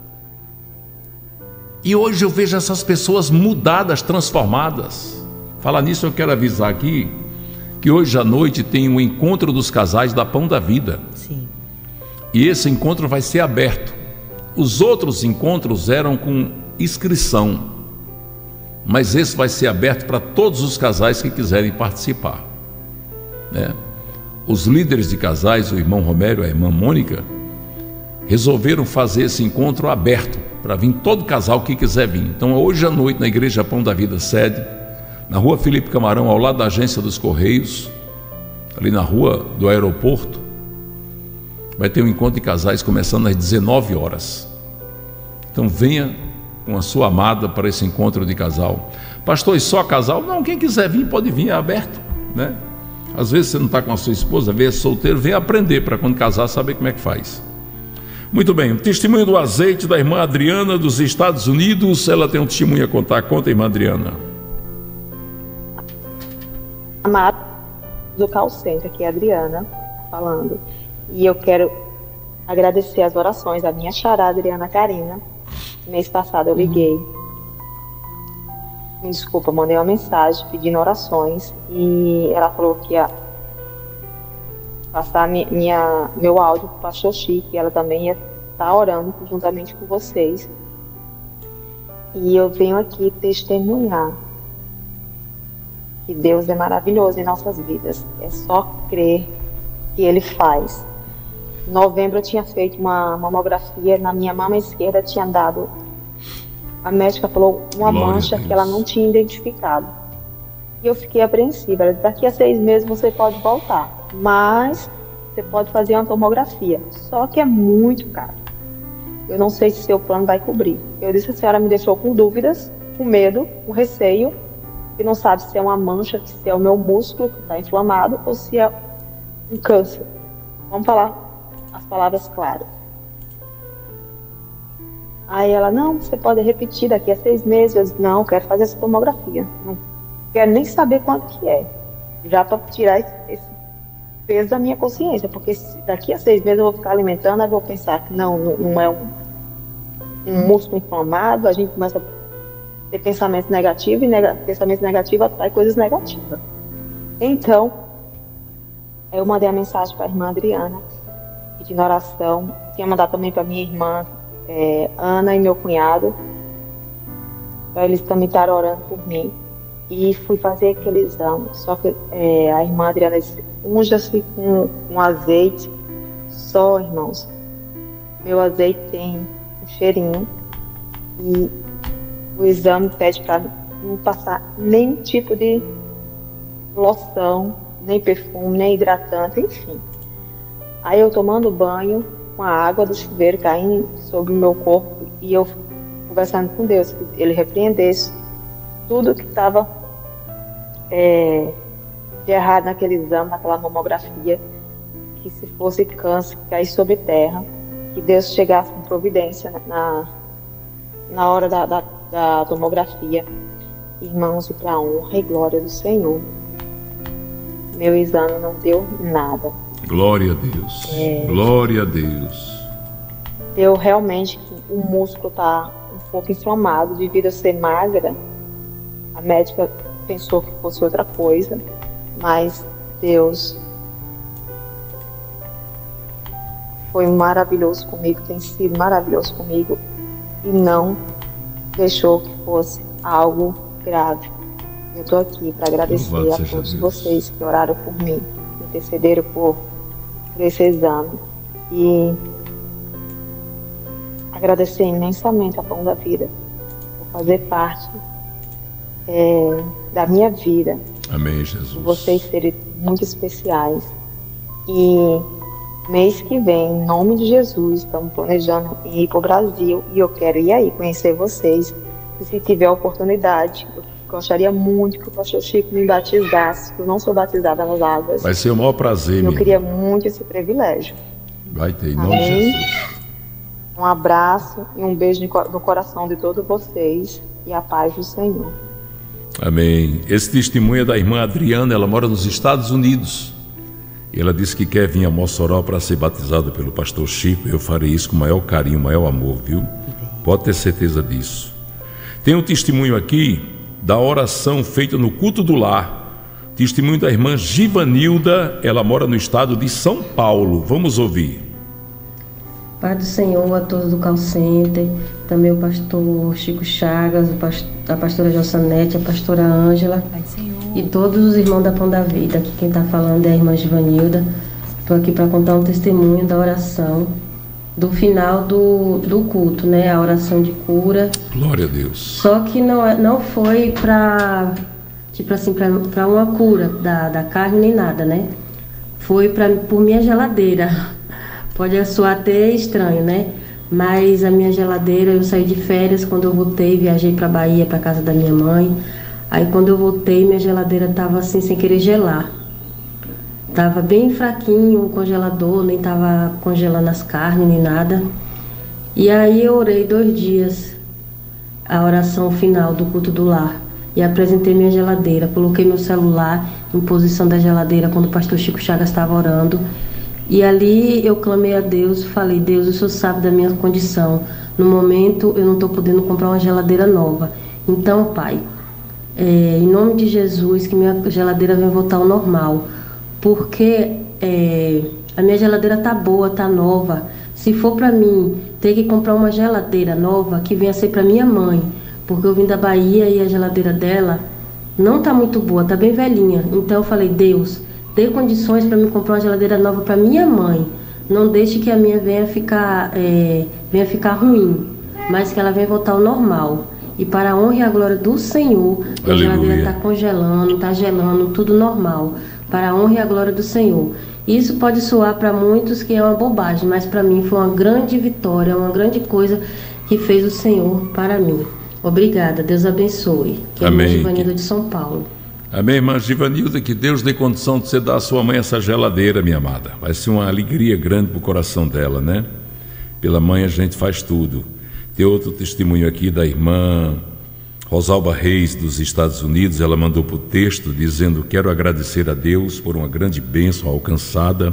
S2: E hoje eu vejo essas pessoas mudadas, transformadas. Falar nisso, eu quero avisar aqui que hoje à noite tem um encontro dos casais da Pão da Vida.
S17: Sim.
S2: E esse encontro vai ser aberto. Os outros encontros eram com inscrição, mas esse vai ser aberto para todos os casais que quiserem participar, né? Os líderes de casais, o irmão Romero e a irmã Mônica, resolveram fazer esse encontro aberto para vir todo casal que quiser vir. Então hoje à noite na Igreja Pão da Vida sede, na rua Felipe Camarão, ao lado da agência dos Correios, ali na rua do aeroporto, vai ter um encontro de casais começando às 19 horas. Então venha com a sua amada para esse encontro de casal. Pastor, e só casal? Não, quem quiser vir pode vir, é aberto, né? Às vezes você não está com a sua esposa, vem solteiro, vem aprender para quando casar saber como é que faz. Muito bem, o testemunho do azeite da irmã Adriana dos Estados Unidos. Ela tem um testemunho a contar. Conta, irmã Adriana.
S18: Amado do Call Center, aqui é a Adriana falando. E eu quero agradecer as orações da minha xará, Adriana Karina. Mês passado eu liguei. Me desculpa, mandei uma mensagem pedindo orações. E ela falou que ia passar meu áudio para o pastor Chico. E ela também ia estar orando juntamente com vocês. E eu venho aqui testemunhar que Deus é maravilhoso em nossas vidas. É só crer que Ele faz. Em novembro eu tinha feito uma mamografia, na minha mama esquerda tinha dado, a médica falou, uma mancha que ela não tinha identificado. E eu fiquei apreensiva. Ela disse, daqui a 6 meses você pode voltar, mas você pode fazer uma tomografia, só que é muito caro. Eu não sei se seu plano vai cobrir. Eu disse, a senhora me deixou com dúvidas, com medo, com receio, que não sabe se é uma mancha, se é o meu músculo que está inflamado ou se é um câncer. Vamos falar as palavras claras. Aí ela, não, você pode repetir daqui a 6 meses. Eu disse, não, eu quero fazer essa tomografia. Não quero nem saber quanto que é. Já para tirar esse peso da minha consciência. Porque daqui a 6 meses eu vou ficar alimentando, aí eu vou pensar que não é um músculo inflamado. A gente começa a ter pensamentos negativos e pensamentos negativos atrai coisas negativas. Então, eu mandei a mensagem para a irmã Adriana, pedindo oração. Tinha mandado também para minha irmã Ana e meu cunhado, para eles também estarem orando por mim. E fui fazer aquele exame. Só que a irmã Adriana disse, unja-se com azeite. Só, irmãos, meu azeite tem um cheirinho. E o exame pede para não passar nenhum tipo de loção, nem perfume, nem hidratante, enfim. Aí eu tomando banho com a água do chuveiro caindo sobre o meu corpo e eu conversando com Deus, que Ele repreendesse tudo que estava de errado naquele exame, naquela mamografia, que se fosse câncer, que caísse sobre terra, que Deus chegasse com providência na hora da tomografia. Irmãos, e para a honra e glória do Senhor, meu exame não deu nada.
S2: Glória a Deus. Glória a Deus.
S18: Deu realmente que o músculo está um pouco inflamado devido a ser magra. A médica pensou que fosse outra coisa, mas Deus foi maravilhoso comigo, tem sido maravilhoso comigo e não deixou que fosse algo grave. Eu estou aqui para agradecer a todos vocês que oraram por mim, intercederam por esse exame. E agradecer imensamente a Pão da Vida por fazer parte da minha vida.
S2: Amém, Jesus.
S18: Por vocês serem muito especiais. E mês que vem, em nome de Jesus, estamos planejando ir para o Brasil e eu quero ir aí conhecer vocês. E se tiver a oportunidade, eu gostaria muito que o pastor Chico me batizasse, que eu não sou batizada nas águas.
S2: Vai ser o maior prazer,
S18: eu queria muito esse privilégio.
S2: Vai ter, em nome de Jesus.
S18: Um abraço e um beijo no coração de todos vocês e a paz do Senhor.
S2: Amém. Esse testemunho é da irmã Adriana, ela mora nos Estados Unidos. E ela disse que quer vir a Mossoró para ser batizada pelo pastor Chico. Eu farei isso com o maior carinho, o maior amor, viu? Pode ter certeza disso. Tem um testemunho aqui da oração feita no culto do lar. Testemunho da irmã Givanilda, ela mora no estado de São Paulo. Vamos ouvir.
S19: Pai do Senhor a todos do Call Center, também o pastor Chico Chagas, a pastora Jossanete, a pastora Ângela e todos os irmãos da Pão da Vida. Aqui quem está falando é a irmã Givanilda. Estou aqui para contar um testemunho da oração do final do culto, né? A oração de cura.
S2: Glória a Deus.
S19: Só que não foi para tipo assim, para uma cura da carne nem nada, né? Foi por minha geladeira. Pode soar até estranho, né? Mas a minha geladeira, eu saí de férias, quando eu voltei, viajei para Bahia, para casa da minha mãe. Aí quando eu voltei, minha geladeira estava assim, sem querer gelar. Tava bem fraquinho o congelador, nem tava congelando as carnes, nem nada. E aí eu orei 2 dias, a oração final do culto do lar. E apresentei minha geladeira, coloquei meu celular em posição da geladeira quando o pastor Chico Chagas estava orando. E ali eu clamei a Deus, falei: Deus, o Senhor sabe da minha condição. No momento eu não estou podendo comprar uma geladeira nova. Então, Pai, em nome de Jesus, que minha geladeira venha voltar ao normal. Porque a minha geladeira tá boa, tá nova. Se for para mim ter que comprar uma geladeira nova, que venha ser para minha mãe. Porque eu vim da Bahia e a geladeira dela não tá muito boa, tá bem velhinha. Então eu falei: Deus, dê condições para me comprar uma geladeira nova para minha mãe. Não deixe que a minha venha ficar ruim, mas que ela venha voltar ao normal. E para a honra e a glória do Senhor, a geladeira está congelando, está gelando, tudo normal. Para a honra e a glória do Senhor. Isso pode soar para muitos que é uma bobagem, mas para mim foi uma grande vitória, uma grande coisa que fez o Senhor para mim. Obrigada, Deus abençoe.
S2: Amém.
S19: Givanilda de São Paulo.
S2: Amém, irmã Givanilda, que Deus dê condição de você dar à sua mãe essa geladeira, minha amada. Vai ser uma alegria grande para o coração dela, né? Pela mãe a gente faz tudo. Tem outro testemunho aqui da irmã Rosalba Reis, dos Estados Unidos. Ela mandou para o texto dizendo: quero agradecer a Deus por uma grande bênção alcançada.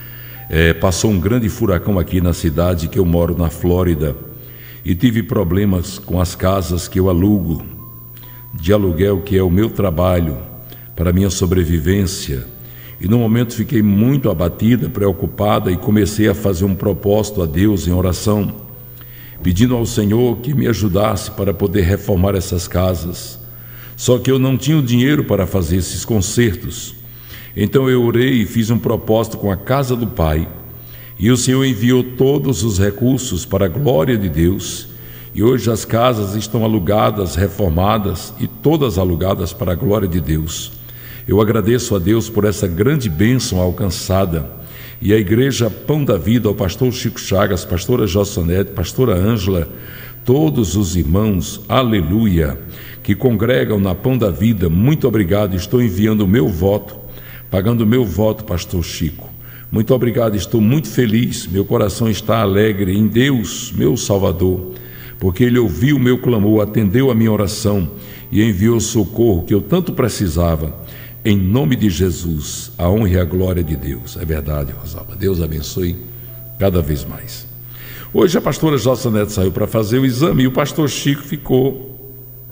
S2: Passou um grande furacão aqui na cidade que eu moro, na Flórida, e tive problemas com as casas que eu alugo, de aluguel, que é o meu trabalho, para minha sobrevivência. E no momento fiquei muito abatida, preocupada, e comecei a fazer um propósito a Deus em oração, pedindo ao Senhor que me ajudasse para poder reformar essas casas. Só que eu não tinha o dinheiro para fazer esses consertos. Então eu orei e fiz um propósito com a casa do Pai, e o Senhor enviou todos os recursos para a glória de Deus. E hoje as casas estão alugadas, reformadas e todas alugadas para a glória de Deus. Eu agradeço a Deus por essa grande bênção alcançada. E a Igreja Pão da Vida, ao pastor Chico Chagas, pastora Jossanete, pastora Ângela, todos os irmãos, aleluia, que congregam na Pão da Vida, muito obrigado. Estou enviando o meu voto, pagando o meu voto, pastor Chico. Muito obrigado, estou muito feliz, meu coração está alegre em Deus, meu Salvador, porque Ele ouviu o meu clamor, atendeu a minha oração e enviou o socorro que eu tanto precisava. Em nome de Jesus, a honra e a glória de Deus. É verdade, Rosalba. Deus abençoe cada vez mais. Hoje a pastora Jossanete saiu para fazer o exame e o pastor Chico ficou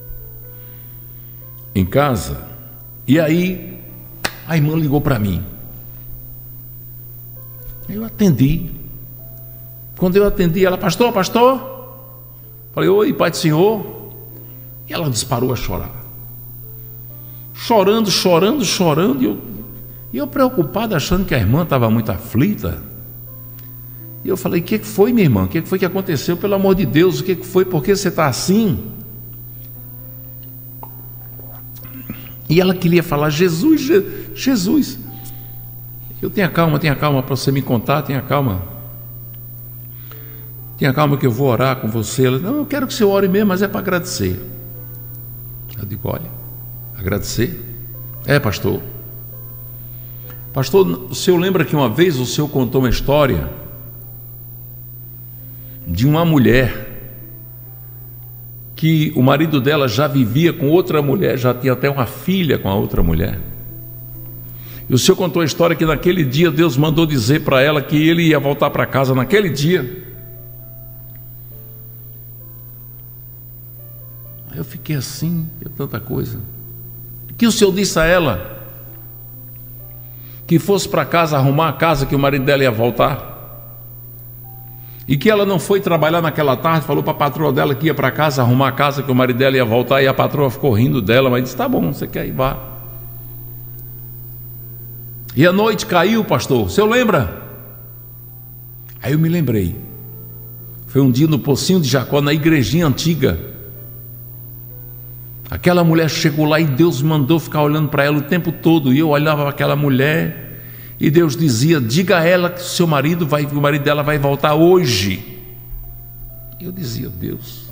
S2: em casa. E aí a irmã ligou para mim. Eu atendi. Quando eu atendi, ela: pastor. Falei: oi, pai do Senhor. E ela disparou a chorar. Chorando, e eu preocupado, achando que a irmã estava muito aflita. E eu falei: o que foi, minha irmã? O que foi que aconteceu? Pelo amor de Deus, o que foi? Por que você está assim? E ela queria falar: Jesus, Jesus. Eu: tenha calma para você me contar, tenha calma que eu vou orar com você. Ela: não, eu quero que você ore mesmo, mas é para agradecer. Eu digo: olha, agradecer? É, pastor. Pastor, o senhor lembra que uma vez o senhor contou uma história de uma mulher que o marido dela já vivia com outra mulher, já tinha até uma filha com a outra mulher. E o senhor contou a história que naquele dia Deus mandou dizer para ela que ele ia voltar para casa naquele dia. Aí eu fiquei assim, tanta coisa. Que o senhor disse a ela que fosse para casa arrumar a casa, que o marido dela ia voltar. E que ela não foi trabalhar naquela tarde, falou para a patroa dela que ia para casa arrumar a casa, que o marido dela ia voltar, e a patroa ficou rindo dela, mas disse: tá bom, você quer ir, vá. E a noite caiu, pastor, o senhor lembra? Aí eu me lembrei. Foi um dia no Pocinho de Jacó, na igrejinha antiga. Aquela mulher chegou lá e Deus mandou ficar olhando para ela o tempo todo. E eu olhava para aquela mulher e Deus dizia: diga a ela que o marido dela vai voltar hoje. E eu dizia: Deus.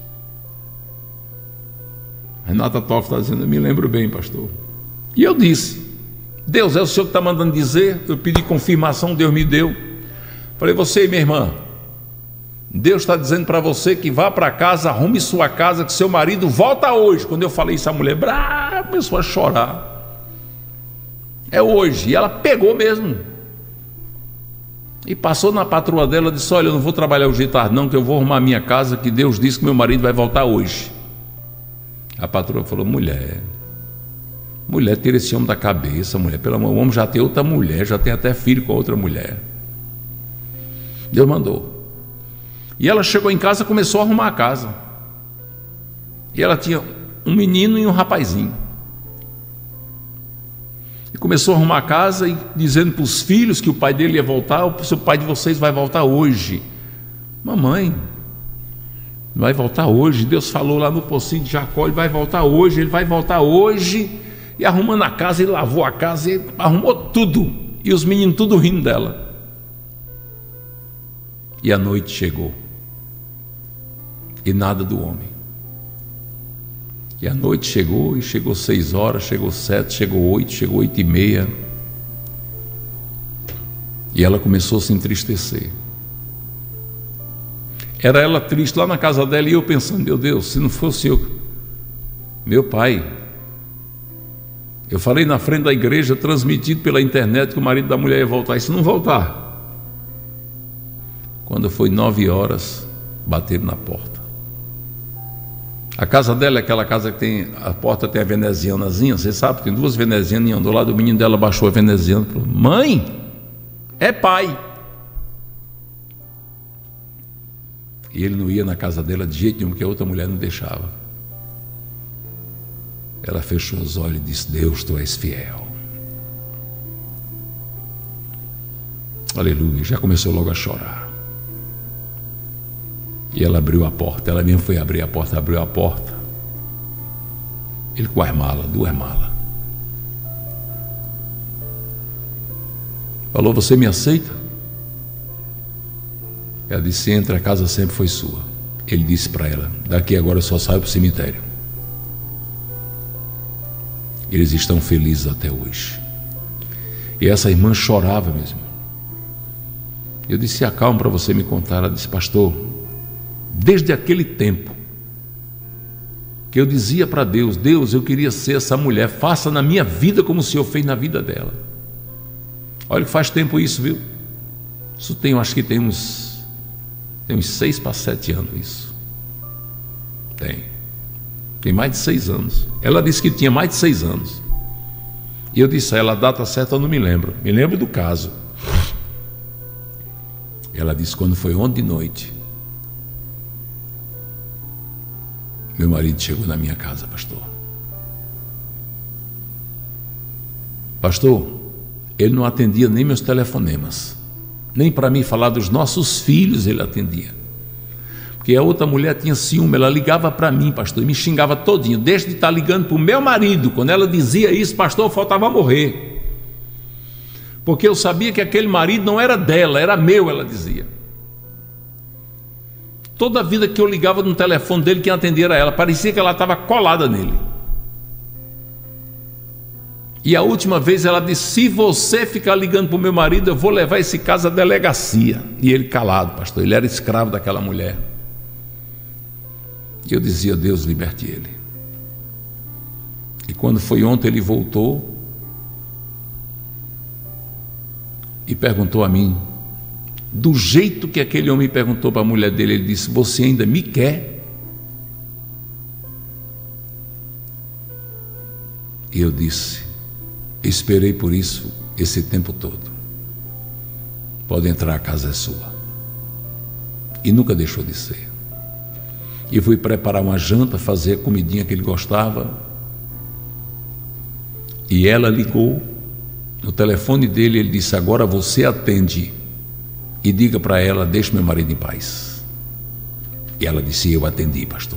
S2: Renata Toff está dizendo: eu me lembro bem, pastor. E eu disse: Deus, é o senhor que está mandando dizer? Eu pedi confirmação, Deus me deu. Falei: você, minha irmã, Deus está dizendo para você que vá para casa, arrume sua casa, que seu marido volta hoje. Quando eu falei isso, a mulher começou a chorar. É hoje. E ela pegou mesmo. E passou na patroa dela e disse: olha, eu não vou trabalhar hoje de tarde não, que eu vou arrumar a minha casa, que Deus disse que meu marido vai voltar hoje. A patroa falou: mulher, tira esse homem da cabeça, mulher. Pelo amor, o homem já tem outra mulher, já tem até filho com outra mulher. Deus mandou. E ela chegou em casa e começou a arrumar a casa. E ela tinha um menino e um rapazinho. E começou a arrumar a casa e dizendo para os filhos que o pai dele ia voltar: o pai de vocês vai voltar hoje. Mamãe, vai voltar hoje. Deus falou lá no Pocinho de Jacó: ele vai voltar hoje, ele vai voltar hoje. E arrumando a casa, ele lavou a casa, ele arrumou tudo. E os meninos tudo rindo dela. E a noite chegou. E nada do homem. E a noite chegou, e chegou 6 horas, chegou 7, chegou 8, chegou 8:30. E ela começou a se entristecer. Era ela triste lá na casa dela, e eu pensando: meu Deus, se não fosse eu, meu pai. Eu falei na frente da igreja, transmitido pela internet, que o marido da mulher ia voltar. E se não voltar? Quando foi 9 horas, bateram na porta. A casa dela é aquela casa que tem, a porta tem a venezianazinha, você sabe, tem 2 venezianas, e andou lá, do menino dela baixou a veneziana e falou: mãe, é pai. E ele não ia na casa dela de jeito nenhum, porque a outra mulher não deixava. Ela fechou os olhos e disse: Deus, tu és fiel. Aleluia. Já começou logo a chorar. E ela abriu a porta. Ela mesmo foi abrir a porta, abriu a porta. Ele com as malas, 2 malas. Falou: você me aceita? Ela disse: entra, a casa sempre foi sua. Ele disse para ela: daqui agora eu só saio para o cemitério. Eles estão felizes até hoje. E essa irmã chorava mesmo. Eu disse: acalma para você me contar. Ela disse: pastor, desde aquele tempo que eu dizia para Deus: Deus, eu queria ser essa mulher, faça na minha vida como o Senhor fez na vida dela. Olha que faz tempo isso, viu? Isso tem, eu acho que tem uns 6 para 7 anos isso. Tem mais de 6 anos. Ela disse que tinha mais de 6 anos. E eu disse a ela: a data certa eu não me lembro. Me lembro do caso. Ela disse: quando foi ontem de noite, meu marido chegou na minha casa, pastor. Pastor, ele não atendia nem meus telefonemas. Nem para mim falar dos nossos filhos ele atendia. Porque a outra mulher tinha ciúme, ela ligava para mim, pastor, e me xingava todinho. Deixa de estar ligando para o meu marido. Quando ela dizia isso, pastor, faltava morrer. Porque eu sabia que aquele marido não era dela, era meu, ela dizia. Toda a vida que eu ligava no telefone dele, quem atendia era ela. Parecia que ela estava colada nele. E a última vez ela disse: se você ficar ligando para o meu marido, eu vou levar esse caso à delegacia. E ele calado, pastor, ele era escravo daquela mulher. E eu dizia: Deus, liberte ele. E quando foi ontem, ele voltou e perguntou a mim, do jeito que aquele homem perguntou para a mulher dele, ele disse: você ainda me quer? E eu disse: esperei por isso esse tempo todo. Pode entrar, a casa é sua. E nunca deixou de ser. E fui preparar uma janta, fazer a comidinha que ele gostava. E ela ligou no telefone dele, ele disse: agora você atende e diga para ela, deixe meu marido em paz. E ela disse: eu atendi, pastor.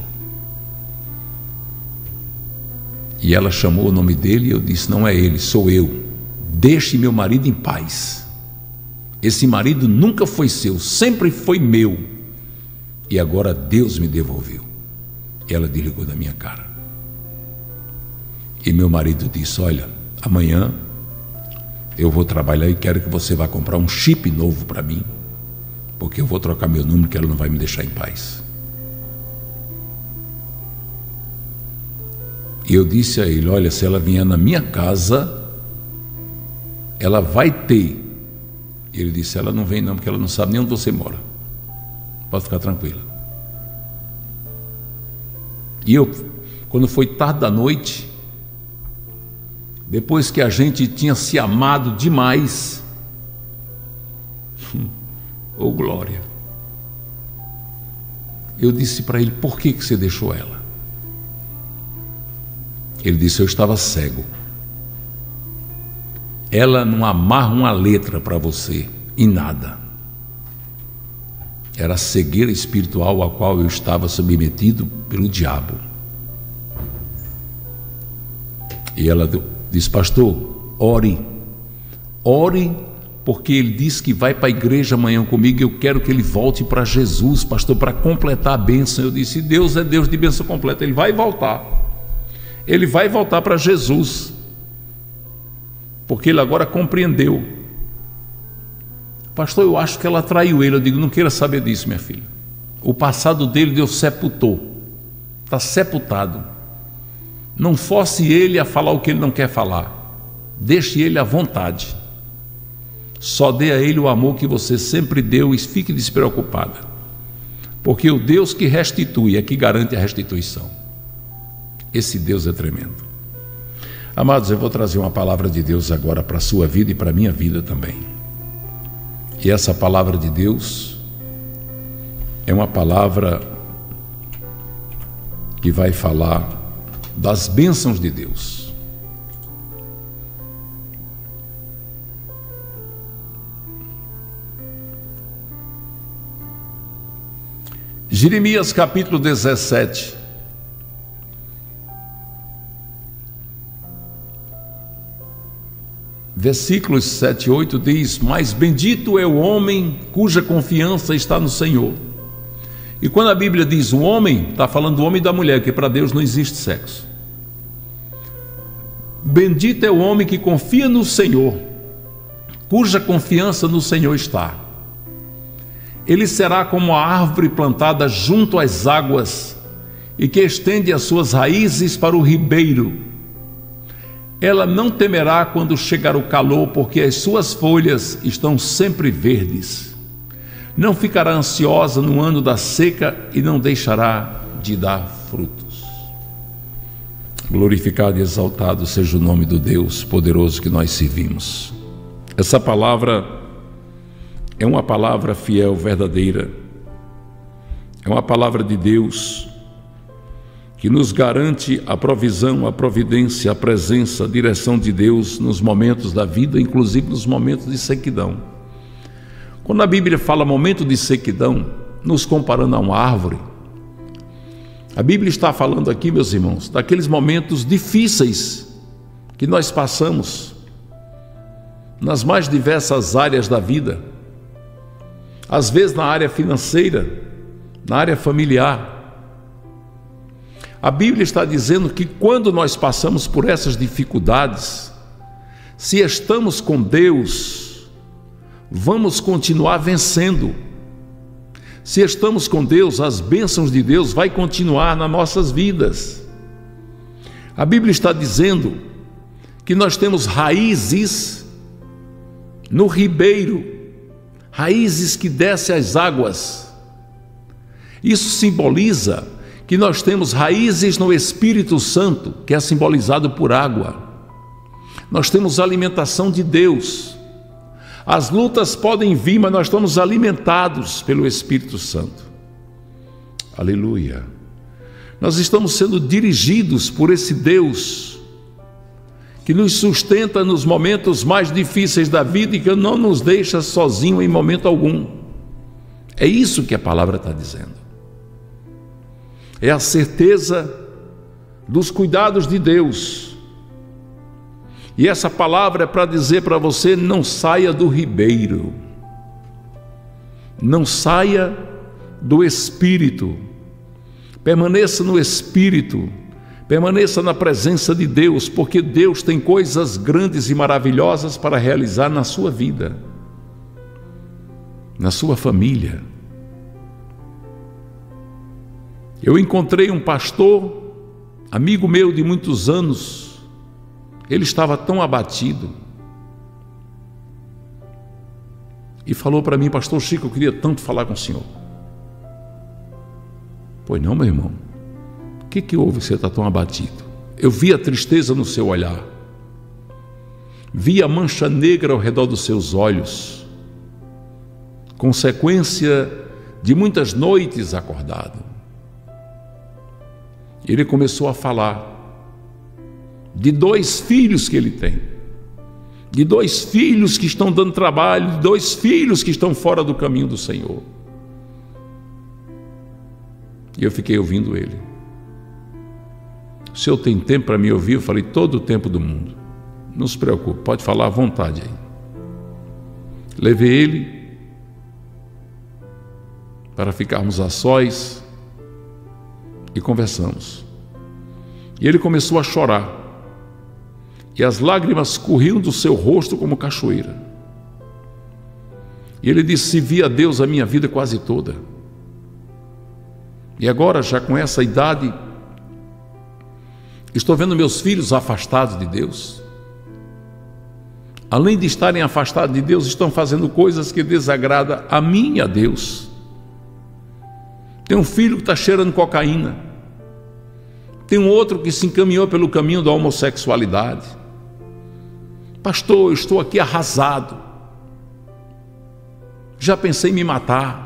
S2: E ela chamou o nome dele e eu disse: não é ele, sou eu. Deixe meu marido em paz. Esse marido nunca foi seu, sempre foi meu. E agora Deus me devolveu. E ela desligou da minha cara. E meu marido disse: olha, amanhã eu vou trabalhar e quero que você vá comprar um chip novo para mim, porque eu vou trocar meu número, que ela não vai me deixar em paz. E eu disse a ele: olha, se ela vier na minha casa, ela vai ter. E ele disse: ela não vem não, porque ela não sabe nem onde você mora. Pode ficar tranquila. E eu, quando foi tarde da noite, depois que a gente tinha se amado demais, oh glória, eu disse para ele: por que você deixou ela? Ele disse: eu estava cego. Ela não amarra uma letra para você em nada. Era a cegueira espiritual a qual eu estava submetido pelo diabo. E ela disse: pastor, ore, porque ele disse que vai para a igreja amanhã comigo e eu quero que ele volte para Jesus, pastor, para completar a bênção. Eu disse: Deus é Deus de bênção completa, ele vai voltar para Jesus, porque ele agora compreendeu. Pastor, eu acho que ela traiu ele. Eu digo: não queira saber disso, minha filha. O passado dele Deus sepultou, está sepultado. Não force ele a falar o que ele não quer falar, deixe ele à vontade. Só dê a ele o amor que você sempre deu e fique despreocupada, porque o Deus que restitui é que garante a restituição. Esse Deus é tremendo. Amados, eu vou trazer uma palavra de Deus agora para a sua vida e para a minha vida também. E essa palavra de Deus é uma palavra que vai falar das bênçãos de Deus. Jeremias capítulo 17. Versículos 7 e 8 diz: mas bendito é o homem cuja confiança está no Senhor. E quando a Bíblia diz o homem, está falando do homem e da mulher, que para Deus não existe sexo. Bendito é o homem que confia no Senhor, cuja confiança no Senhor está. Ele será como a árvore plantada junto às águas e que estende as suas raízes para o ribeiro. Ela não temerá quando chegar o calor, porque as suas folhas estão sempre verdes. Não ficará ansiosa no ano da seca e não deixará de dar frutos. Glorificado e exaltado seja o nome do Deus poderoso que nós servimos. Essa palavra é uma palavra fiel, verdadeira. É uma palavra de Deus que nos garante a provisão, a providência, a presença, a direção de Deus nos momentos da vida, inclusive nos momentos de sequidão. Quando a Bíblia fala momento de sequidão, nos comparando a uma árvore, a Bíblia está falando aqui, meus irmãos, daqueles momentos difíceis que nós passamos nas mais diversas áreas da vida, às vezes na área financeira, na área familiar. A Bíblia está dizendo que quando nós passamos por essas dificuldades, se estamos com Deus, vamos continuar vencendo. Se estamos com Deus, as bênçãos de Deus vai continuar nas nossas vidas. A Bíblia está dizendo que nós temos raízes no ribeiro, raízes que descem às águas. Isso simboliza que nós temos raízes no Espírito Santo, que é simbolizado por água. Nós temos a alimentação de Deus. As lutas podem vir, mas nós estamos alimentados pelo Espírito Santo. Aleluia. Nós estamos sendo dirigidos por esse Deus que nos sustenta nos momentos mais difíceis da vida e que não nos deixa sozinho em momento algum. É isso que a palavra está dizendo. É a certeza dos cuidados de Deus. E essa palavra é para dizer para você: não saia do ribeiro, não saia do Espírito, permaneça no Espírito, permaneça na presença de Deus, porque Deus tem coisas grandes e maravilhosas para realizar na sua vida, na sua família. Eu encontrei um pastor, amigo meu de muitos anos. Ele estava tão abatido e falou para mim: pastor Chico, eu queria tanto falar com o senhor. Pois não, meu irmão, o que houve que você está tão abatido? Eu vi a tristeza no seu olhar, vi a mancha negra ao redor dos seus olhos, consequência de muitas noites acordado. Ele começou a falar de 2 filhos que ele tem, de 2 filhos que estão dando trabalho, de 2 filhos que estão fora do caminho do Senhor. E eu fiquei ouvindo ele. O senhor tem tempo para me ouvir? Eu falei: todo o tempo do mundo. Não se preocupe, pode falar à vontade aí. Levei ele para ficarmos a sós e conversamos. E ele começou a chorar. E as lágrimas corriam do seu rosto como cachoeira. E ele disse: servi a Deus a minha vida quase toda. E agora, já com essa idade, estou vendo meus filhos afastados de Deus. Além de estarem afastados de Deus, estão fazendo coisas que desagradam a mim e a Deus. Tem um filho que está cheirando cocaína. Tem um outro que se encaminhou pelo caminho da homossexualidade. Pastor, eu estou aqui arrasado. Já pensei em me matar.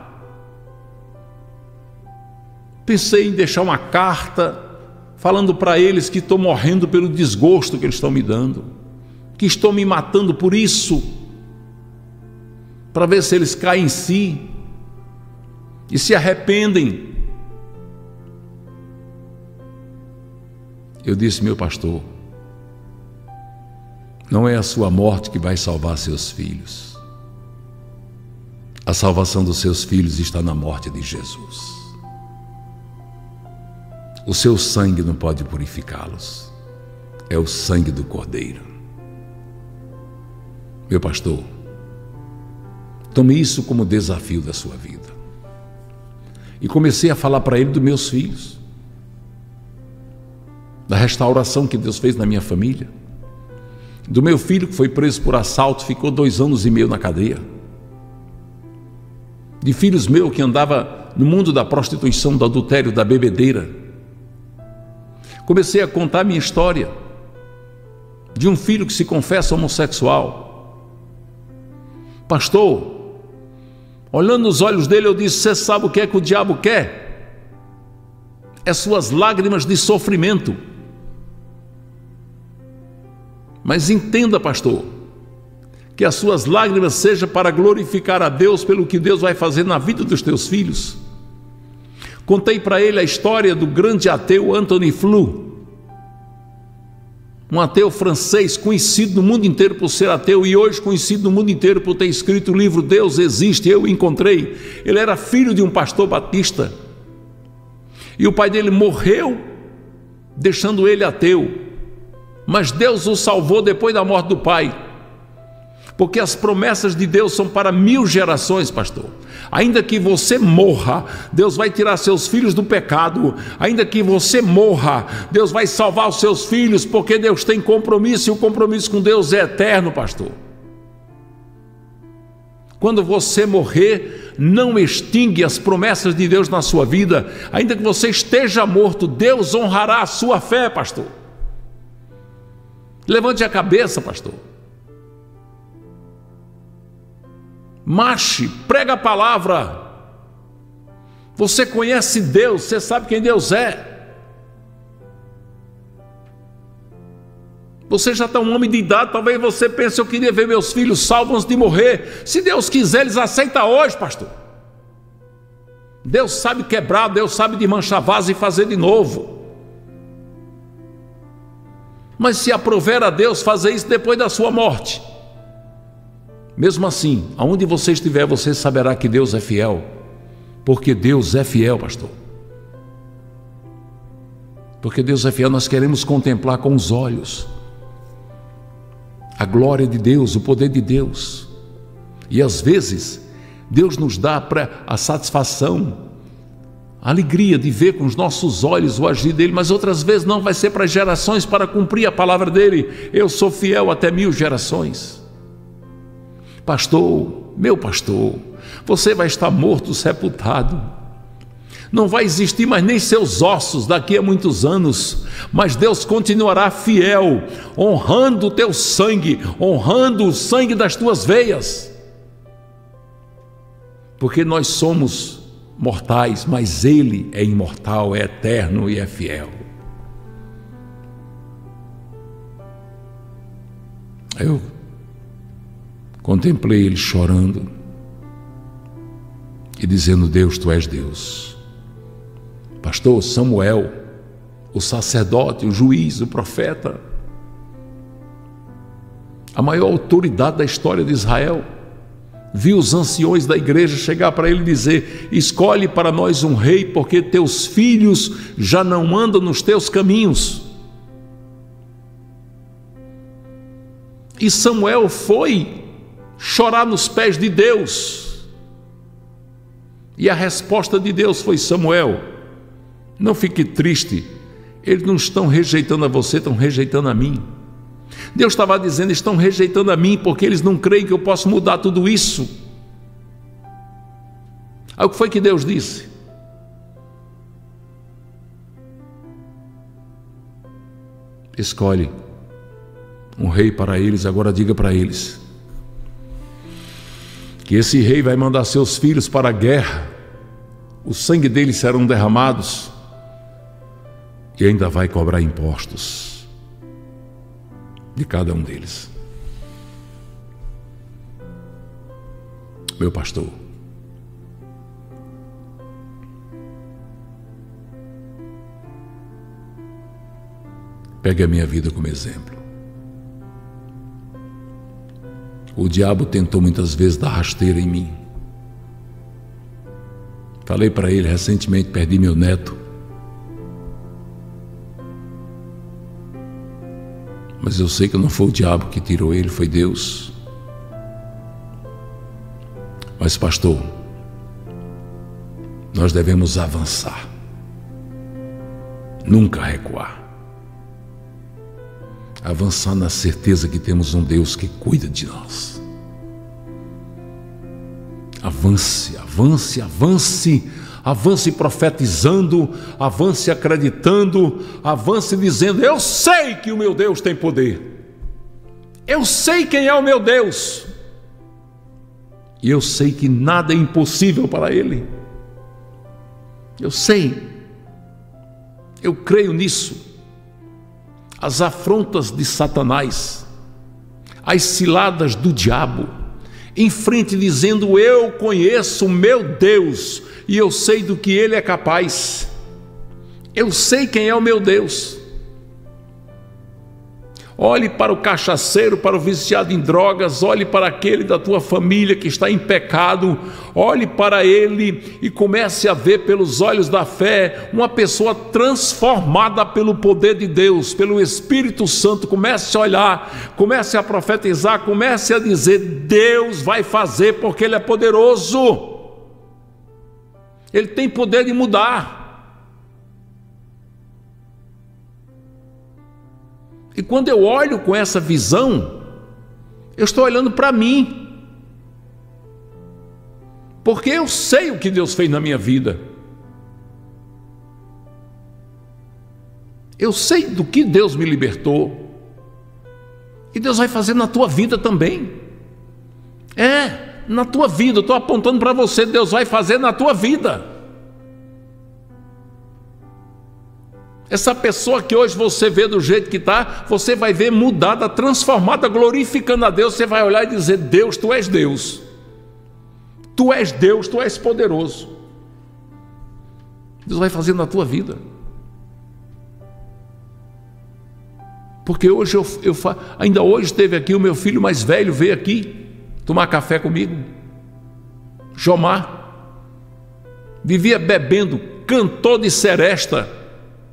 S2: Pensei em deixar uma carta falando para eles que estou morrendo pelo desgosto que eles estão me dando, que estou me matando por isso, para ver se eles caem em si e se arrependem. Eu disse: meu pastor, não é a sua morte que vai salvar seus filhos. A salvação dos seus filhos está na morte de Jesus. O seu sangue não pode purificá-los. É o sangue do Cordeiro. Meu pastor, tome isso como desafio da sua vida. E comecei a falar para ele dos meus filhos, da restauração que Deus fez na minha família, do meu filho que foi preso por assalto, ficou 2 anos e meio na cadeia, de filhos meus que andava no mundo da prostituição, do adultério, da bebedeira. Comecei a contar a minha história de um filho que se confessa homossexual. Pastor, olhando nos olhos dele, eu disse: você sabe o que é que o diabo quer? É suas lágrimas de sofrimento. Mas entenda, pastor, que as suas lágrimas sejam para glorificar a Deus pelo que Deus vai fazer na vida dos teus filhos. Contei para ele a história do grande ateu Anthony Flew, um ateu francês conhecido no mundo inteiro por ser ateu e hoje conhecido no mundo inteiro por ter escrito o livro Deus Existe, Eu o Encontrei. Ele era filho de um pastor batista e o pai dele morreu deixando ele ateu, mas Deus o salvou depois da morte do pai, porque as promessas de Deus são para 1000 gerações, pastor. Ainda que você morra, Deus vai tirar seus filhos do pecado. Ainda que você morra, Deus vai salvar os seus filhos, porque Deus tem compromisso, e o compromisso com Deus é eterno, pastor. Quando você morrer, não extingue as promessas de Deus na sua vida. Ainda que você esteja morto, Deus honrará a sua fé, pastor. Levante a cabeça, pastor. Marche, prega a palavra. Você conhece Deus, você sabe quem Deus é. Você já está um homem de idade, talvez você pense: eu queria ver meus filhos salvos antes de morrer. Se Deus quiser, eles aceitam hoje, pastor. Deus sabe quebrar, Deus sabe desmanchar vaso e fazer de novo. Mas se aprover a Deus fazer isso depois da sua morte, mesmo assim, aonde você estiver, você saberá que Deus é fiel, porque Deus é fiel, pastor. Porque Deus é fiel, nós queremos contemplar com os olhos a glória de Deus, o poder de Deus. E às vezes, Deus nos dá a satisfação, a alegria de ver com os nossos olhos o agir dele, mas outras vezes não, vai ser para gerações, para cumprir a palavra dele. Eu sou fiel até 1000 gerações. Pastor, meu pastor, você vai estar morto, sepultado. Não vai existir mais nem seus ossos daqui a muitos anos, mas Deus continuará fiel, honrando o teu sangue, honrando o sangue das tuas veias. Porque nós somos mortais, mas Ele é imortal, é eterno e é fiel. Eu contemplei ele chorando e dizendo: Deus, tu és Deus. Pastor Samuel, o sacerdote, o juiz, o profeta, a maior autoridade da história de Israel, viu os anciões da igreja chegar para ele e dizer: escolhe para nós um rei, porque teus filhos já não andam nos teus caminhos. E Samuel foi chorar nos pés de Deus, e a resposta de Deus foi: Samuel, não fique triste, eles não estão rejeitando a você, estão rejeitando a mim. Deus estava dizendo: estão rejeitando a mim porque eles não creem que eu posso mudar tudo isso. Aí o que foi que Deus disse? Escolhe um rei para eles, agora diga para eles que esse rei vai mandar seus filhos para a guerra, o sangue deles serão derramados e ainda vai cobrar impostos de cada um deles. Meu pastor, pegue a minha vida como exemplo. O diabo tentou muitas vezes dar rasteira em mim. Falei para ele recentemente: perdi meu neto. Mas eu sei que não foi o diabo que tirou ele, foi Deus. Mas pastor, nós devemos avançar, nunca recuar. Avançar na certeza que temos um Deus que cuida de nós. Avance, avance, avance, avance profetizando, avance acreditando, avance dizendo: eu sei que o meu Deus tem poder, eu sei quem é o meu Deus, e eu sei que nada é impossível para Ele. Eu sei, eu creio nisso. As afrontas de Satanás, as ciladas do diabo, enfrente dizendo: eu conheço o meu Deus e eu sei do que Ele é capaz, eu sei quem é o meu Deus. Olhe para o cachaceiro, para o viciado em drogas, olhe para aquele da tua família que está em pecado, olhe para ele e comece a ver pelos olhos da fé uma pessoa transformada pelo poder de Deus, pelo Espírito Santo. Comece a olhar, comece a profetizar, comece a dizer: Deus vai fazer, porque Ele é poderoso, Ele tem poder de mudar. E quando eu olho com essa visão, eu estou olhando para mim, porque eu sei o que Deus fez na minha vida, eu sei do que Deus me libertou, e Deus vai fazer na tua vida também. Na tua vida, eu estou apontando para você, Deus vai fazer na tua vida. Essa pessoa que hoje você vê do jeito que está, você vai ver mudada, transformada, glorificando a Deus. Você vai olhar e dizer: Deus, Tu és Deus, Tu és Deus, Tu és poderoso. Deus vai fazer na tua vida. Porque hoje ainda hoje esteve aqui o meu filho mais velho, veio aqui tomar café comigo, Jomar, vivia bebendo, cantor de seresta.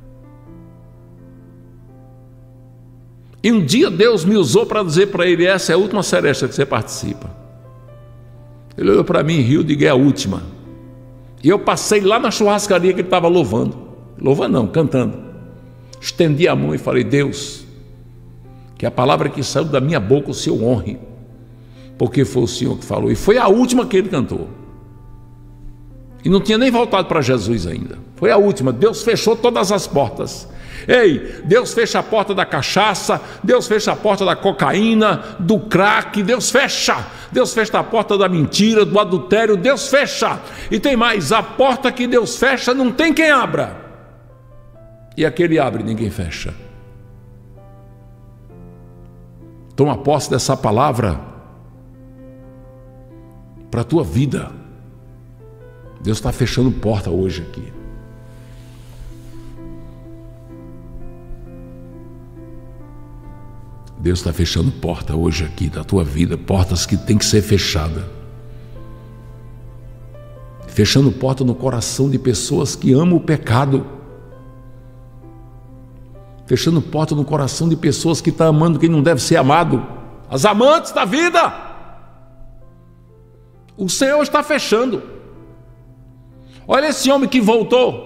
S2: E um dia Deus me usou para dizer para ele: essa é a última seresta que você participa. Ele olhou para mim e riu, digo: é a última. E eu passei lá na churrascaria que ele estava louvando não, cantando. Estendi a mão e falei: Deus, que a palavra que saiu da minha boca o Senhor honre, porque foi o Senhor que falou. E foi a última que ele cantou. E não tinha nem voltado para Jesus ainda. Foi a última. Deus fechou todas as portas. Ei, Deus fecha a porta da cachaça, Deus fecha a porta da cocaína, do crack, Deus fecha a porta da mentira, do adultério, Deus fecha. E tem mais: a porta que Deus fecha não tem quem abra, e aquele abre, ninguém fecha. Toma posse dessa palavra para a tua vida. Deus está fechando porta hoje aqui. Deus está fechando porta hoje aqui da tua vida, portas que tem que ser fechadas. Fechando porta no coração de pessoas que amam o pecado. Fechando porta no coração de pessoas que estão amando quem não deve ser amado. As amantes da vida. O Senhor está fechando. Olha esse homem que voltou.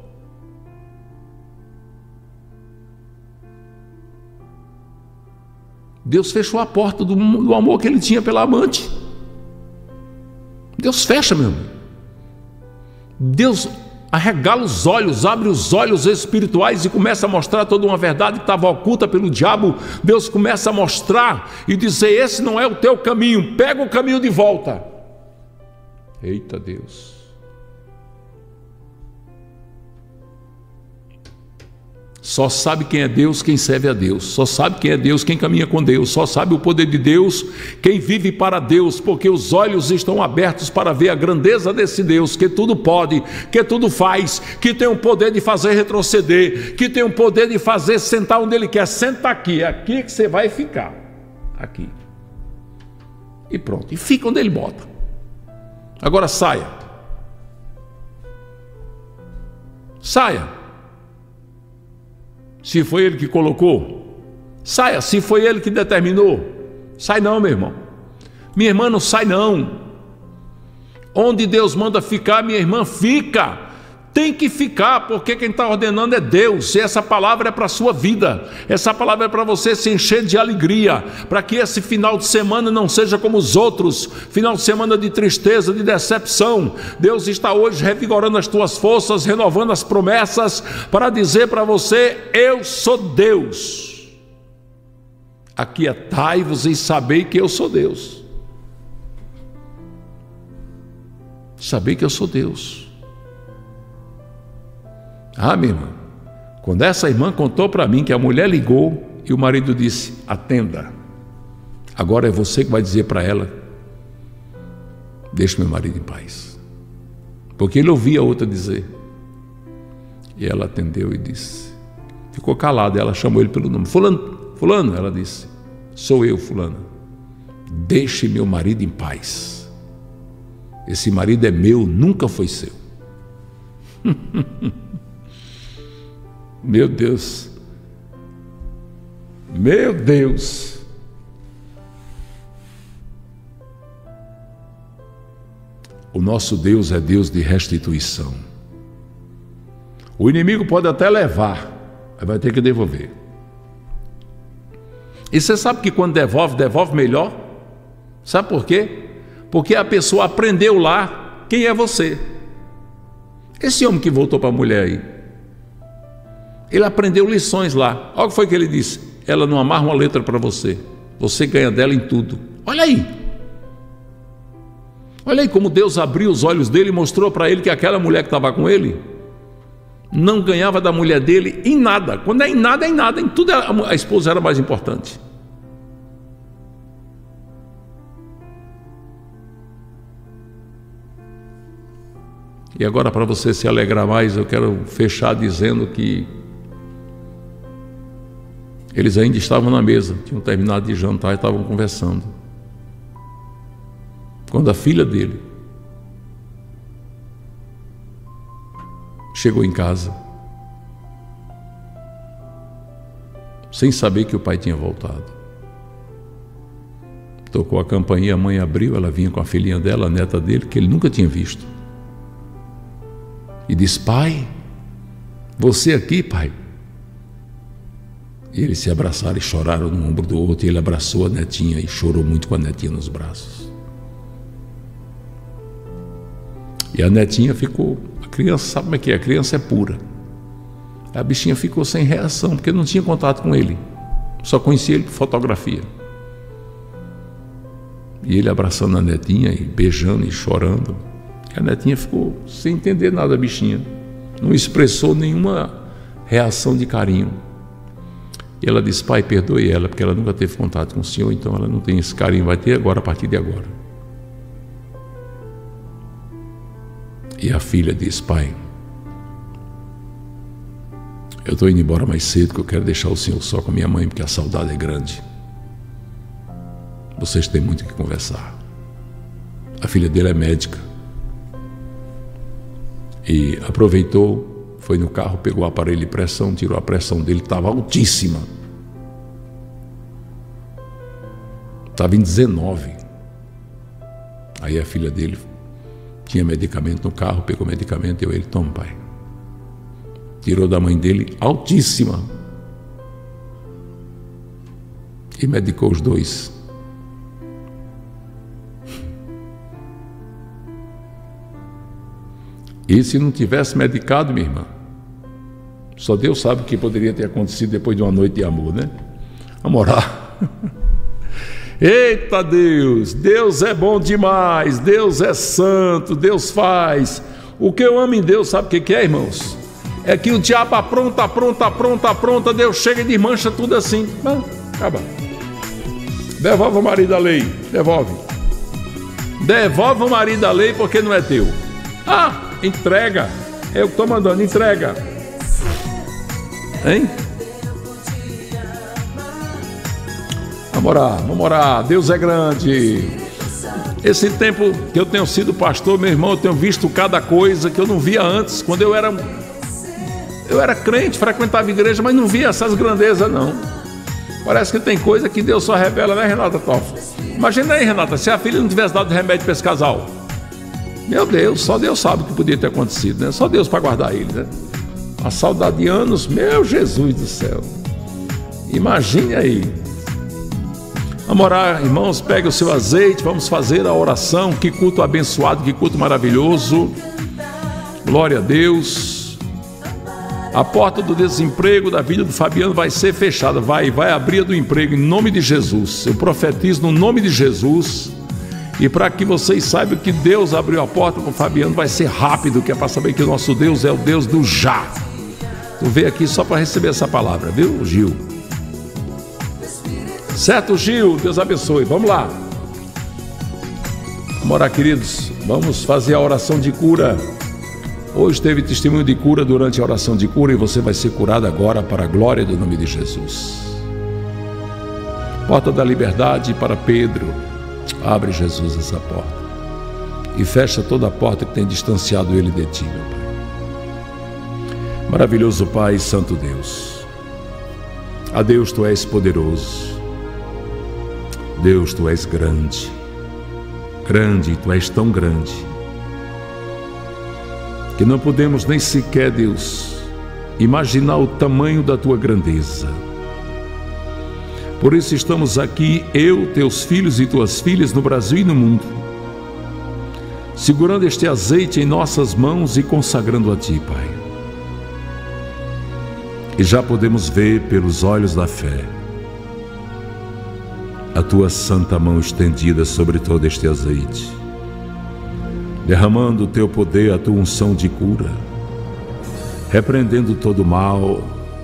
S2: Deus fechou a porta do amor que ele tinha pela amante. Deus fecha, meu irmão. Deus arregala os olhos, abre os olhos espirituais e começa a mostrar toda uma verdade que estava oculta pelo diabo. Deus começa a mostrar e dizer: esse não é o teu caminho, pega o caminho de volta. Eita Deus. Só sabe quem é Deus quem serve a Deus. Só sabe quem é Deus quem caminha com Deus. Só sabe o poder de Deus quem vive para Deus, porque os olhos estão abertos para ver a grandeza desse Deus que tudo pode, que tudo faz, que tem o poder de fazer retroceder, que tem o poder de fazer sentar onde Ele quer. Senta aqui, é aqui que você vai ficar. Aqui. E pronto, e fica onde Ele bota. Agora saia. Saia. Se foi Ele que colocou, saia. Se foi Ele que determinou, sai não, meu irmão. Minha irmã, não sai não. Onde Deus manda ficar, minha irmã, fica. Tem que ficar, porque quem está ordenando é Deus. E essa palavra é para a sua vida. Essa palavra é para você se encher de alegria, para que esse final de semana não seja como os outros, final de semana de tristeza, de decepção. Deus está hoje revigorando as tuas forças, renovando as promessas, para dizer para você: eu sou Deus. Aquietai-vos e sabei que eu sou Deus. Sabei que eu sou Deus. Ah, minha irmã, quando essa irmã contou para mim que a mulher ligou e o marido disse: atenda, Agora é você que vai dizer para ela: deixe meu marido em paz. Porque ele ouvia a outra dizer. E ela atendeu e disse, ficou calada, ela chamou ele pelo nome. Fulano, fulano, ela disse, sou eu, fulana. Deixe meu marido em paz. Esse marido é meu, nunca foi seu. Meu Deus. Meu Deus. O nosso Deus é Deus de restituição. O inimigo pode até levar, mas vai ter que devolver. E você sabe que quando devolve, devolve melhor? Sabe por quê? Porque a pessoa aprendeu lá quem é você. Esse homem que voltou para a mulher aí, ele aprendeu lições lá. Olha o que foi que ele disse: ela não amarra uma letra para você, você ganha dela em tudo. Olha aí. Olha aí como Deus abriu os olhos dele e mostrou para ele que aquela mulher que estava com ele não ganhava da mulher dele em nada. Quando é em nada, em tudo a esposa era mais importante. E agora, para você se alegrar mais, eu quero fechar dizendo que eles ainda estavam na mesa, tinham terminado de jantar e estavam conversando, quando a filha dele chegou em casa, sem saber que o pai tinha voltado. Tocou a campainha, a mãe abriu, ela vinha com a filhinha dela, a neta dele, que ele nunca tinha visto. E disse: pai, você aqui, pai? E eles se abraçaram e choraram um no ombro do outro, e ele abraçou a netinha e chorou muito com a netinha nos braços. E a netinha ficou, a criança sabe como é que é, a criança é pura. A bichinha ficou sem reação, porque não tinha contato com ele, só conhecia ele por fotografia. E ele abraçando a netinha e beijando e chorando. A netinha ficou sem entender nada, a bichinha. Não expressou nenhuma reação de carinho. E ela disse: pai, perdoe ela, porque ela nunca teve contato com o senhor, então ela não tem esse carinho, vai ter agora, a partir de agora. E a filha disse: pai, eu estou indo embora mais cedo, que eu quero deixar o senhor só com a minha mãe, porque a saudade é grande. Vocês têm muito o que conversar. A filha dele é médica. E aproveitou, foi no carro, pegou o aparelho de pressão, tirou a pressão dele, estava altíssima. Estava em 19. Aí a filha dele tinha medicamento no carro, pegou o medicamento, deu ele: toma, pai. Tirou da mãe dele, altíssima. E medicou os dois. E se não tivesse medicado, minha irmã, só Deus sabe o que poderia ter acontecido depois de uma noite de amor, né? Vamos orar. Eita Deus, Deus é bom demais, Deus é santo, Deus faz. O que eu amo em Deus, sabe o que é, irmãos? É que o diabo apronta, Deus chega e desmancha tudo assim. Acaba. Devolve o marido à lei, devolve. Devolve o marido à lei porque não é teu. Entrega. Eu que estou mandando, entrega. Hein? Vamos orar. Deus é grande. Esse tempo que eu tenho sido pastor, meu irmão, eu tenho visto cada coisa que eu não via antes. Quando eu era crente, frequentava a igreja, mas não via essas grandezas, não. Parece que tem coisa que Deus só revela, né, Renata Toff? Imagina aí, Renata, se a filha não tivesse dado remédio para esse casal. Meu Deus, só Deus sabe o que podia ter acontecido, né? Só Deus para guardar ele, né? A saudade de anos, meu Jesus do céu. Imagine aí. Vamos orar, irmãos, pegue o seu azeite, vamos fazer a oração. Que culto abençoado, que culto maravilhoso. Glória a Deus. A porta do desemprego da vida do Fabiano vai ser fechada, vai abrir a do emprego em nome de Jesus. Eu profetizo no nome de Jesus. E para que vocês saibam que Deus abriu a porta para o Fabiano, vai ser rápido, que é para saber que o nosso Deus é o Deus do já. Tu veio aqui só para receber essa palavra, viu, Gil? Certo, Gil? Deus abençoe. Vamos lá. Vamos orar, queridos. Vamos fazer a oração de cura. Hoje teve testemunho de cura durante a oração de cura e você vai ser curado agora para a glória do nome de Jesus. Porta da liberdade para Pedro. Abre, Jesus, essa porta e fecha toda a porta que tem distanciado ele de ti, meu Pai. Maravilhoso Pai, Santo Deus. A Deus, Tu és poderoso. Deus, Tu és grande. Grande, Tu és tão grande que não podemos nem sequer, Deus, imaginar o tamanho da Tua grandeza. Por isso estamos aqui, eu, Teus filhos e Tuas filhas no Brasil e no mundo, segurando este azeite em nossas mãos e consagrando a Ti, Pai. E já podemos ver pelos olhos da fé a Tua santa mão estendida sobre todo este azeite, derramando o Teu poder, a Tua unção de cura, repreendendo todo mal.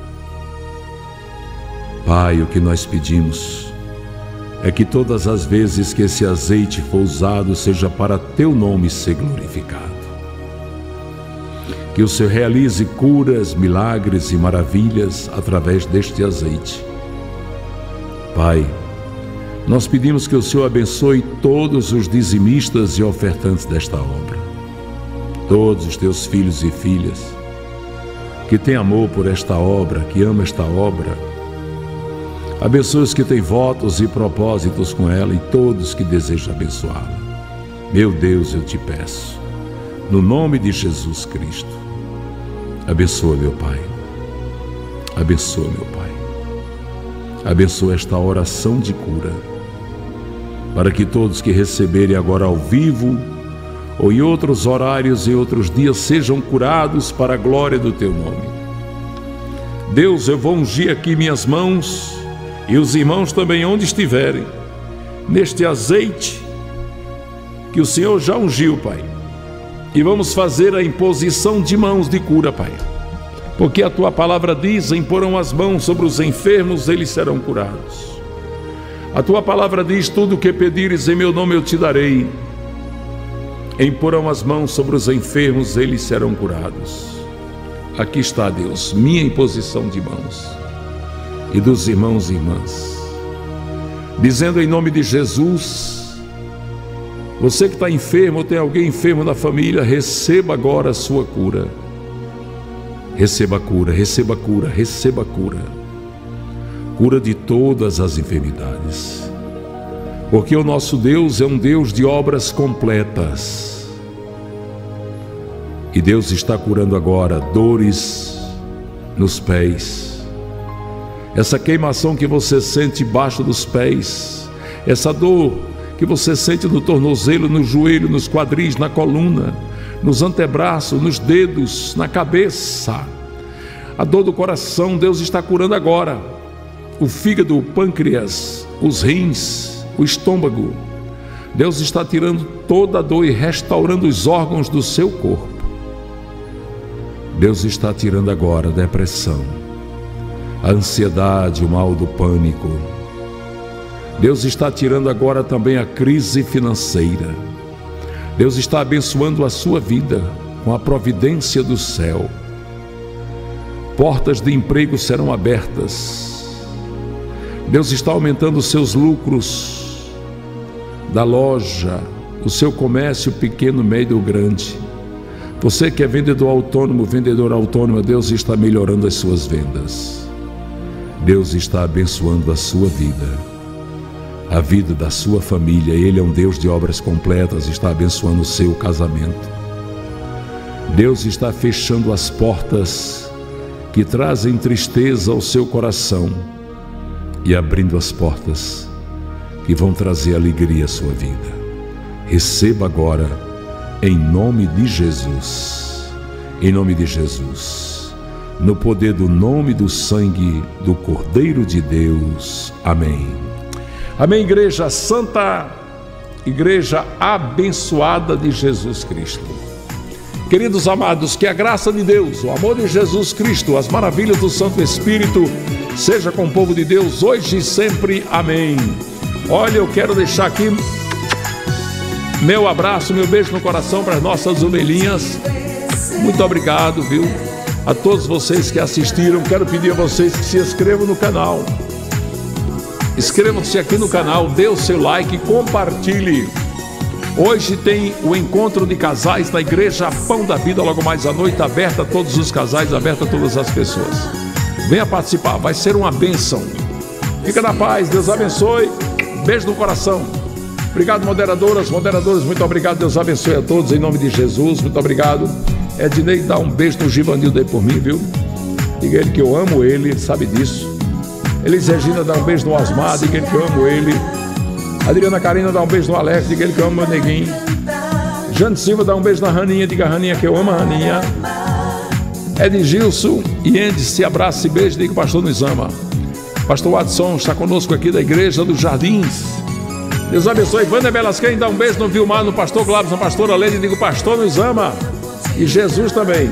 S2: Pai, o que nós pedimos é que todas as vezes que esse azeite for usado, seja para Teu nome ser glorificado. Que o Senhor realize curas, milagres e maravilhas através deste azeite. Pai, nós pedimos que o Senhor abençoe todos os dizimistas e ofertantes desta obra, todos os Teus filhos e filhas que têm amor por esta obra, que amam esta obra. Abençoe os que têm votos e propósitos com ela e todos que desejam abençoá-la. Meu Deus, eu Te peço, no nome de Jesus Cristo, abençoa, meu Pai. Abençoa, meu Pai. Abençoa esta oração de cura, para que todos que receberem agora ao vivo ou em outros horários e outros dias sejam curados para a glória do Teu nome. Deus, eu vou ungir aqui minhas mãos e os irmãos também onde estiverem, neste azeite que o Senhor já ungiu, Pai. E vamos fazer a imposição de mãos de cura, Pai. Porque a Tua palavra diz: imporão as mãos sobre os enfermos, eles serão curados. A Tua palavra diz: tudo o que pedires em meu nome eu te darei. Imporão as mãos sobre os enfermos, eles serão curados. Aqui está, Deus, minha imposição de mãos e dos irmãos e irmãs, dizendo em nome de Jesus: você que está enfermo ou tem alguém enfermo na família, receba agora a sua cura. Receba a cura, receba a cura, receba a cura. Cura de todas as enfermidades. Porque o nosso Deus é um Deus de obras completas. E Deus está curando agora dores nos pés. Essa queimação que você sente embaixo dos pés, essa dor que você sente no tornozelo, no joelho, nos quadris, na coluna, nos antebraços, nos dedos, na cabeça, a dor do coração, Deus está curando agora. O fígado, o pâncreas, os rins, o estômago, Deus está tirando toda a dor e restaurando os órgãos do seu corpo. Deus está tirando agora a depressão, a ansiedade, o mal do pânico. Deus está tirando agora também a crise financeira. Deus está abençoando a sua vida com a providência do céu. Portas de emprego serão abertas. Deus está aumentando os seus lucros da loja, o seu comércio pequeno, médio ou grande. Você que é vendedor autônomo, vendedora autônoma, Deus está melhorando as suas vendas. Deus está abençoando a sua vida, a vida da sua família. Ele é um Deus de obras completas, está abençoando o seu casamento. Deus está fechando as portas que trazem tristeza ao seu coração e abrindo as portas que vão trazer alegria à sua vida. Receba agora, em nome de Jesus, em nome de Jesus, no poder do nome do sangue do Cordeiro de Deus. Amém. Amém, igreja santa, igreja abençoada de Jesus Cristo. Queridos amados, que a graça de Deus, o amor de Jesus Cristo, as maravilhas do Santo Espírito seja com o povo de Deus hoje e sempre. Amém. Olha, eu quero deixar aqui meu abraço, meu beijo no coração para as nossas ovelhinhas. Muito obrigado, viu? A todos vocês que assistiram. Quero pedir a vocês que se inscrevam no canal. Inscrevam-se aqui no canal, dê o seu like e compartilhe. Hoje tem o encontro de casais na Igreja Pão da Vida, logo mais à noite, aberta a todos os casais, aberta a todas as pessoas. Venha participar, vai ser uma bênção. Fica na paz, Deus abençoe. Beijo no coração. Obrigado, moderadoras, muito obrigado. Deus abençoe a todos, em nome de Jesus. Muito obrigado. Ednei, dá um beijo no Givanildo aí por mim, viu? Diga ele que eu amo ele, ele sabe disso. Elis Regina, dá um beijo no Osmar, diga ele que eu amo ele. Adriana Carina, dá um beijo no Alex, diga ele que eu amo meu neguinho. Jane Silva, dá um beijo na Raninha, diga a Raninha que eu amo a Raninha. Edgilson e Andy, se abraça e beijo, diga que o pastor nos ama. Pastor Watson está conosco aqui da Igreja dos Jardins. Deus abençoe. Vânia Belasquem, dá um beijo no Vilmar, no pastor Glabs, na pastora Lene, diga o pastor nos ama. E Jesus também.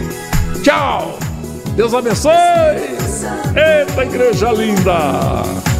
S2: Tchau. Deus abençoe. Eita, igreja linda.